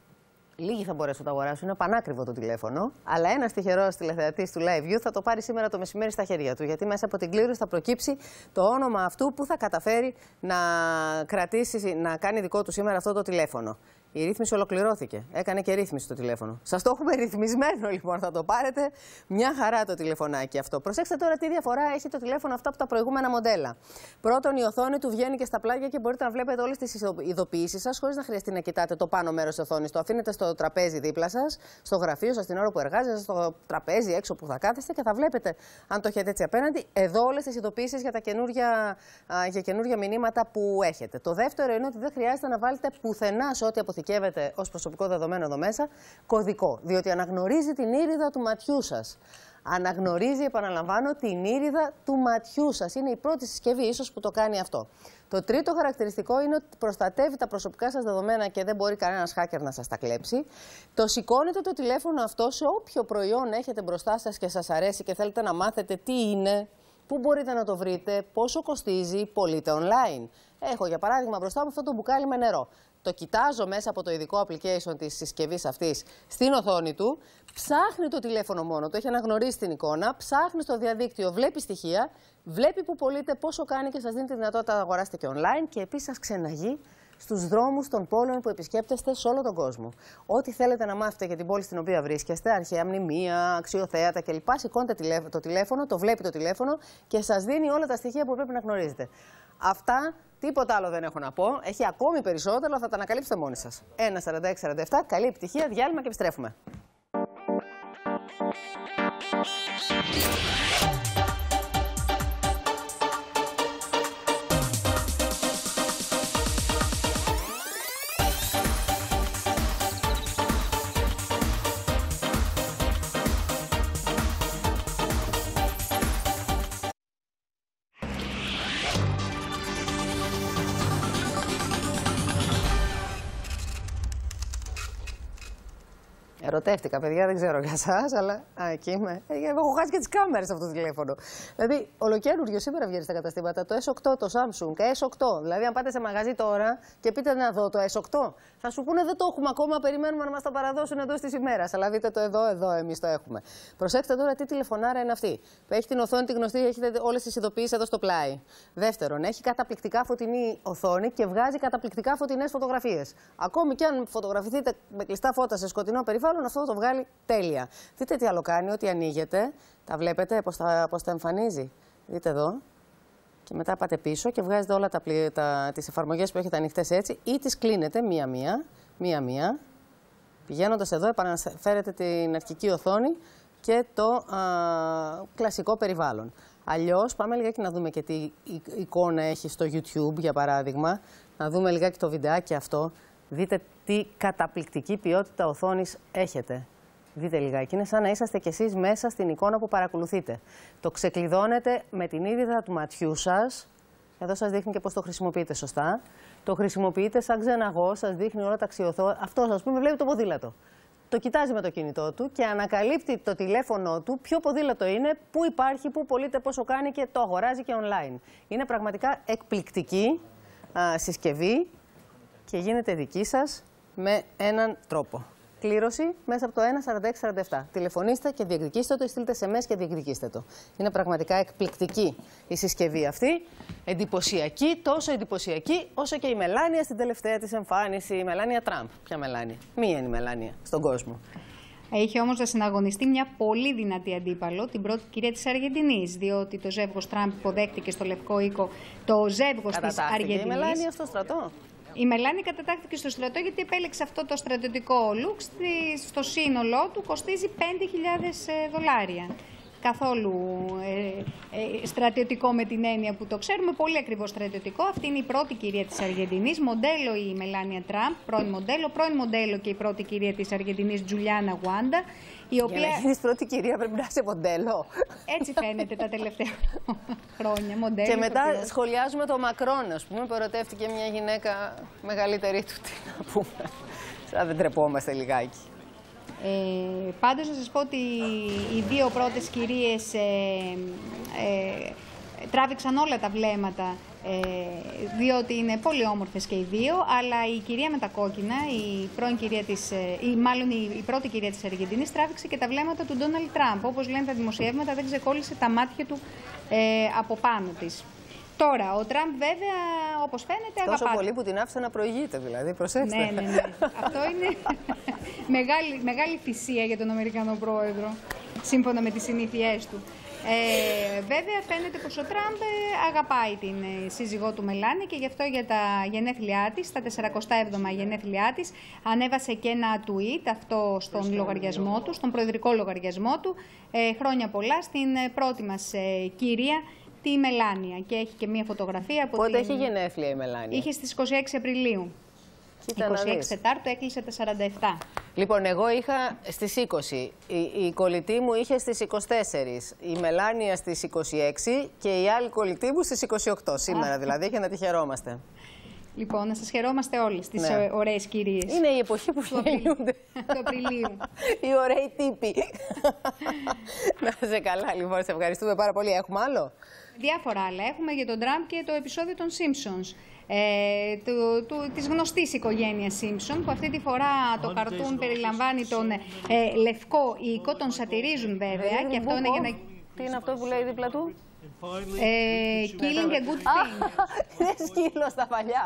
Λίγοι θα μπορέσουν να το αγοράσουν, είναι πανάκριβο το τηλέφωνο. Αλλά ένας τυχερός τηλεθεατής του LiveView θα το πάρει σήμερα το μεσημέρι στα χέρια του. Γιατί μέσα από την κλήρωση θα προκύψει το όνομα αυτού που θα καταφέρει να κρατήσει, να κάνει δικό του σήμερα αυτό το τηλέφωνο. Η ρύθμιση ολοκληρώθηκε. Έκανε και ρύθμιση το τηλέφωνο. Σας το έχουμε ρυθμισμένο λοιπόν, θα το πάρετε. Μια χαρά το τηλεφωνάκι αυτό. Προσέξτε τώρα τι διαφορά έχει το τηλέφωνο αυτά από τα προηγούμενα μοντέλα. Πρώτον, η οθόνη του βγαίνει και στα πλάγια και μπορείτε να βλέπετε όλες τις ειδοποιήσεις σας χωρίς να χρειαστεί να κοιτάτε το πάνω μέρος της οθόνης. Το αφήνετε στο τραπέζι δίπλα σας, στο γραφείο σας την ώρα που εργάζεστε, στο τραπέζι έξω που θα κάθεστε και θα βλέπετε, αν το έχετε έτσι απέναντι, εδώ όλες τις ειδοποιήσεις για τα καινούργια, για καινούργια μηνύματα που έχετε. Το δεύτερο είναι ότι δεν χρειάζεται να βάλετε πουθενά σε ό,τι αποθηκεύετε ως προσωπικό δεδομένο εδώ μέσα κωδικό, διότι αναγνωρίζει την ήριδα του ματιού σας. Αναγνωρίζει, επαναλαμβάνω, την ήριδα του ματιού σας. Είναι η πρώτη συσκευή ίσως που το κάνει αυτό. Το τρίτο χαρακτηριστικό είναι ότι προστατεύει τα προσωπικά σας δεδομένα και δεν μπορεί κανένας hacker να σας τα κλέψει. Το σηκώνετε το τηλέφωνο αυτό σε όποιο προϊόν έχετε μπροστά σας και σας αρέσει και θέλετε να μάθετε τι είναι, πού μπορείτε να το βρείτε, πόσο κοστίζει, πωλείτε online. Έχω για παράδειγμα μπροστά μου αυτό το μπουκάλι με νερό. Το κοιτάζω μέσα από το ειδικό application της συσκευής αυτής στην οθόνη του, ψάχνει το τηλέφωνο μόνο του, έχει αναγνωρίσει την εικόνα, ψάχνει στο διαδίκτυο, βλέπει στοιχεία, βλέπει που πωλείται, πόσο κάνει και σας δίνει τη δυνατότητα να αγοράσετε και online και επίσης σας ξεναγεί στους δρόμους των πόλεων που επισκέπτεστε σε όλο τον κόσμο. Ό,τι θέλετε να μάθετε για την πόλη στην οποία βρίσκεστε, αρχαία μνημεία, αξιοθέατα κλπ. Σηκώνετε το τηλέφωνο, το βλέπει το τηλέφωνο και σας δίνει όλα τα στοιχεία που πρέπει να γνωρίζετε. Αυτά, τίποτα άλλο δεν έχω να πω. Έχει ακόμη περισσότερο, αλλά θα τα ανακαλύψετε μόνοι σας. ένα σαράντα έξι σαράντα επτά, καλή επιτυχία, διάλειμμα και επιστρέφουμε. Ερωτεύτηκα, παιδιά, δεν ξέρω για εσάς, αλλά α, εκεί είμαι. Ε, έχω χάσει και τις κάμερες αυτό το τηλέφωνο. Δηλαδή, ολοκαίουργιο σήμερα βγαίνει στα καταστήματα. Το ες οκτώ, το Samsung, ες οκτώ. Δηλαδή, αν πάτε σε μαγαζί τώρα και πείτε να δω το ες οκτώ, θα σου πούνε δεν το έχουμε ακόμα, περιμένουμε να μας το παραδώσουν εντός της ημέρας. Αλλά δείτε το εδώ, εδώ, εμείς το έχουμε. Προσέξτε τώρα τι τηλεφωνάρα είναι αυτή. Έχει την οθόνη τη γνωστή, έχετε όλες τις ειδοποιήσεις εδώ στο πλάι. Δεύτερον, έχει καταπληκτικά φωτεινή οθόνη και βγάζει καταπληκτικά φωτεινές φωτογραφίες. Ακόμη και αν φωτογραφηθείτε με κλειστά φώτα σε σκοτεινό περιβάλλον, αυτό το βγάλει τέλεια. Δείτε τι άλλο κάνει, ότι ανοίγετε, τα βλέπετε πώς τα, πώς τα εμφανίζει. Δείτε εδώ. Και μετά πάτε πίσω και βγάζετε όλα τα, τα, τις εφαρμογές που έχετε ανοιχτές έτσι ή τις κλείνετε μία-μία, μία-μία. Πηγαίνοντας εδώ επαναφέρετε την αρχική οθόνη και το α, κλασικό περιβάλλον. Αλλιώς πάμε λιγάκι να δούμε και τι εικόνα έχει στο YouTube για παράδειγμα. Να δούμε λιγάκι το βιντεάκι αυτό. Δείτε τι καταπληκτική ποιότητα οθόνης έχετε. Δείτε λιγάκι, είναι σαν να είσαστε κι εσείς μέσα στην εικόνα που παρακολουθείτε. Το ξεκλειδώνετε με την ήριδα του ματιού σας. Εδώ σας δείχνει και πώς το χρησιμοποιείτε σωστά. Το χρησιμοποιείτε σαν ξεναγό, σας δείχνει όλα τα αξιοθό. Αυτό, ας πούμε, βλέπει το ποδήλατο. Το κοιτάζει με το κινητό του και ανακαλύπτει το τηλέφωνο του ποιο ποδήλατο είναι, πού υπάρχει, πού πωλείται, πόσο κάνει και το αγοράζει και online. Είναι πραγματικά εκπληκτική α, συσκευή και γίνεται δική σας με έναν τρόπο. Κλήρωση μέσα από το ένα σαράντα έξι σαράντα επτά. Τηλεφωνήστε και διεκδικήστε το ή στείλτε ες εμ ες και διεκδικήστε το. Είναι πραγματικά εκπληκτική η συσκευή αυτή. Εντυπωσιακή, τόσο εντυπωσιακή όσο και η Μελάνια στην τελευταία της εμφάνιση. Η Μελάνια Τραμπ. Ποια Μελάνια? Μία είναι η Μελάνια στον κόσμο. Είχε όμως να συναγωνιστεί μια πολύ δυνατή αντίπαλο, την πρώτη κυρία της Αργεντινής, διότι το ζεύγος Τραμπ υποδέχτηκε στο Λευκό Οίκο το ζεύγος της Αργεντινής. Η Μελάνια στο στρατό. Η Μελάνη κατατάχθηκε στο στρατό γιατί επέλεξε αυτό το στρατιωτικό look. Στο σύνολό του κοστίζει πέντε χιλιάδες δολάρια. Καθόλου ε, ε, στρατιωτικό με την έννοια που το ξέρουμε, πολύ ακριβώς στρατιωτικό. Αυτή είναι η πρώτη κυρία της Αργεντινής, μοντέλο η Μελάνια Τραμπ, πρώην μοντέλο, πρώην μοντέλο και η πρώτη κυρία της Αργεντινής, Τζουλιάνα Γουάντα. Η οποία... Για να γίνεις πρώτη κυρία πρέπει να είσαι μοντέλο. Έτσι φαίνεται τα τελευταία χρόνια, μοντέλο. Και μετά οποίο... σχολιάζουμε το Μακρόν, ας πούμε, που ερωτεύτηκε μια γυναίκα μεγαλύτερη του, τι να πούμε. Σαν δεν τρεπόμαστε λιγάκι. Ε, πάντως να σας πω ότι οι δύο πρώτες κυρίες ε, ε, τράβηξαν όλα τα βλέμματα, ε, διότι είναι πολύ όμορφες και οι δύο, αλλά η κυρία με τα κόκκινα, η, πρώην κυρία της, ή μάλλον η, η πρώτη κυρία της Αργεντινής, τράβηξε και τα βλέμματα του Ντόναλντ Τραμπ. Όπως λένε τα δημοσιεύματα, δεν ξεκόλλησε τα μάτια του ε, από πάνω της. Τώρα, ο Τραμπ βέβαια, όπως φαίνεται, αγαπάται. Τόσο πολύ που την άφησε να προηγείται, δηλαδή, προσέξτε. Ναι, ναι, ναι. Αυτό είναι μεγάλη, μεγάλη θυσία για τον Αμερικανό πρόεδρο, σύμφωνα με τις συνήθειές του. Ε, βέβαια, φαίνεται πως ο Τραμπ αγαπάει την σύζυγό του Μελάνη και γι' αυτό για τα γενέθλιά της, τα σαρανταεπτά έβδομα γενέθλιά της, ανέβασε και ένα tweet αυτό στον λογαριασμό του, στον προεδρικό λογαριασμό του. Ε, χρόνια πολλά στην πρώτη μας ε, κυρία, τη Μελάνια, και έχει και μία φωτογραφία από Πότε την... έχει γενέθλια η Μελάνια? Είχε στις είκοσι έξι Απριλίου. Κοίτα είκοσι έξι Τετάρτου έκλεισε τα σαράντα επτά. Λοιπόν, εγώ είχα στις είκοσι, η, η κολλητή μου είχε στις είκοσι τέσσερα, η Μελάνια στις είκοσι έξι και η άλλη κολλητή μου στις είκοσι οκτώ, σήμερα δηλαδή, και να τη χαιρόμαστε. Λοιπόν, να σας χαιρόμαστε όλες τις ναι. ωραίες κυρίες. Είναι η εποχή που γεννιούνται. Του Απριλίου. Οι ωραίοι τύποι. Να είσαι καλά, λοιπόν, σε ευχαριστούμε πάρα πολύ. Έχουμε άλλο? Διάφορα άλλα. Έχουμε για τον Τραμπ και το επεισόδιο των Simpsons. Ε, του, του, της γνωστής οικογένειας Simpson, που αυτή τη φορά το καρτούν περιλαμβάνει τον ε, λευκό οίκο, τον σατυρίζουν βέβαια, και αυτό είναι για να... Τι είναι αυτό που λέει δίπλα του? Ε, killing a good thing. Είναι σκύλο στα παλιά.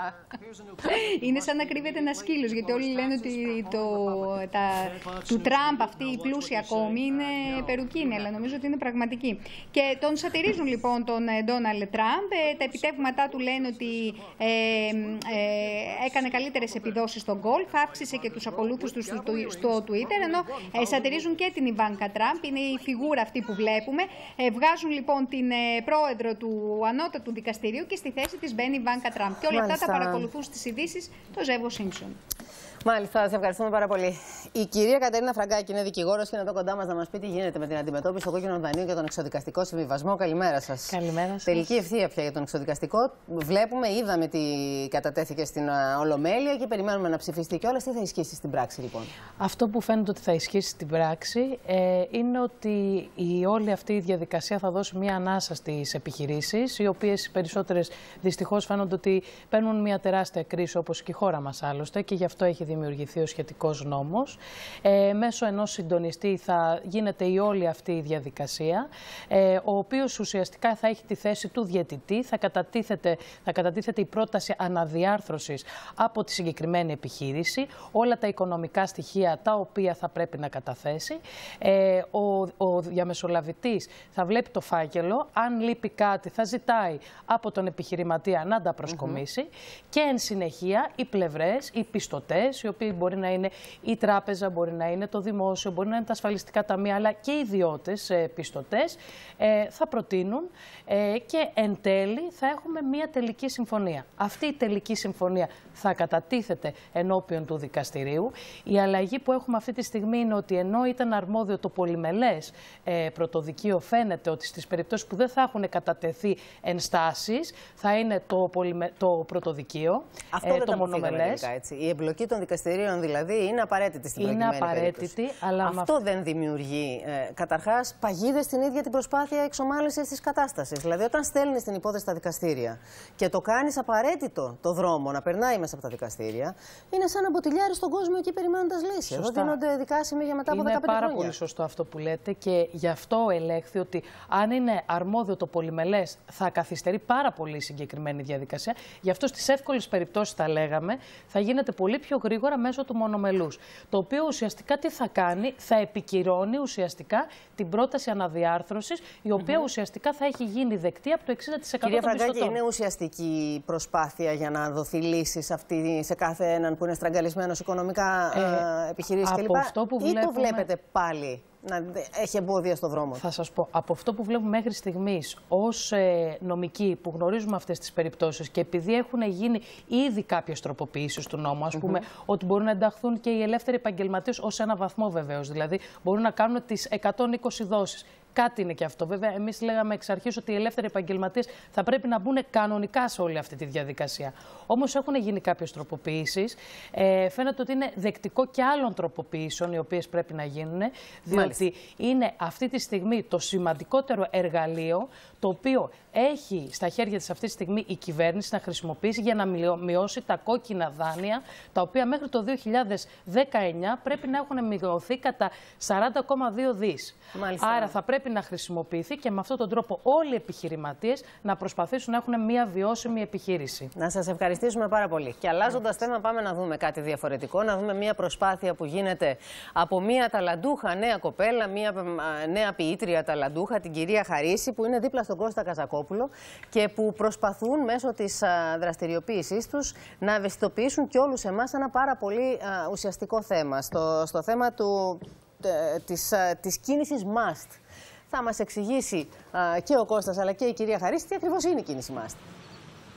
Είναι σαν να κρύβεται ένα σκύλος, γιατί όλοι λένε ότι το, τα, του Τραμπ αυτή η πλούσια ακόμη είναι περουκίνη, αλλά νομίζω ότι είναι πραγματική. Και τον σατυρίζουν λοιπόν τον Ντόναλντ Τραμπ. Τα επιτεύγματά του λένε ότι ε, ε, έκανε καλύτερες επιδόσεις στο γκολφ, αύξησε και τους ακολούθους του στο, στο Twitter, ενώ ε, σατυρίζουν και την Ιβάνκα Τραμπ, είναι η φιγούρα αυτή που βλέπουμε. Ε, βγάζουν λοιπόν την πρόεδρο του ανώτατου δικαστηρίου και στη θέση της μπαίνει η Ιβάνκα Τραμπ. Και όλα αυτά τα παρακολουθούν στις ειδήσεις το ζεύγο Σίμψον. Μάλιστα, σε ευχαριστούμε πάρα πολύ. Η κυρία Κατερίνα Φραγκάκη είναι δικηγόρος και είναι εδώ κοντά μας να μας πει τι γίνεται με την αντιμετώπιση των κόκκινων δανείων και τον εξοδικαστικό συμβιβασμό. Καλημέρα σας. Καλημέρα σας. Τελική ευθεία πια για τον εξοδικαστικό. Βλέπουμε, είδαμε τι κατατέθηκε στην Ολομέλεια και περιμένουμε να ψηφιστεί κιόλας. Τι θα ισχύσει στην πράξη, λοιπόν? Αυτό που φαίνεται ότι θα ισχύσει στην πράξη ε, είναι ότι η όλη αυτή η διαδικασία θα δώσει μια ανάσα στις επιχειρήσεις, οι οποίες περισσότερες δυστυχώς φαίνονται ότι παίρνουν μια τεράστια κρίση, όπως και η χώρα μας άλλωστε, και γι' αυτό έχει δημιουργηθεί ο σχετικός νόμος. Ε, μέσω ενός συντονιστή θα γίνεται η όλη αυτή η διαδικασία, ε, ο οποίος ουσιαστικά θα έχει τη θέση του διαιτητή, θα κατατίθεται, θα κατατίθεται η πρόταση αναδιάρθρωσης από τη συγκεκριμένη επιχείρηση, όλα τα οικονομικά στοιχεία τα οποία θα πρέπει να καταθέσει. Ε, ο, ο διαμεσολαβητής θα βλέπει το φάκελο, αν λείπει κάτι θα ζητάει από τον επιχειρηματία να τα προσκομίσει mm-hmm. και εν συνεχεία οι πλευρές, οι πιστωτές, οι οποίοι μπορεί να είναι η τράπεζα, μπορεί να είναι το δημόσιο, μπορεί να είναι τα ασφαλιστικά ταμεία, αλλά και οι ιδιώτες ε, πιστωτές, ε, θα προτείνουν ε, και εν τέλει θα έχουμε μία τελική συμφωνία. Αυτή η τελική συμφωνία θα κατατίθεται ενώπιον του δικαστηρίου. Η αλλαγή που έχουμε αυτή τη στιγμή είναι ότι ενώ ήταν αρμόδιο το πολυμελές ε, πρωτοδικείο, φαίνεται ότι στις περιπτώσεις που δεν θα έχουν κατατεθεί ενστάσεις θα είναι το, πολυμε... το πρωτοδικείο, αυτό ε, δεν το μονομελές. Έτσι. Η εμπλοκή των δικαστηρίων δηλαδή είναι απαραίτητη στην προκειμένη Είναι απαραίτητη, περίπτωση. αλλά αυτό με... δεν δημιουργεί ε, καταρχάς παγίδες στην ίδια την προσπάθεια εξομάλυνσης της κατάστασης. Δηλαδή, όταν στέλνεις την υπόθεση στα δικαστήρια και το κάνεις απαραίτητο το δρόμο να περνάει μέσα από τα δικαστήρια, είναι σαν να μποτιλιάρεις τον κόσμο εκεί περιμένοντας λύση. Εδώ δίνονται δικάσιμοι για μετά από είναι δεκαπέντε πάρα χρόνια. πολύ σωστό αυτό που λέτε και γι' αυτό ελέγχθη ότι αν είναι αρμόδιο το πολυμελές θα καθυστερεί πάρα πολύ η συγκεκριμένη διαδικασία. Γι' αυτό στις εύκολες περιπτώσεις, τα λέγαμε, θα γίνεται πολύ πιο γρήγορα μέσω του μονομελούς. Το οποίο ουσιαστικά τι θα κάνει, θα επικυρώνει ουσιαστικά την πρόταση αναδιάρθρωσης, η οποία mm-hmm. ουσιαστικά θα έχει γίνει δεκτή από το εξήντα τοις εκατό Κυρία των Φραγκάκη, πιστωτών. είναι ουσιαστική προσπάθεια για να δοθεί λύση σε, αυτή, σε κάθε έναν που είναι στραγγαλισμένος οικονομικά ε, επιχειρήσεις κλπ. Ή το βλέπετε πάλι να έχει εμπόδια στο δρόμο? Θα σας πω, από αυτό που βλέπουμε μέχρι στιγμής ως ε, νομικοί που γνωρίζουμε αυτές τις περιπτώσεις και επειδή έχουν γίνει ήδη κάποιες τροποποιήσεις του νόμου, ας πούμε, mm-hmm. ότι μπορούν να ενταχθούν και οι ελεύθεροι επαγγελματίες ως ένα βαθμό βεβαίως, δηλαδή μπορούν να κάνουν τις εκατόν είκοσι δόσεις. Κάτι είναι και αυτό. Βέβαια, εμείς λέγαμε εξ αρχής ότι οι ελεύθεροι επαγγελματίες θα πρέπει να μπουν κανονικά σε όλη αυτή τη διαδικασία. Όμως έχουν γίνει κάποιες τροποποιήσεις. Ε, φαίνεται ότι είναι δεκτικό και άλλων τροποποιήσεων, οι οποίες πρέπει να γίνουν, διότι Μάλιστα. είναι αυτή τη στιγμή το σημαντικότερο εργαλείο το οποίο έχει στα χέρια της αυτή τη στιγμή η κυβέρνηση να χρησιμοποιήσει για να μειώσει τα κόκκινα δάνεια, τα οποία μέχρι το δύο χιλιάδες δεκαεννιά πρέπει να έχουν μειωθεί κατά σαράντα κόμμα δύο δις. Μάλιστα. Άρα θα πρέπει να χρησιμοποιηθεί και με αυτόν τον τρόπο όλοι οι επιχειρηματίες να προσπαθήσουν να έχουν μια βιώσιμη επιχείρηση. Να σας ευχαριστήσουμε πάρα πολύ. Και αλλάζοντας θέμα, πάμε να δούμε κάτι διαφορετικό, να δούμε μια προσπάθεια που γίνεται από μια ταλαντούχα νέα κοπέλα, μια νέα ποιήτρια ταλαντούχα, την κυρία Χαρίση, που είναι δίπλα στον Κώστα Καζακόπουλο και που προσπαθούν μέσω της δραστηριοποίησής τους να ευαισθητοποιήσουν και όλους εμάς ένα πάρα πολύ ουσιαστικό θέμα, στο, στο θέμα του, της, της κίνησης must. Θα μας εξηγήσει α, και ο Κώστας αλλά και η κυρία Χαρίση τι ακριβώς είναι η κίνηση must.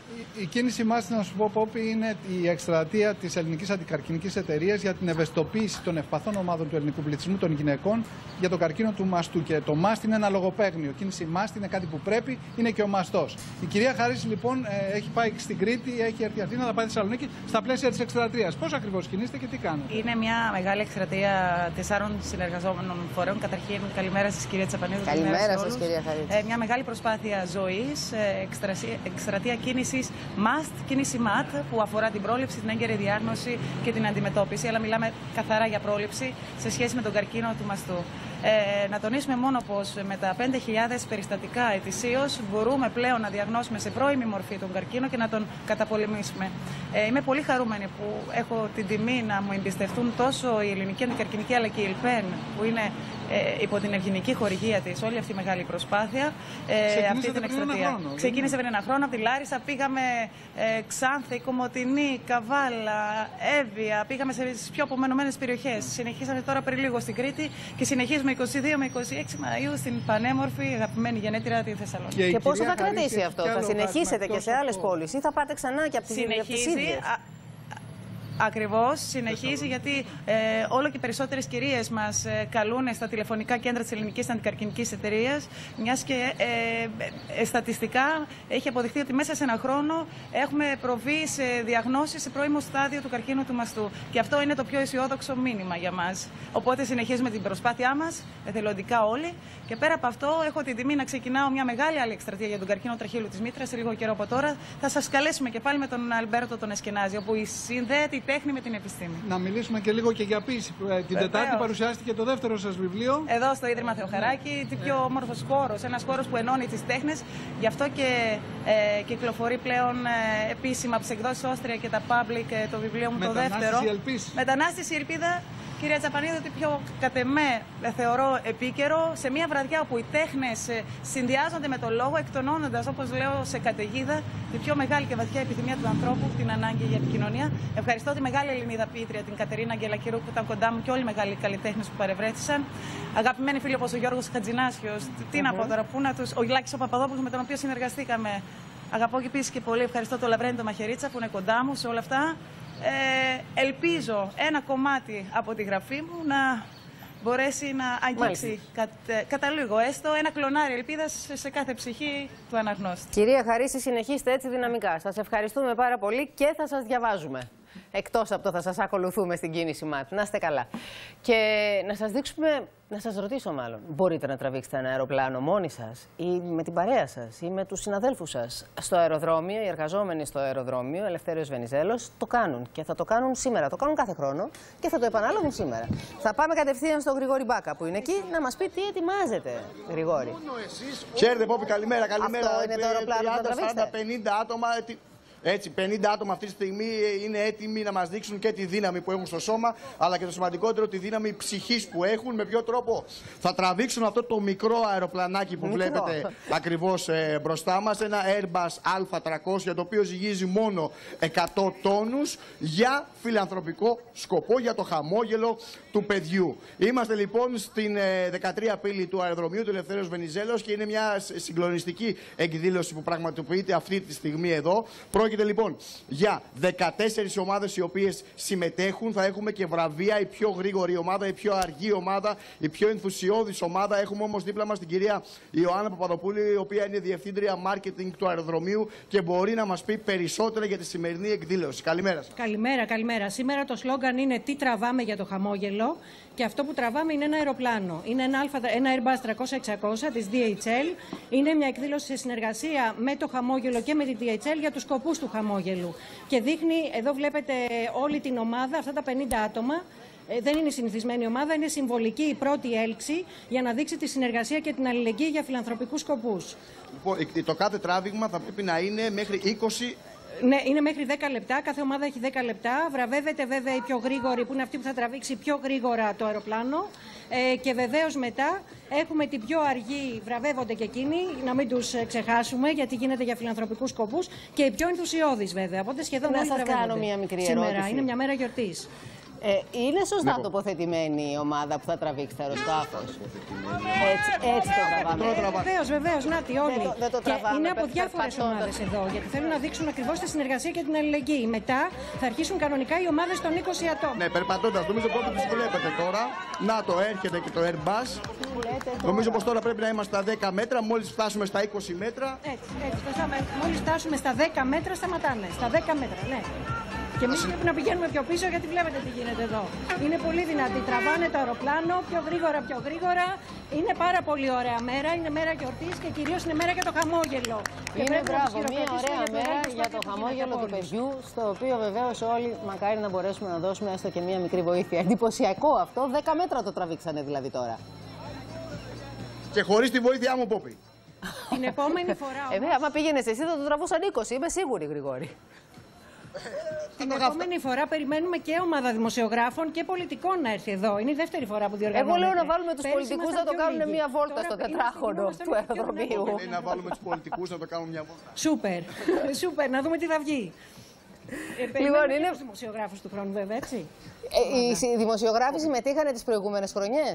Η κίνηση μας, να σου πω, Πόπη, είναι η εκστρατεία της Ελληνικής Αντικαρκινικής Εταιρείας για την ευαισθητοποίηση των ευπαθών ομάδων του ελληνικού πληθυσμού, των γυναικών, για τον καρκίνο του μαστού. Και το μάστι είναι ένα λογοπαίγνιο. Η κίνηση μάστι είναι κάτι που πρέπει, είναι και ο μαστός. Η κυρία Χαρίση, λοιπόν, έχει πάει στην Κρήτη, έχει έρθει Αθήνα, θα πάει στη Θεσσαλονίκη στα πλαίσια της εκστρατείας. Πώς ακριβώς κινείστε και τι κάνετε? Είναι μια μεγάλη εκστρατεία τεσσάρων συνεργαζόμενων φορέων. Καταρχήν, καλημέρα σας, κυρία Τσαπανίδου. Καλημέρα σας, κυρία Χαρίση. Ε, μια μεγάλη προσπάθεια ζωής, εκστρατεία κίνησης μαστ, κίνηση ΜΑΤ, που αφορά την πρόληψη, την έγκαιρη διάγνωση και την αντιμετώπιση. Αλλά μιλάμε καθαρά για πρόληψη σε σχέση με τον καρκίνο του μαστού. Ε, να τονίσουμε μόνο πως με τα πέντε χιλιάδες περιστατικά ετησίως μπορούμε πλέον να διαγνώσουμε σε πρώιμη μορφή τον καρκίνο και να τον καταπολεμήσουμε. Ε, είμαι πολύ χαρούμενη που έχω την τιμή να μου εμπιστευτούν τόσο η Ελληνική Αντικαρκινική αλλά και η ΕΛΠΕΝ, που είναι ε, υπό την ευγενική χορηγία της όλη αυτή η μεγάλη προσπάθεια. Ε, αυτή την εκστρατεία. Ξεκίνησε πριν ένα χρόνο από τη Λάρισα, πήγαμε ε, Ξάνθη, Κομοτηνή, Καβάλα, Εύβοια, πήγαμε στις πιο απομονωμένες περιοχές. Συνεχίσαμε τώρα πριν λίγο στην Κρήτη και συνεχίζουμε είκοσι δύο με είκοσι έξι Μαΐου στην πανέμορφη αγαπημένη γενέτειρα τη Θεσσαλονίκη. Και, και πόσο θα κρατήσει αυτό, θα συνεχίσετε και σε άλλες πόλεις ή θα πάτε ξανά και από τις ίδιες? Ακριβώς, συνεχίζει, γιατί ε, όλο και περισσότερες κυρίες μας ε, καλούν στα τηλεφωνικά κέντρα της Ελληνικής Αντικαρκινικής Εταιρείας, μιας και ε, ε, στατιστικά έχει αποδειχθεί ότι μέσα σε ένα χρόνο έχουμε προβεί σε διαγνώσεις σε πρώιμο στάδιο του καρκίνου του μαστού. Και αυτό είναι το πιο αισιόδοξο μήνυμα για μας. Οπότε συνεχίζουμε την προσπάθειά μας, εθελοντικά όλοι. Και πέρα από αυτό, έχω την τιμή να ξεκινάω μια μεγάλη άλλη εκστρατεία για τον καρκίνο τραχύλου της μήτρας σε λίγο καιρό από τώρα. Θα σας καλέσουμε και πάλι με τον Αλμπέρτο τον Εσκενάζη, όπου συνδέεται τέχνη με την επιστήμη. Να μιλήσουμε και λίγο και για ποίηση. Την Βεβαίως. Τετάρτη παρουσιάστηκε το δεύτερο σας βιβλίο. Εδώ στο Ίδρυμα Θεοχαράκη, τι πιο όμορφος χώρος. Ένας χώρος που ενώνει τις τέχνες. Γι' αυτό και ε, κυκλοφορεί πλέον ε, επίσημα από τις εκδόσεις Όστρια και τα Public ε, το βιβλίο μου το δεύτερο. Μετανάστευση η ελπίδα. Κυρία Τσαπανίδου, ότι πιο κατ' εμέ θεωρώ επίκαιρο σε μια βραδιά όπου οι τέχνες συνδυάζονται με τον λόγο, εκτονώνοντας, όπως λέω, σε καταιγίδα την πιο μεγάλη και βαθιά επιθυμία του ανθρώπου, την ανάγκη για επικοινωνία. Ευχαριστώ τη μεγάλη Ελληνίδα ποιήτρια, την Κατερίνα Αγγελακυρού, που ήταν κοντά μου, και όλοι οι μεγάλοι καλλιτέχνες που παρευρέθησαν. Αγαπημένοι φίλοι όπως ο Γιώργος Χατζινάσιος, τι mm-hmm. να πω τώρα, πού να τους. Ο Γιουλάκης ο Παπαδόπουλος, με τον οποίο συνεργαστήκαμε. Αγαπώ και επίσης και πολύ, ευχαριστώ τον Λαβρένη τον Μαχαιρίτσα που είναι κοντά μου σε όλα αυτά. Ε, ελπίζω ένα κομμάτι από τη γραφή μου να μπορέσει να αγγίξει κατ, κατά λίγο έστω ένα κλονάρι ελπίδας σε κάθε ψυχή του αναγνώστη. Κυρία Χαρίση, συνεχίστε έτσι δυναμικά. Σας ευχαριστούμε πάρα πολύ και θα σας διαβάζουμε. Εκτός από το θα σας ακολουθούμε στην κίνηση ΜΑΤ. Να είστε καλά. Και να σας δείξουμε, να σας ρωτήσω μάλλον, μπορείτε να τραβήξετε ένα αεροπλάνο μόνοι σας ή με την παρέα σας ή με τους συναδέλφους σας στο αεροδρόμιο? Οι εργαζόμενοι στο αεροδρόμιο Ελευθέριος Βενιζέλος το κάνουν και θα το κάνουν σήμερα. Το κάνουν κάθε χρόνο και θα το επαναλάβουν σήμερα. Θα πάμε κατευθείαν στον Γρηγόρη Μπάκα που είναι εκεί να μας πει τι ετοιμάζετε, Γρηγόρη. Χαίρετε, Πόπη, καλημέρα. Καλημέρα. Αυτό είναι το αεροπλάνο που θα τραβήξετε. πενήντα άτομα. Έτσι, πενήντα άτομα αυτή τη στιγμή είναι έτοιμοι να μας δείξουν και τη δύναμη που έχουν στο σώμα, αλλά και το σημαντικότερο, τη δύναμη ψυχής που έχουν. Με ποιο τρόπο? Θα τραβήξουν αυτό το μικρό αεροπλανάκι που μικρό. βλέπετε ακριβώς ε, μπροστά μας, ένα Airbus Α τριακόσια, το οποίο ζυγίζει μόνο εκατό τόνους για φιλανθρωπικό σκοπό, για το χαμόγελο του παιδιού. Είμαστε λοιπόν στην ε, δεκατρία πύλη του αεροδρομίου του Ελευθέριος Βενιζέλος και είναι μια συγκλονιστική εκδήλωση που πραγματοποιείται αυτή τη στιγμή εδώ. Πρόκειται λοιπόν για δεκατέσσερις ομάδες οι οποίες συμμετέχουν. Θα έχουμε και βραβεία, η πιο γρήγορη ομάδα, η πιο αργή ομάδα, η πιο ενθουσιώδης ομάδα. Έχουμε όμως δίπλα μας την κυρία Ιωάννα Παπαδοπούλη, η οποία είναι διευθύντρια marketing του αεροδρομίου και μπορεί να μας πει περισσότερα για τη σημερινή εκδήλωση. Καλημέρα σας. Καλημέρα, καλημέρα. Σήμερα το σλόγγαν είναι «Τι τραβάμε για το χαμόγελο» και αυτό που τραβάμε είναι ένα αεροπλάνο. Είναι ένα, ένα Airbus τριακόσια εξακόσια της ντι έιτς ελ. Είναι μια εκδήλωση σε συνεργασία με το χαμόγελο και με τη ντι έιτς ελ για τους σκοπούς του χαμόγελου. Και δείχνει, εδώ βλέπετε όλη την ομάδα, αυτά τα πενήντα άτομα. Ε, δεν είναι συνηθισμένη ομάδα, είναι συμβολική η πρώτη έλξη για να δείξει τη συνεργασία και την αλληλεγγύη για φιλανθρωπικούς σκοπούς. Λοιπόν, το κάθε τράβηγμα θα πρέπει να είναι μέχρι είκοσι. Ναι, είναι μέχρι δέκα λεπτά. Κάθε ομάδα έχει δέκα λεπτά. Βραβεύεται βέβαια η πιο γρήγορη, που είναι αυτή που θα τραβήξει πιο γρήγορα το αεροπλάνο. Ε, και βεβαίως μετά έχουμε την πιο αργή, βραβεύονται και εκείνοι, να μην τους ξεχάσουμε, γιατί γίνεται για φιλανθρωπικούς σκοπούς. Και οι πιο ενθουσιώδεις βέβαια. Οπότε σχεδόν να όλοι σας βραβεύονται. κάνω μια μικρή σήμερα. ερώτηση. Είναι μια μέρα γιορτής. Ε, είναι σωστά Λοιπόν. τοποθετημένη η ομάδα που θα τραβήξει το αεροσκάφο. Έτσι, έτσι το τραβάμε. Βεβαίω, βεβαίω, Νάτι, όλοι. Δεν το, δεν το Και τραβάμε. είναι από πε- διάφορε περπατώντας. ομάδε εδώ, γιατί θέλουν να δείξουν ακριβώ τη συνεργασία και την αλληλεγγύη. Μετά θα αρχίσουν κανονικά οι ομάδε των είκοσι ατόμων. Ναι, περπατώντας. Νομίζω ότι τους βλέπετε τώρα. Να το έρχεται και το Airbus. Νομίζω πως τώρα πρέπει να είμαστε στα δέκα μέτρα. Μόλις φτάσουμε στα είκοσι μέτρα. Έτσι, έτσι. Μόλι φτάσουμε στα δέκα μέτρα, σταματάνε. Στα δέκα μέτρα, ναι. Και εμεί πρέπει να πηγαίνουμε πιο πίσω, γιατί βλέπετε τι γίνεται εδώ. Είναι πολύ δυνατή. Τραβάνε το αεροπλάνο πιο γρήγορα, πιο γρήγορα. Είναι πάρα πολύ ωραία μέρα. Είναι μέρα γιορτής και κυρίως είναι μέρα για το χαμόγελο. Και Είναι πρέπει να μπράβο, τους μια χειροκροτήσουμε ωραία για το μέρα έργο για το που γίνεται χαμόγελο από του όλους. παιδιού, στο οποίο βεβαίως όλοι μακάρι να μπορέσουμε να δώσουμε έστω και μια μικρή βοήθεια. Εντυπωσιακό αυτό, δέκα μέτρα το τραβήξανε δηλαδή τώρα. Και χωρίς τη βοήθειά μου, Πόπη. Την επόμενη φορά. Ε, βέβαια, άμα πήγαινες εσύ θα το τραβούσαν είκοσι, είμαι σίγουρη, Γρηγόρη. Την επόμενη φορά περιμένουμε και ομάδα δημοσιογράφων και πολιτικών να έρθει εδώ. Είναι η δεύτερη φορά που διοργανώνεται. Εγώ λέω να βάλουμε τους Πέρυσι πολιτικούς ήμασταν να το πιο κάνουν λίγοι. μία βόλτα Τώρα στο είμαστε- τετράγωνο είμαστε του πιο αεροδρομίου. δυνατοί. Λέει να βάλουμε τους πολιτικούς να το κάνουμε μια βόλτα. Σούπερ. Σούπερ, να δούμε τι θα βγει. Ε, Λοιπόν, περιμένουμε είναι- και τους δημοσιογράφους του χρόνου, βέβαια, έτσι. Ε, οι συ- δημοσιογράφοι συμμετείχανε τις προηγούμενες χρονιές.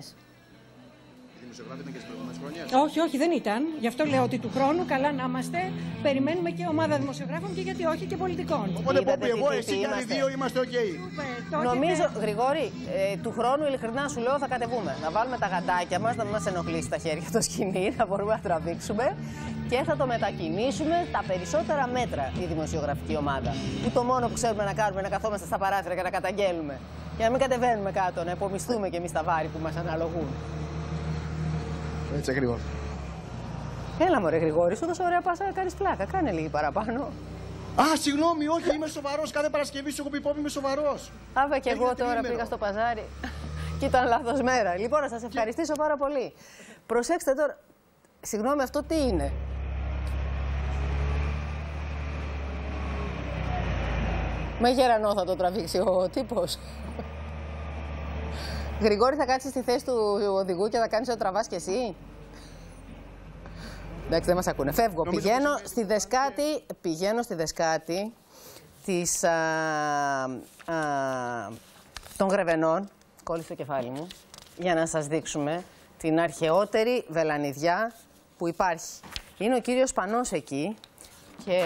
Όχι, όχι, δεν ήταν. Γι' αυτό λέω ότι του χρόνου καλά να είμαστε. Περιμένουμε και ομάδα δημοσιογράφων και γιατί όχι και πολιτικών. Οπότε, Είδατε Πόπη, τι εγώ, τύποι εσύ και άλλοι είμαστε. δύο είμαστε οκ. Νομίζω, Γρηγόρη, ε, του χρόνου ειλικρινά σου λέω θα κατεβούμε. Να βάλουμε τα γαντάκια μας, να μην μας ενοχλήσει τα χέρια το σκηνή, να μπορούμε να τραβήξουμε και θα το μετακινήσουμε τα περισσότερα μέτρα η δημοσιογραφική ομάδα. Που το μόνο που ξέρουμε να κάνουμε είναι να καθόμαστε στα παράθυρα και να καταγγέλουμε. Για να μην κατεβαίνουμε κάτω, να υπομισθούμε κι εμείς τα βάρη που μας αναλογούν. Έτσι ακριβώς. Έλα μωρέ Γρηγόρη, σου τόσο ωραία πάσα να κάνεις πλάκα. Κάνε λίγη παραπάνω. Α, συγγνώμη, όχι, είμαι σοβαρός. Κάθε Παρασκευή σου έχω πει, Πόπη, είμαι σοβαρός. Άβα και εγώ Έγινε τώρα τριήμερο. πήγα στο παζάρι και ήταν λάθος μέρα. Λοιπόν, να σας ευχαριστήσω πάρα πολύ. Προσέξτε τώρα. Συγγνώμη, αυτό τι είναι? Με γερανό θα το τραβήξει ο τύπος. Γρηγόρη, θα κάτσεις στη θέση του οδηγού και θα κάνεις ό,τι τραβάς κι εσύ. Εντάξει, δεν μας ακούνε. Φεύγω. Νομίζω Πηγαίνω πως είναι- στη Δεσκάτη, πηγαίνω στη Δεσκάτη της, α, α, των Γρεβενών. Κόλλησε το κεφάλι μου. Για να σας δείξουμε την αρχαιότερη βελανιδιά που υπάρχει. Είναι ο κύριος Πανός εκεί και...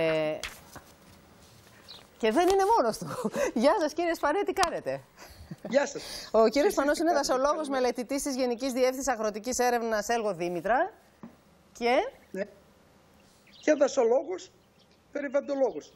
και δεν είναι μόνος του. Γεια σας κύριε Σπανέ, τι κάνετε? Γεια σας. Ο κύριος Εσείς Πανός τι είναι κάνετε? δασολόγος μελετητής της Γενικής Διεύθυνσης Αγροτικής Έρευνας Έλγο Δήμητρα και... Ναι. Και δασολόγος, περιβαλλοντολόγος.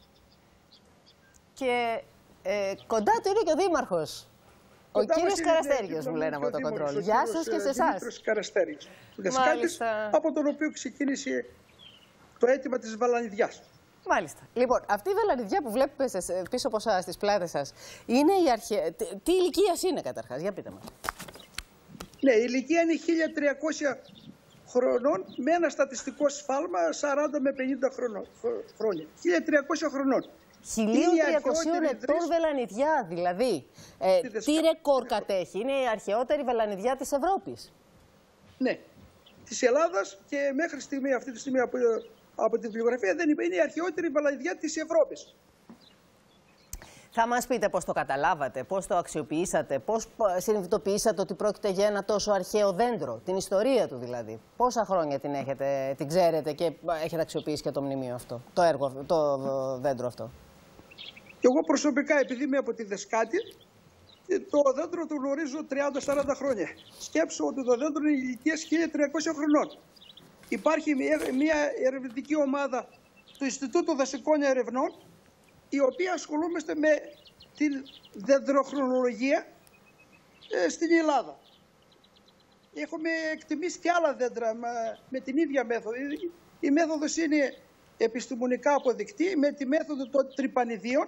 Και ε, κοντά του είναι και ο Δήμαρχος. Ο Κοντά κύριος μας είναι, Καραστέριος ναι, μου λένε από το ο Δήμαρχος, κοντρόλ. ο Γεια κύριος, σας και ε, σε εσάς. Δημήτρης Καραστέριος, Δεσκάτης, Μάλιστα. από τον οποίο ξεκίνησε το αίτημα της βαλανιδιάς. Μάλιστα. Λοιπόν, αυτή η βελανιδιά που βλέπετε σε- πίσω από εσάς, στις πλάτες σας, είναι η αρχαία... Τι, τι ηλικίας είναι καταρχάς, για πείτε μας. Ναι, η ηλικία είναι χίλια τριακόσια χρονών με ένα στατιστικό σφάλμα σαράντα με πενήντα χρονών, χρόνια. χίλια τριακόσια χρονών. χίλια τριακόσια αρχαιότερη ετών δρύς- βελανιδιά, δηλαδή. Ε, Στη τι Δεσκάτη. ρεκόρ κατέχει, είναι η αρχαιότερη βελανιδιά της Ευρώπης. Ναι, της Ελλάδας και μέχρι στιγμή, αυτή τη στιγμή από, από τη βιβλιογραφία δεν είναι, είναι η αρχαιότερη βαλανιδιά της Ευρώπης. Θα μας πείτε πώς το καταλάβατε, πώς το αξιοποιήσατε, πώς συνειδητοποιήσατε ότι πρόκειται για ένα τόσο αρχαίο δέντρο, την ιστορία του δηλαδή. Πόσα χρόνια την, έχετε, την ξέρετε και έχετε αξιοποιήσει και το μνημείο αυτό, το έργο, το δέντρο αυτό. Και εγώ προσωπικά, επειδή είμαι από τη Δεσκάτη, το δέντρο το γνωρίζω τριάντα σαράντα χρόνια. Σκέψω ότι το δέντρο είναι ηλικίας χίλια τριακόσια χρονών. Υπάρχει μια, μια ερευνητική ομάδα του Ινστιτούτου Δασικών Ερευνών, η οποία ασχολούμαστε με την δεντροχρονολογία ε, στην Ελλάδα. Έχουμε εκτιμήσει και άλλα δέντρα με, με την ίδια μέθοδο. Η, η μέθοδος είναι επιστημονικά αποδεικτή με τη μέθοδο των τρυπανιδίων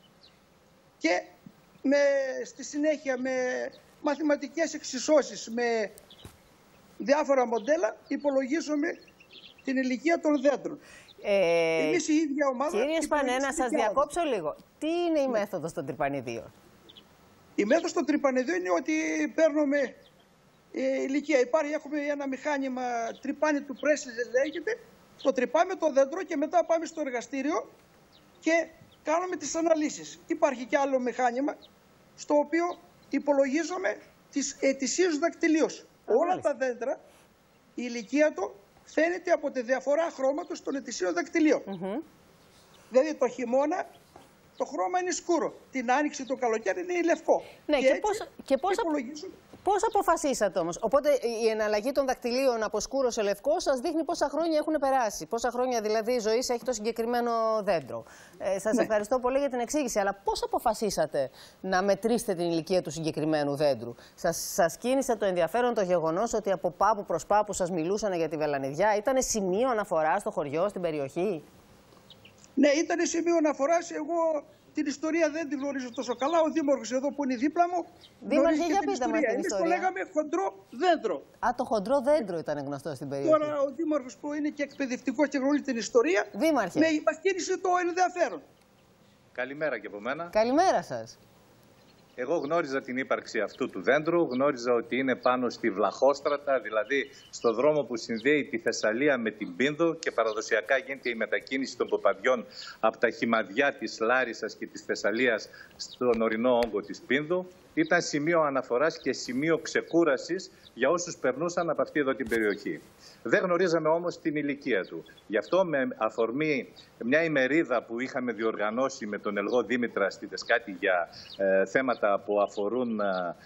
και με, στη συνέχεια με μαθηματικές εξισώσεις, με διάφορα μοντέλα υπολογίζουμε την ηλικία των δέντρων. Ε, Εμείς η ίδια ομάδα... Κύριε Σπανέ, να σας υπολογίζουμε διακόψω λίγο. Τι είναι η μέθοδος των τρυπανιδίων? Η μέθοδος των τρυπανιδίων είναι ότι παίρνουμε ε, ηλικία. Υπάρχει, έχουμε ένα μηχάνημα τρυπάνι του Πρέσλι, λέγεται. Το τρυπάμε το δέντρο και μετά πάμε στο εργαστήριο και κάνουμε τις αναλύσεις. Υπάρχει και άλλο μηχάνημα στο οποίο υπολογίζουμε τις ετησίους δακτυλίους. Όλα τα δέντρα, η ηλικία του φαίνεται από τη διαφορά χρώματος των ετησίων δακτυλίων. Mm-hmm. Δηλαδή το χειμώνα το χρώμα είναι σκούρο, την άνοιξη το καλοκαίρι είναι λευκό. Ναι, και, και, και, πώς, και πώς, πώς αποφασίσατε όμως? Οπότε η εναλλαγή των δακτυλίων από σκούρο σε λευκό σας δείχνει πόσα χρόνια έχουν περάσει. Πόσα χρόνια δηλαδή ζωής έχει το συγκεκριμένο δέντρο. Ε, σας ναι. ευχαριστώ πολύ για την εξήγηση. Αλλά πώς αποφασίσατε να μετρήσετε την ηλικία του συγκεκριμένου δέντρου? Σας, σας κίνησε το ενδιαφέρον το γεγονός ότι από πάπου προς πάπου σας μιλούσαν για τη βελανιδιά? Ήτανε σημείο αναφορά στο χωριό, στην περιοχή? Ναι, ήταν σημείο αναφοράς. Εγώ την ιστορία δεν την γνωρίζω τόσο καλά. Ο δήμαρχος εδώ που είναι δίπλα μου γνωρίζει για την ιστορία. Εμείς το λέγαμε χοντρό δέντρο. Α, το χοντρό δέντρο ήταν γνωστό στην περιοχή. Τώρα ο δήμαρχος που είναι και εκπαιδευτικός και γνωρίζει την ιστορία, Δήμαρχε, με μας κίνησε το ενδιαφέρον. Καλημέρα και από μένα. Καλημέρα σας. Εγώ γνώριζα την ύπαρξη αυτού του δέντρου, γνώριζα ότι είναι πάνω στη Βλαχόστρατα, δηλαδή στο δρόμο που συνδέει τη Θεσσαλία με την Πίνδο και παραδοσιακά γίνεται η μετακίνηση των ποπαδιών από τα χυμαδιά της Λάρισσας και της Θεσσαλίας στον ορεινό όγκο της Πίνδου. Ήταν σημείο αναφοράς και σημείο ξεκούρασης για όσους περνούσαν από αυτή εδώ την περιοχή. Δεν γνωρίζαμε όμως την ηλικία του. Γι' αυτό με αφορμή μια ημερίδα που είχαμε διοργανώσει με τον Ελγό Δήμητρα στη Δεσκάτη για ε, θέματα που αφορούν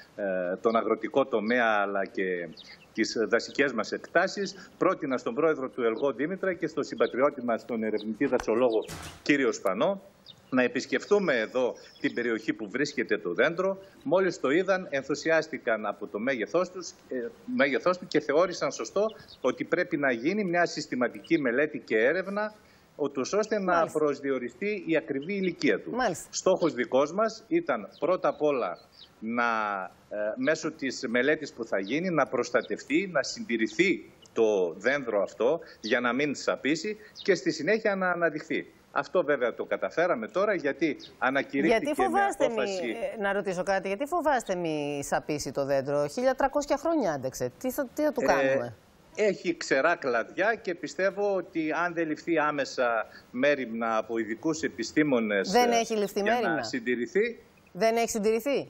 ε, τον αγροτικό τομέα αλλά και τις δασικές μας εκτάσεις, πρότεινα στον πρόεδρο του Ελγό Δήμητρα και στον συμπατριώτη μας, τον ερευνητή δασολόγο κύριο Σπανό, να επισκεφτούμε εδώ την περιοχή που βρίσκεται το δέντρο. Μόλις το είδαν, ενθουσιάστηκαν από το μέγεθός, τους, ε, μέγεθός του και θεώρησαν σωστό ότι πρέπει να γίνει μια συστηματική μελέτη και έρευνα, ούτως ώστε Μάλιστα. να προσδιοριστεί η ακριβή ηλικία του. Μάλιστα. Στόχος δικός μας ήταν πρώτα απ' όλα να, ε, μέσω της μελέτης που θα γίνει, να προστατευτεί, να συντηρηθεί το δέντρο αυτό για να μην σαπίσει και στη συνέχεια να αναδειχθεί. Αυτό βέβαια το καταφέραμε τώρα, γιατί ανακηρύχθηκε γιατί φοβάστε με απόφαση... Μη, να ρωτήσω κάτι, γιατί φοβάστε μη σαπίσει το δέντρο? χίλια τριακόσια χρόνια άντεξε. Τι θα, τι θα του κάνουμε? Ε, έχει ξερά κλαδιά και πιστεύω ότι αν δεν ληφθεί άμεσα μέριμνα από ειδικούς επιστήμονες δεν έχει ληφθεί για μέριμνα. να συντηρηθεί... Δεν έχει συντηρηθεί.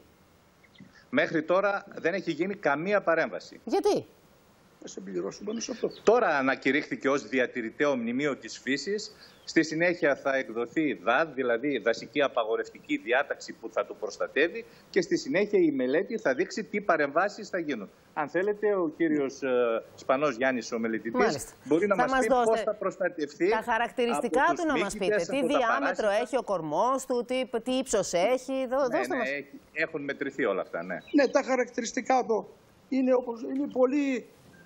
Μέχρι τώρα δεν έχει γίνει καμία παρέμβαση. Γιατί? Τώρα ανακηρύχθηκε ως διατηρηταίο μνημείο της φύσης. Στη συνέχεια θα εκδοθεί ΔΑΔ, δηλαδή δασική απαγορευτική διάταξη που θα το προστατεύει και στη συνέχεια η μελέτη θα δείξει τι παρεμβάσεις θα γίνουν. Αν θέλετε, ο κύριος ε, Σπανός Γιάννης, ο μελετητής, Μάλιστα. μπορεί να θα μας, μας πει δώσετε πώς θα προστατευτεί. Τα χαρακτηριστικά του να μας πείτε. Τι διάμετρο έχει ο κορμός του, τι, τι ύψος έχει. Δώ, ναι, δώστε ναι, μας. έχουν μετρηθεί όλα αυτά, ναι. Ναι, τα χαρακτηριστικά του είναι, είναι πολύ...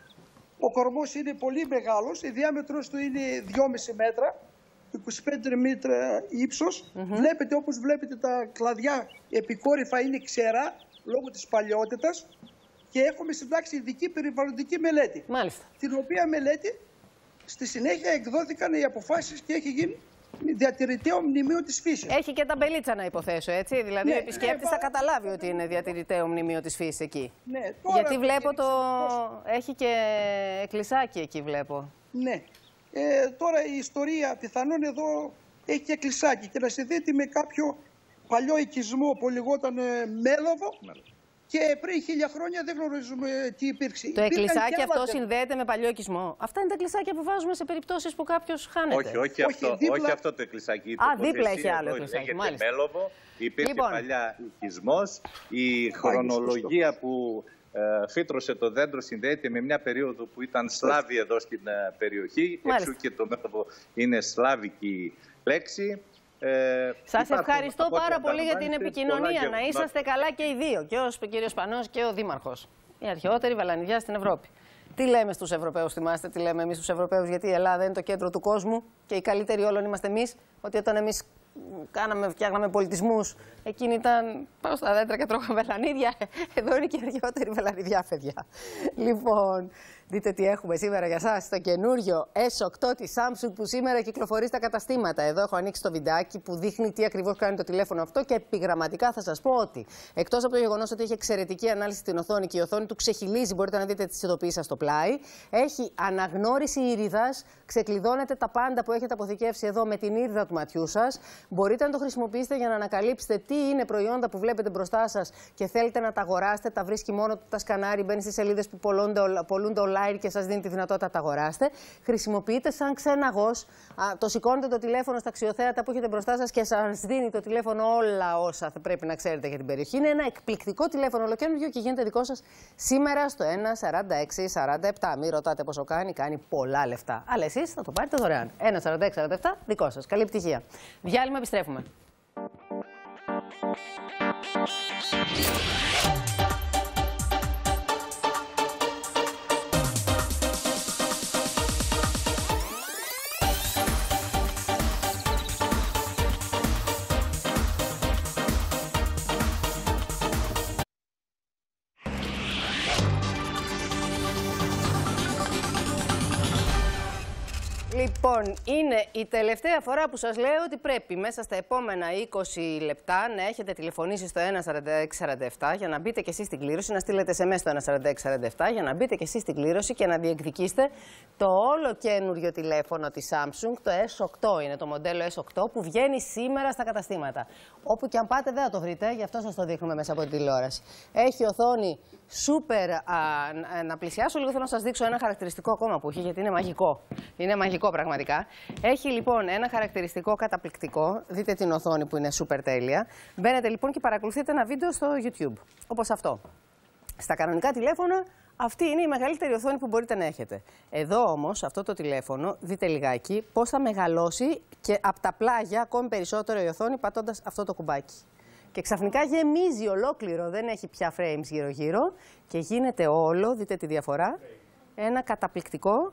Ο κορμός είναι πολύ μεγάλος, η διάμετρος του είναι δυόμισι μέτρα, είκοσι πέντε μέτρα ύψος. Mm-hmm. Βλέπετε, όπως βλέπετε, τα κλαδιά επικόρυφα είναι ξερά λόγω της παλαιότητας και έχουμε συντάξει ειδική περιβαλλοντική μελέτη. Μάλιστα. Την οποία μελέτη στη συνέχεια εκδόθηκαν οι αποφάσεις και έχει γίνει διατηρηταίο μνημείο της φύσης. Έχει και τα μπελίτσα να υποθέσω, έτσι. Δηλαδή ναι, ο επισκέπτης ναι, θα καταλάβει ότι είναι διατηρηταίο μνημείο της φύσης εκεί. Ναι, τώρα γιατί βλέπω το... έχει και εκκλησάκι εκεί βλέπω. Ναι. Ε, τώρα η ιστορία πιθανόν εδώ έχει και εκκλησάκι και να συνδέεται με κάποιο παλιό οικισμό που λεγόταν Μέλοβο. Ναι. Και πριν χίλια χρόνια δεν γνωρίζουμε τι υπήρξε. Το εκκλησάκι αυτό δέντρα. συνδέεται με παλιό οικισμό. Αυτά είναι τα εκκλησάκια που βάζουμε σε περιπτώσεις που κάποιος χάνεται. Όχι, όχι, αυτό, όχι, δίπλα... όχι αυτό το εκκλησάκι. Α, δίπλα έχει άλλο εκκλησάκι. Μάλιστα. Μέλοβο, υπήρχε λοιπόν. παλιά οικισμός. Η χρονολογία που ε, φύτρωσε το δέντρο συνδέεται με μια περίοδο που ήταν Σλάβοι εδώ στην ε, περιοχή. Μάλιστα. Εξού και το Μέλοβο είναι σλάβικη λέξη. Ε, Σας ευχαριστώ πάρα πολύ για την επικοινωνία. Να είσαστε καλά και οι δύο, και ο κύριος Σπανός και ο Δήμαρχος. Η αρχαιότερη βελανιδιά στην Ευρώπη. Τι λέμε στους Ευρωπαίους, θυμάστε, τι λέμε εμείς στους Ευρωπαίους, γιατί η Ελλάδα είναι το κέντρο του κόσμου και οι καλύτεροι όλων είμαστε εμείς. Ότι όταν εμείς κάναμε, φτιάχναμε πολιτισμούς, εκείνοι ήταν πάω στα δέντρα και τρώγαμε βελανίδια. Εδώ είναι και η αρχαιότερη βελανιδιά, παιδιά. Λοιπόν, δείτε τι έχουμε σήμερα για σας, το καινούριο ες οκτώ της Samsung που σήμερα κυκλοφορεί στα καταστήματα. Εδώ έχω ανοίξει το βιντεάκι που δείχνει τι ακριβώς κάνει το τηλέφωνο αυτό και επιγραμματικά θα σας πω ότι εκτός από το γεγονός ότι έχει εξαιρετική ανάλυση στην οθόνη και η οθόνη του ξεχυλίζει, μπορείτε να δείτε τις ειδοποιήσεις στο πλάι, έχει αναγνώριση ήριδας, ξεκλειδώνετε τα πάντα που έχετε αποθηκεύσει εδώ με την ήριδα του ματιού σας, Μπορείτε να το χρησιμοποιήσετε για να ανακαλύψετε τι είναι προϊόντα που βλέπετε μπροστά σας και θέλετε να τα αγοράσετε. Τα βρίσκει μόνο του, τα σκανάρει, μπαίνει στις σελίδες που πολλούνται online και σας δίνει τη δυνατότητα να τα αγοράσετε. Χρησιμοποιείτε σαν ξέναγος. Το σηκώνετε το τηλέφωνο στα αξιοθέατα που έχετε μπροστά σας και σας δίνει το τηλέφωνο όλα όσα θα πρέπει να ξέρετε για την περιοχή. Είναι ένα εκπληκτικό τηλέφωνο ολοκαίνουργιο και γίνεται δικό σας σήμερα στο ένα σαράντα έξι σαράντα επτά. Μην ρωτάτε πόσο κάνει, κάνει πολλά λεφτά. Αλλά εσείς θα το πάρετε δωρεάν. ένα σαράντα έξι σαράντα επτά, δικό σας. Καλή επιτυχία. Διάλειμμα, επιστρέφουμε. Λοιπόν, είναι η τελευταία φορά που σας λέω ότι πρέπει μέσα στα επόμενα είκοσι λεπτά να έχετε τηλεφωνήσει στο ένα σαράντα έξι σαράντα επτά για να μπείτε και εσείς στην κλήρωση, να στείλετε ες εμ ες στο ένα σαράντα έξι σαράντα επτά για να μπείτε και εσείς στην κλήρωση και να διεκδικήσετε το όλο καινούριο τηλέφωνο της Samsung, το ες οκτώ είναι το μοντέλο ες οκτώ που βγαίνει σήμερα στα καταστήματα. Όπου και αν πάτε δεν θα το βρείτε, γι' αυτό σας το δείχνουμε μέσα από την τηλεόραση. Έχει οθόνη σούπερ. Α, να πλησιάσω λίγο, θέλω να σας δείξω ένα χαρακτηριστικό ακόμα που έχει, γιατί είναι μαγικό. Είναι μαγικό πραγματικά. Έχει λοιπόν ένα χαρακτηριστικό καταπληκτικό. Δείτε την οθόνη που είναι σούπερ τέλεια. Μπαίνετε λοιπόν και παρακολουθείτε ένα βίντεο στο YouTube. Όπως αυτό. Στα κανονικά τηλέφωνα, αυτή είναι η μεγαλύτερη οθόνη που μπορείτε να έχετε. Εδώ όμως, αυτό το τηλέφωνο, δείτε λιγάκι πώς θα μεγαλώσει και από τα πλάγια ακόμη περισσότερο η οθόνη πατώντας αυτό το κουμπάκι. Και ξαφνικά γεμίζει ολόκληρο, δεν έχει πια frames γύρω-γύρω και γίνεται όλο, δείτε τη διαφορά, ένα καταπληκτικό.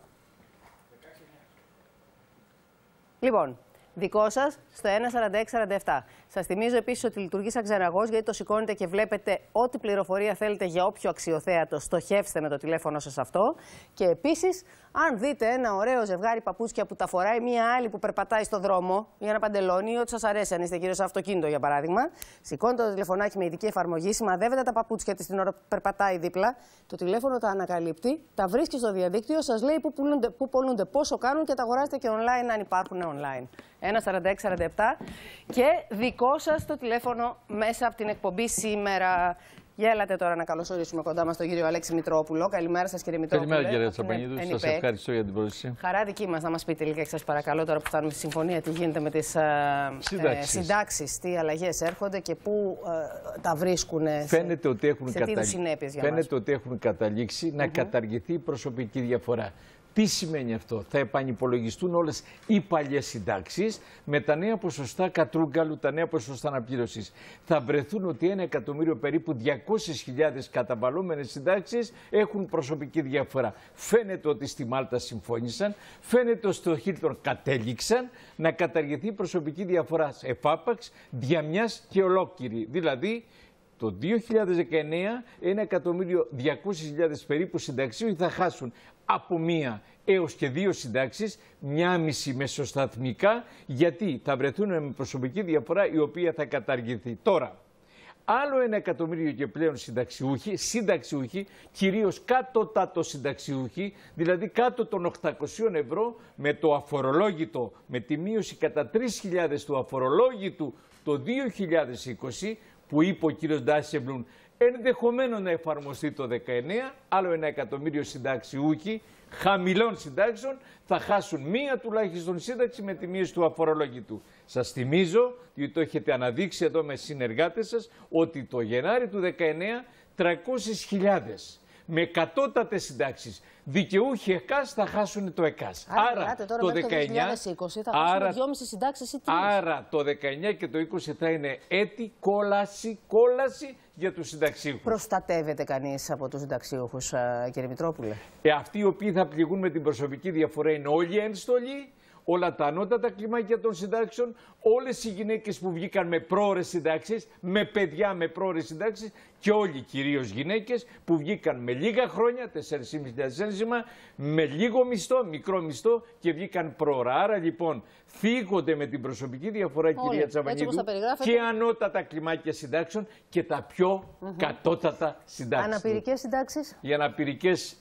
Λοιπόν, δικό σας στο ένα σαράντα έξι σαράντα επτά. Σας θυμίζω επίσης ότι λειτουργεί σαν ξεναγός, γιατί το σηκώνετε και βλέπετε ό,τι πληροφορία θέλετε για όποιο αξιοθέατο. Στοχεύστε με το τηλέφωνο σας αυτό. Και επίσης, αν δείτε ένα ωραίο ζευγάρι παπούτσια που τα φοράει μία άλλη που περπατάει στο δρόμο για ένα παντελόνι ή ό,τι σας αρέσει, αν είστε γύρω σε αυτοκίνητο για παράδειγμα, σηκώνετε το τηλεφωνάκι με ειδική εφαρμογή, σημαδεύετε τα παπούτσια της την ώρα που περπατάει δίπλα, το τηλέφωνο τα ανακαλύπτει, τα βρίσκει στο διαδίκτυο, σας λέει πού πουλούνται, πού πουλούνται, πόσο κάνουν και τα αγοράζετε και online αν υπάρχουν online. ένα σαράντα έξι σαράντα επτά και δικό σας το τηλέφωνο μέσα από την εκπομπή σήμερα. Γέλατε τώρα να καλωσορίσουμε κοντά μας τον κύριο Αλέξη Μητρόπουλο. Καλημέρα σας, κύριε Μητρόπουλο. Καλημέρα, κύριε Τσαπανίδου. Σας ευχαριστώ για την πρόσκληση. Χαρά δική μας να μας πείτε λίγα, σας παρακαλώ, τώρα που φτάνουμε στη συμφωνία, τι γίνεται με τις συντάξεις, ε, συντάξεις τι αλλαγές έρχονται και πού ε, τα βρίσκουν. Φαίνεται, σε, ότι, έχουν σε καταλή... συνέπειες για Φαίνεται μας. ότι έχουν καταλήξει να mm-hmm. καταργηθεί η προσωπική διαφορά. Τι σημαίνει αυτό? Θα επανυπολογιστούν όλες οι παλιές συντάξεις με τα νέα ποσοστά κατρούγκαλου, τα νέα ποσοστά αναπλήρωσης. Θα βρεθούν ότι ένα εκατομμύριο περίπου διακόσιες χιλιάδες καταβαλλόμενες συντάξεις έχουν προσωπική διαφορά. Φαίνεται ότι στη Μάλτα συμφώνησαν, φαίνεται ότι στο Χίλτον κατέληξαν να καταργηθεί η προσωπική διαφορά εφάπαξ, διαμιάς και ολόκληρη. Δηλαδή, το δύο χιλιάδες δεκαεννέα, ένα εκατομμύριο διακόσιες χιλιάδες περίπου συνταξίοι θα χάσουν από μία έως και δύο συντάξεις, μία μισή μεσοσταθμικά, γιατί θα βρεθούν με προσωπική διαφορά η οποία θα καταργηθεί. Τώρα, άλλο ένα εκατομμύριο και πλέον συνταξιούχοι, συνταξιούχοι, κυρίως κάτωτατο συνταξιούχοι, δηλαδή κάτω των οκτακοσίων ευρώ, με το αφορολόγητο, με τη μείωση κατά τρεις χιλιάδες του αφορολόγητου το δύο χιλιάδες είκοσι, που είπε ο κύριος Ντάσεμπλουν, ενδεχομένω να εφαρμοστεί το δεκαεννέα, άλλο ένα εκατομμύριο συνταξιούχοι χαμηλών συντάξεων θα χάσουν μία τουλάχιστον σύνταξη με τη μείωση του αφορολόγητου. Σας θυμίζω, διότι το έχετε αναδείξει εδώ με συνεργάτες σας, ότι το Γενάρη του δεκαεννέα τριακόσιες χιλιάδες με κατώτατες συντάξεις δικαιούχοι ΕΚΑΣ θα χάσουν το ΕΚΑΣ. Άρα, άρα τώρα, το δεκαεννέα, το δύο χιλιάδες είκοσι θα χάσουν δυόμισι συντάξεις ή τρεις. Άρα το δεκαεννέα και το είκοσι θα είναι έτη κόλαση, κόλαση για τους συνταξίουχους. Προστατεύεται κανείς από τους συνταξίουχους, κύριε Μητρόπουλε? Ε, αυτοί οι οποίοι θα πληγούν με την προσωπική διαφορά είναι όλοι ένστολοι, όλα τα ανώτατα κλιμάκια των συντάξεων, όλες οι γυναίκες που βγήκαν με πρόωρες συντάξεις, με παιδιά με πρόωρες συντάξεις και όλοι κυρίως γυναίκες που βγήκαν με λίγα χρόνια, τέσσερις χιλιάδες πεντακόσια ένσημα, με λίγο μισθό, μικρό μισθό και βγήκαν πρόωρα. Άρα λοιπόν θίγονται με την προσωπική διαφορά, όλοι, κυρία Τσαπανίδου, και ανώτατα κλιμάκια συντάξεων και τα πιο mm-hmm. κατώτατα συντάξεις. Αναπηρικές συντάξεις. Οι αναπηρικές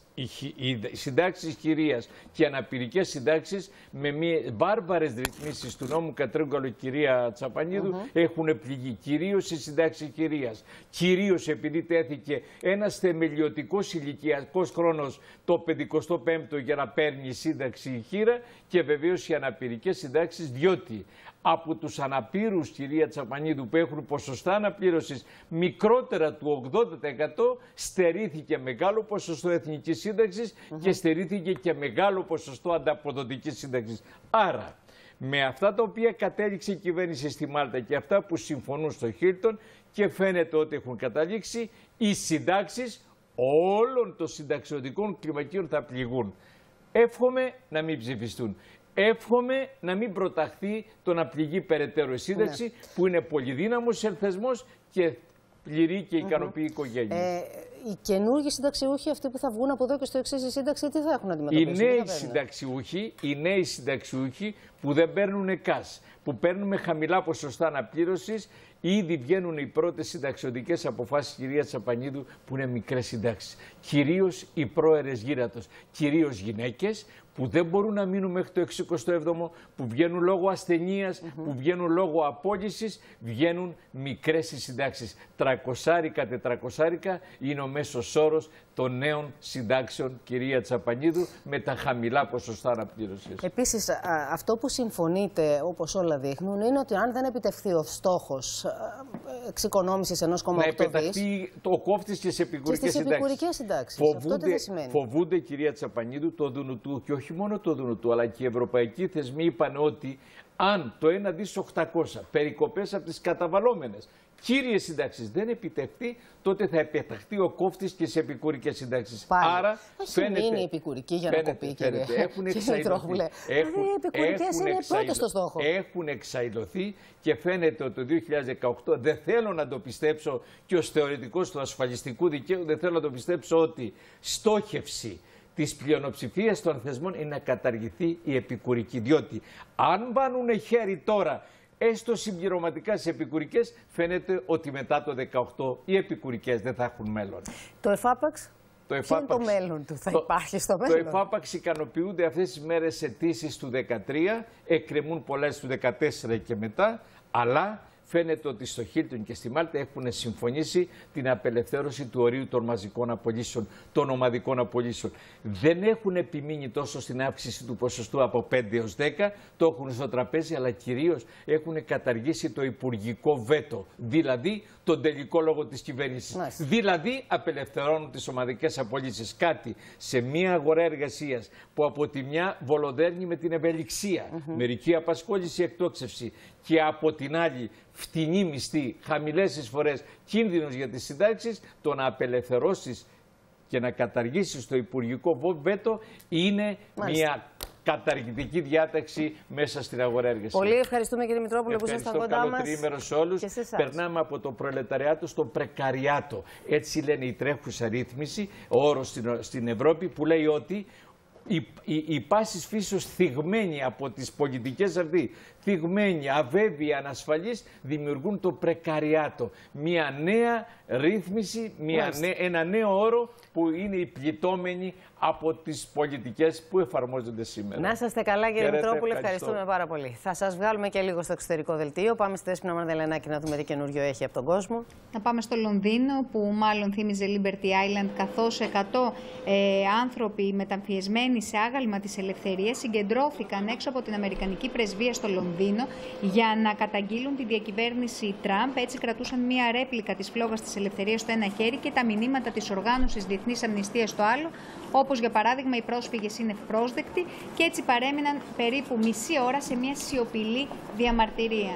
οι συντάξεις χειρίας και αναπηρικές συντάξεις με μια βάρβαρες ρυθμίσεις του νόμου Κατρούγκαλο, κυρία Τσαπανίδου, mm-hmm. έχουν πληγεί. Κυρίως οι συντάξεις χειρίας. Κυρίως επειδή τέθηκε ένας θεμελιωτικός ηλικιακός χρόνος, το πενηκοστό πέμπτο, για να παίρνει σύνταξη χείρα, και βεβαίως οι αναπηρικές συντάξεις, διότι από τους αναπήρους, κυρία Τσαπανίδου, που έχουν ποσοστά αναπλήρωσης μικρότερα του ογδόντα τοις εκατό, στερήθηκε μεγάλο ποσοστό εθνικής σύνταξης mm-hmm. και στερήθηκε και μεγάλο ποσοστό ανταποδοτικής σύνταξης. Άρα, με αυτά τα οποία κατέληξε η κυβέρνηση στη Μάλτα και αυτά που συμφωνούν στο Χίλτον, και φαίνεται ότι έχουν καταλήξει, οι συντάξεις όλων των συνταξιωτικών κλιμακίων θα πληγούν. Εύχομαι να μην ψηφιστούν. Εύχομαι να μην προταχθεί το να πληγεί περαιτέρω η σύνταξη, ναι. που είναι πολυδύναμος θεσμός και πληρεί και ικανοποιεί mm-hmm. οικογένειες. Ε, οι καινούργιοι συνταξιούχοι, αυτοί που θα βγουν από εδώ και στο εξής η σύνταξη, τι θα έχουν να αντιμετωπίσουν? Οι νέοι συνταξιούχοι, οι νέοι συνταξιούχοι που δεν παίρνουν ΚΑΣ, που παίρνουν με χαμηλά ποσοστά αναπλήρωσης, ήδη βγαίνουν οι πρώτες συνταξιωτικές αποφάσεις, κυρία Τσαπανίδου, που είναι μικρές συντάξεις. Κυρίως οι πρόερες γύρατος, κυρίως γυναίκες που δεν μπορούν να μείνουν μέχρι το εξηκοστό έβδομο, που βγαίνουν λόγω ασθενείας, mm-hmm. που βγαίνουν λόγω απόλυσης, βγαίνουν μικρές οι συντάξεις. Τρακοσάρικα, τετρακοσάρικα είναι ο μέσος όρος των νέων συντάξεων, κυρία Τσαπανίδου, με τα χαμηλά ποσοστά αναπλήρωσης. Επίσης, αυτό που συμφωνείτε, όπως όλα δείχνουν, είναι ότι αν δεν επιτευχθεί ο στόχος εξοικονόμησης ενός κόμμα οκτώ δις... Να επιταχθεί το κόφτης και σε επικουρικές συντάξεις. επικουρικές συντάξεις. Φοβούνται, αυτό τι σημαίνει? Φοβούνται, κυρία Τσαπανίδου, το Δουνουτού, και όχι μόνο το Δουνουτού, αλλά και οι ευρωπαϊκοί θεσμοί είπαν ότι αν το ένα δις οκτακόσια περικοπές από τις καταβαλλόμενες κύριες συντάξεις δεν επιτευχθεί, τότε θα επιταχθεί ο κόφτης και σε επικουρικές συντάξεις. Άρα, φαίνεται, είναι επικουρική για να κοπεί, κύριε. Έχουν εξαϊλωθεί. Έχουν, οι επικουρικές είναι πρώτες στο στόχο. Έχουν εξαϊλωθεί και φαίνεται ότι το δύο χιλιάδες δεκαοκτώ, δεν θέλω να το πιστέψω, και ως θεωρητικός του ασφαλιστικού δικαίου δεν θέλω να το πιστέψω, ότι στόχευση της πλειονοψηφίας των θεσμών είναι να καταργηθεί η επικουρική. Διότι αν βάλουν χέρι τώρα έστω συμπληρωματικά στις επικουρικές, φαίνεται ότι μετά το δεκαοκτώ οι επικουρικές δεν θα έχουν μέλλον. Το εφάπαξ, το ποιο είναι το μέλλον του, θα το, υπάρχει στο μέλλον? Το εφάπαξ ικανοποιούνται αυτές τις μέρες αιτήσεις του δεκατρία, εκκρεμούν πολλές του δεκατέσσερα και μετά, αλλά φαίνεται ότι στο Χίλτον και στη Μάλτα έχουν συμφωνήσει την απελευθέρωση του ορίου των μαζικών απολύσεων, των ομαδικών απολύσεων. Δεν έχουν επιμείνει τόσο στην αύξηση του ποσοστού από πέντε έως δέκα, το έχουν στο τραπέζι, αλλά κυρίως έχουν καταργήσει το υπουργικό βέτο, δηλαδή τον τελικό λόγο της κυβέρνησης. Μάλιστα. Δηλαδή απελευθερώνουν τις ομαδικές απολύσεις. Κάτι σε μια αγορά εργασίας που από τη μια βολοδέρνει με την ευελιξία, mm-hmm. μερική απασχόληση, εκτόξευση, και από την άλλη φτηνή μισθή, χαμηλές εισφορές, κίνδυνος για τις συντάξεις, το να απελευθερώσεις και να καταργήσεις το υπουργικό βέτο είναι Μάλιστα. μια καταργητική διάταξη μέσα στην αγορά εργασίας. Πολύ ευχαριστούμε, κύριε Μητρόπουλο, που ήσασταν κοντά μας. Καλό τριήμερο σε όλους. Περνάμε από το προλεταριάτο στο πρεκαριάτο. Έτσι λένε η τρέχουσα ρύθμιση, ο όρος στην, στην Ευρώπη, που λέει ότι η, η, η πάσης φύσεως θυγμένη από τις πολιτικές αυτή, θυγμένη, αβέβαιη, ανασφαλής, δημιουργούν το πρεκαριάτο. Μια νέα ρύθμιση, μια νέ, ένα νέο όρο που είναι οι πληττόμενοι από τις πολιτικές που εφαρμόζονται σήμερα. Να είστε καλά, κύριε Μητρόπουλε, ευχαριστούμε πάρα πολύ. Θα σας βγάλουμε και λίγο στο εξωτερικό δελτίο. Πάμε στη Δέσποινα Μαρδελενάκη να δούμε τι καινούριο έχει από τον κόσμο. Να πάμε στο Λονδίνο, που μάλλον θύμιζε Liberty Island, καθώς εκατό ε, άνθρωποι μεταμφιεσμένοι σε άγαλμα της ελευθερίας συγκεντρώθηκαν έξω από την Αμερικανική πρεσβεία στο Λονδίνο για να καταγγείλουν τη διακυβέρνηση Τραμπ. Έτσι κρατούσαν μία ρέπλικα της φλόγας της ελευθερίας στο ένα χέρι και τα μηνύματα της οργάνωσης Διεθνής Αμνηστίας στο άλλο, όπως για παράδειγμα οι πρόσφυγες είναι ευπρόσδεκτοι, και έτσι παρέμειναν περίπου μισή ώρα σε μια σιωπηλή διαμαρτυρία.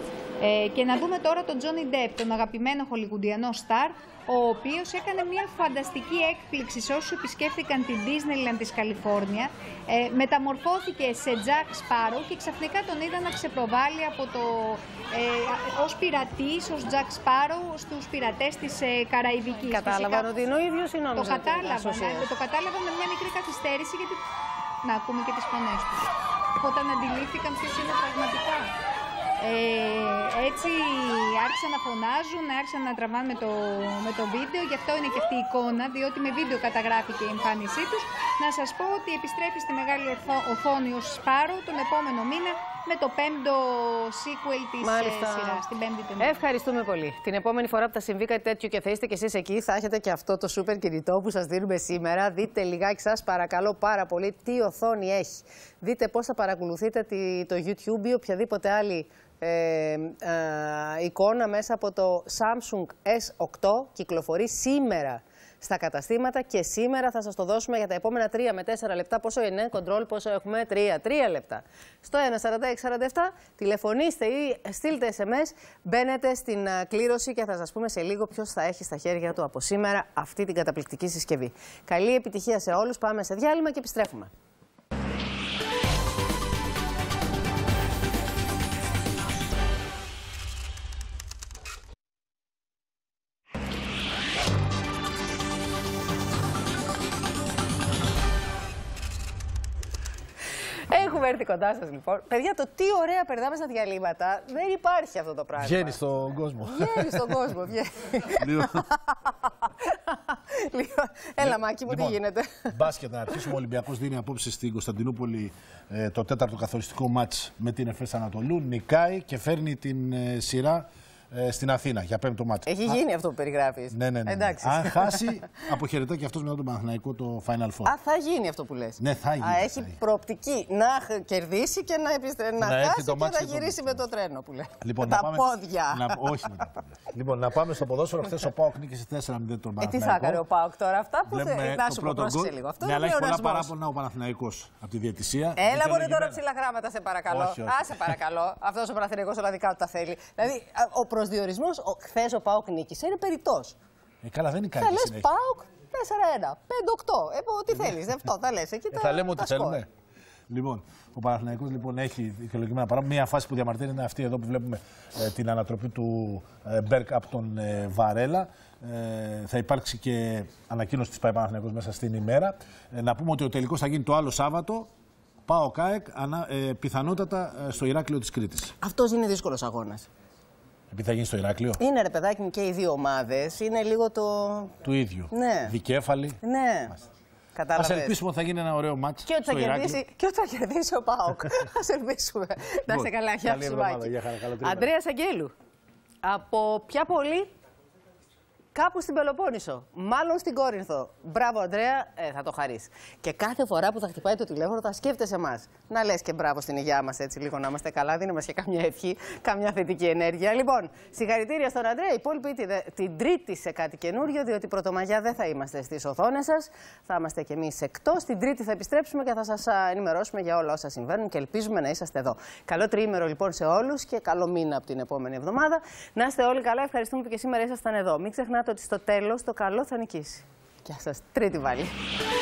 Ε, και να δούμε τώρα τον Τζόνι Ντεπ, τον αγαπημένο χολιγουντιανό στάρ, ο οποίος έκανε μια φανταστική έκπληξη σε όσους επισκέφθηκαν την Disneyland της Καλιφόρνια. Ε, μεταμορφώθηκε σε Jack Sparrow και ξαφνικά τον είδα να ξεπροβάλλει από το, ε, ως πειρατής, ως Jack Sparrow στους πειρατές της ε, Καραϊβικής. Κατάλαβαν ότι είναι ο ίδιος ή νόμιζα? Το κατάλαβαν, ε, το κατάλαβαν με μια μικρή καθυστέρηση, γιατί να ακούμε και τις φωνές του. Όταν αντιλήφθηκαν ποιος είναι πραγματικά. Ε, Έτσι άρχισαν να φωνάζουν, άρχισαν να τραβάνε με το, με το βίντεο, γι' αυτό είναι και αυτή η εικόνα, διότι με βίντεο καταγράφηκε η εμφάνισή τους. Να σας πω ότι επιστρέφει στη μεγάλη οθόνη ως Σπάρο τον επόμενο μήνα με το πέμπτο sequel της σειράς, την πέμπτη ταινία. Ευχαριστούμε πολύ. Την επόμενη φορά που θα συμβεί κάτι τέτοιο και θα είστε κι εσείς εκεί, θα έχετε και αυτό το σούπερ κινητό που σας δίνουμε σήμερα. Δείτε λιγάκι, σας παρακαλώ πάρα πολύ, τι οθόνη έχει. Δείτε πώς θα παρακολουθείτε το YouTube ή οποιαδήποτε άλλη Ε, ε, εικόνα μέσα από το Samsung ες οκτώ. Κυκλοφορεί σήμερα στα καταστήματα και σήμερα θα σας το δώσουμε για τα επόμενα τρία με τέσσερα λεπτά. Πόσο είναι, control, πόσο έχουμε, τρία λεπτά. Στο ένα σαράντα έξι σαράντα επτά τηλεφωνήστε ή στείλτε ες εμ ες, μπαίνετε στην uh, κλήρωση και θα σας πούμε σε λίγο ποιος θα έχει στα χέρια του από σήμερα αυτή την καταπληκτική συσκευή. Καλή επιτυχία σε όλους, πάμε σε διάλειμμα και επιστρέφουμε. Έχουμε έρθει κοντά σας λοιπόν. Παιδιά, το τι ωραία περνάμε στα διαλύματα, δεν υπάρχει αυτό το πράγμα. Βγαίνει στον κόσμο. Βγαίνει στον κόσμο, βγαίνει. Έλα, Μάκη μου, λοιπόν, τι γίνεται. Μπάσκετ, να αρχίσουμε. Ο Ολυμπιακός δίνει απόψε στην Κωνσταντινούπολη ε, το τέταρτο καθοριστικό μάτς με την Εφές Ανατολού. Νικάει και φέρνει την ε, σειρά ε, στην Αθήνα για πέμπτο μάτς. Έχει γίνει Α, αυτό που περιγράφεις. Ναι, ναι, ναι. Εντάξει. Αν χάσει, αποχαιρετά και αυτός μετά τον Παναθηναϊκό το Final Four. Α, θα γίνει αυτό που λες. Ναι, θα γίνει. Α, έχει θα προοπτική να κερδίσει και να, επιστρε... να, να χάσει και να γυρίσει το... με το τρένο που λέει. Λοιπόν, τα πάμε... πόδια. Να... Όχι με τα πόδια. Λοιπόν, να πάμε στο ποδόσφαιρο. Χθες ο ΠΑΟΚ νίκησε τέσσερα μηδέν τον Παναθηναϊκό. Ε, τι θα έκανε ο ΠΑΟΚ τώρα, αυτά που θέλει. Να σου πω, πρόσεξε λίγο. Αυτό είναι έχει πολλά παράπονα ο Παναθηναϊκός από τη διαιτησία. Έλα μπορεί τώρα ψηλά γράμματα, σε παρακαλώ. Α, σε παρακαλώ. Αυτό ο Παναθηναϊκός όλα δικά του τα θέλει. Δηλαδή, ο προσδιορισμός χθες ο ΠΑΟΚ νίκησε είναι περιττός. Ε, καλά, δεν είναι κάτι. Θα λες ΠΑΟΚ τέσσερα ένα, πέντε οκτώ. Ε, τι θέλεις, αυτό θα λες. Εκεί ε, θα λέμε ότι θέλουμε. Λοιπόν, ο Παναθηναϊκός λοιπόν έχει δικαιολογημένα παράπονα. Μία φάση που διαμαρτύρει είναι αυτή εδώ που βλέπουμε ε, την ανατροπή του ε, Μπέρκ από τον ε, Βαρέλα. Ε, θα υπάρξει και ανακοίνωση της ΠΑΕ Παναθηναϊκός μέσα στην ημέρα. Ε, να πούμε ότι ο τελικός θα γίνει το άλλο Σάββατο. ΠΑΟΚ ΑΕΚ ε, πιθανότατα ε, στο Ηράκλειο της Κρήτης. Αυτός είναι δύσκολος αγώνας. Επειδή θα γίνει στο Ηράκλειο. Είναι ρε παιδάκι μου και οι δύο ομάδες. Είναι λίγο το. Του ίδιου. Ναι. Δικέφαλοι. Ναι. Ας ελπίσουμε ότι θα γίνει ένα ωραίο μάτς. Και ότι θα, κερδίσει, και ότι θα κερδίσει ο ΠΑΟΚ. Ας ελπίσουμε. Να είστε καλά, χιά ψημάκι. Ανδρέας Αγγέλου. Από ποια πόλη? Κάπου στην Πελοπόννησο, μάλλον στην Κόρινθο. Μπράβο, Ανδρέα, ε, θα το χαρείς. Και κάθε φορά που θα χτυπάει το τηλέφωνο θα σκέφτεσαι εμάς. Να λες και μπράβο στην υγειά μας, έτσι λίγο να είμαστε καλά. Δίνει μας και καμιά ευχή, καμιά θετική ενέργεια. Λοιπόν, συγχαρητήρια στον Ανδρέα. Οι υπόλοιποι την Τρίτη σε κάτι καινούριο, διότι Πρωτομαγιά δεν θα είμαστε στις οθόνες σας. Θα είμαστε κι εμείς εκτός. Την Τρίτη θα επιστρέψουμε και θα σας ενημερώσουμε για όλα όσα συμβαίνουν και ελπίζουμε να είσαστε εδώ. Καλό τριήμερο λοιπόν σε όλους και καλό μήνα από την επόμενη εβδομάδα. Να είστε όλοι καλά. Ευχαριστούμε που και σήμερα ήσασταν εδώ. Μην ξεχνάτε ότι στο τέλος το καλό θα νικήσει. Γεια σας. Τρίτη βάλη.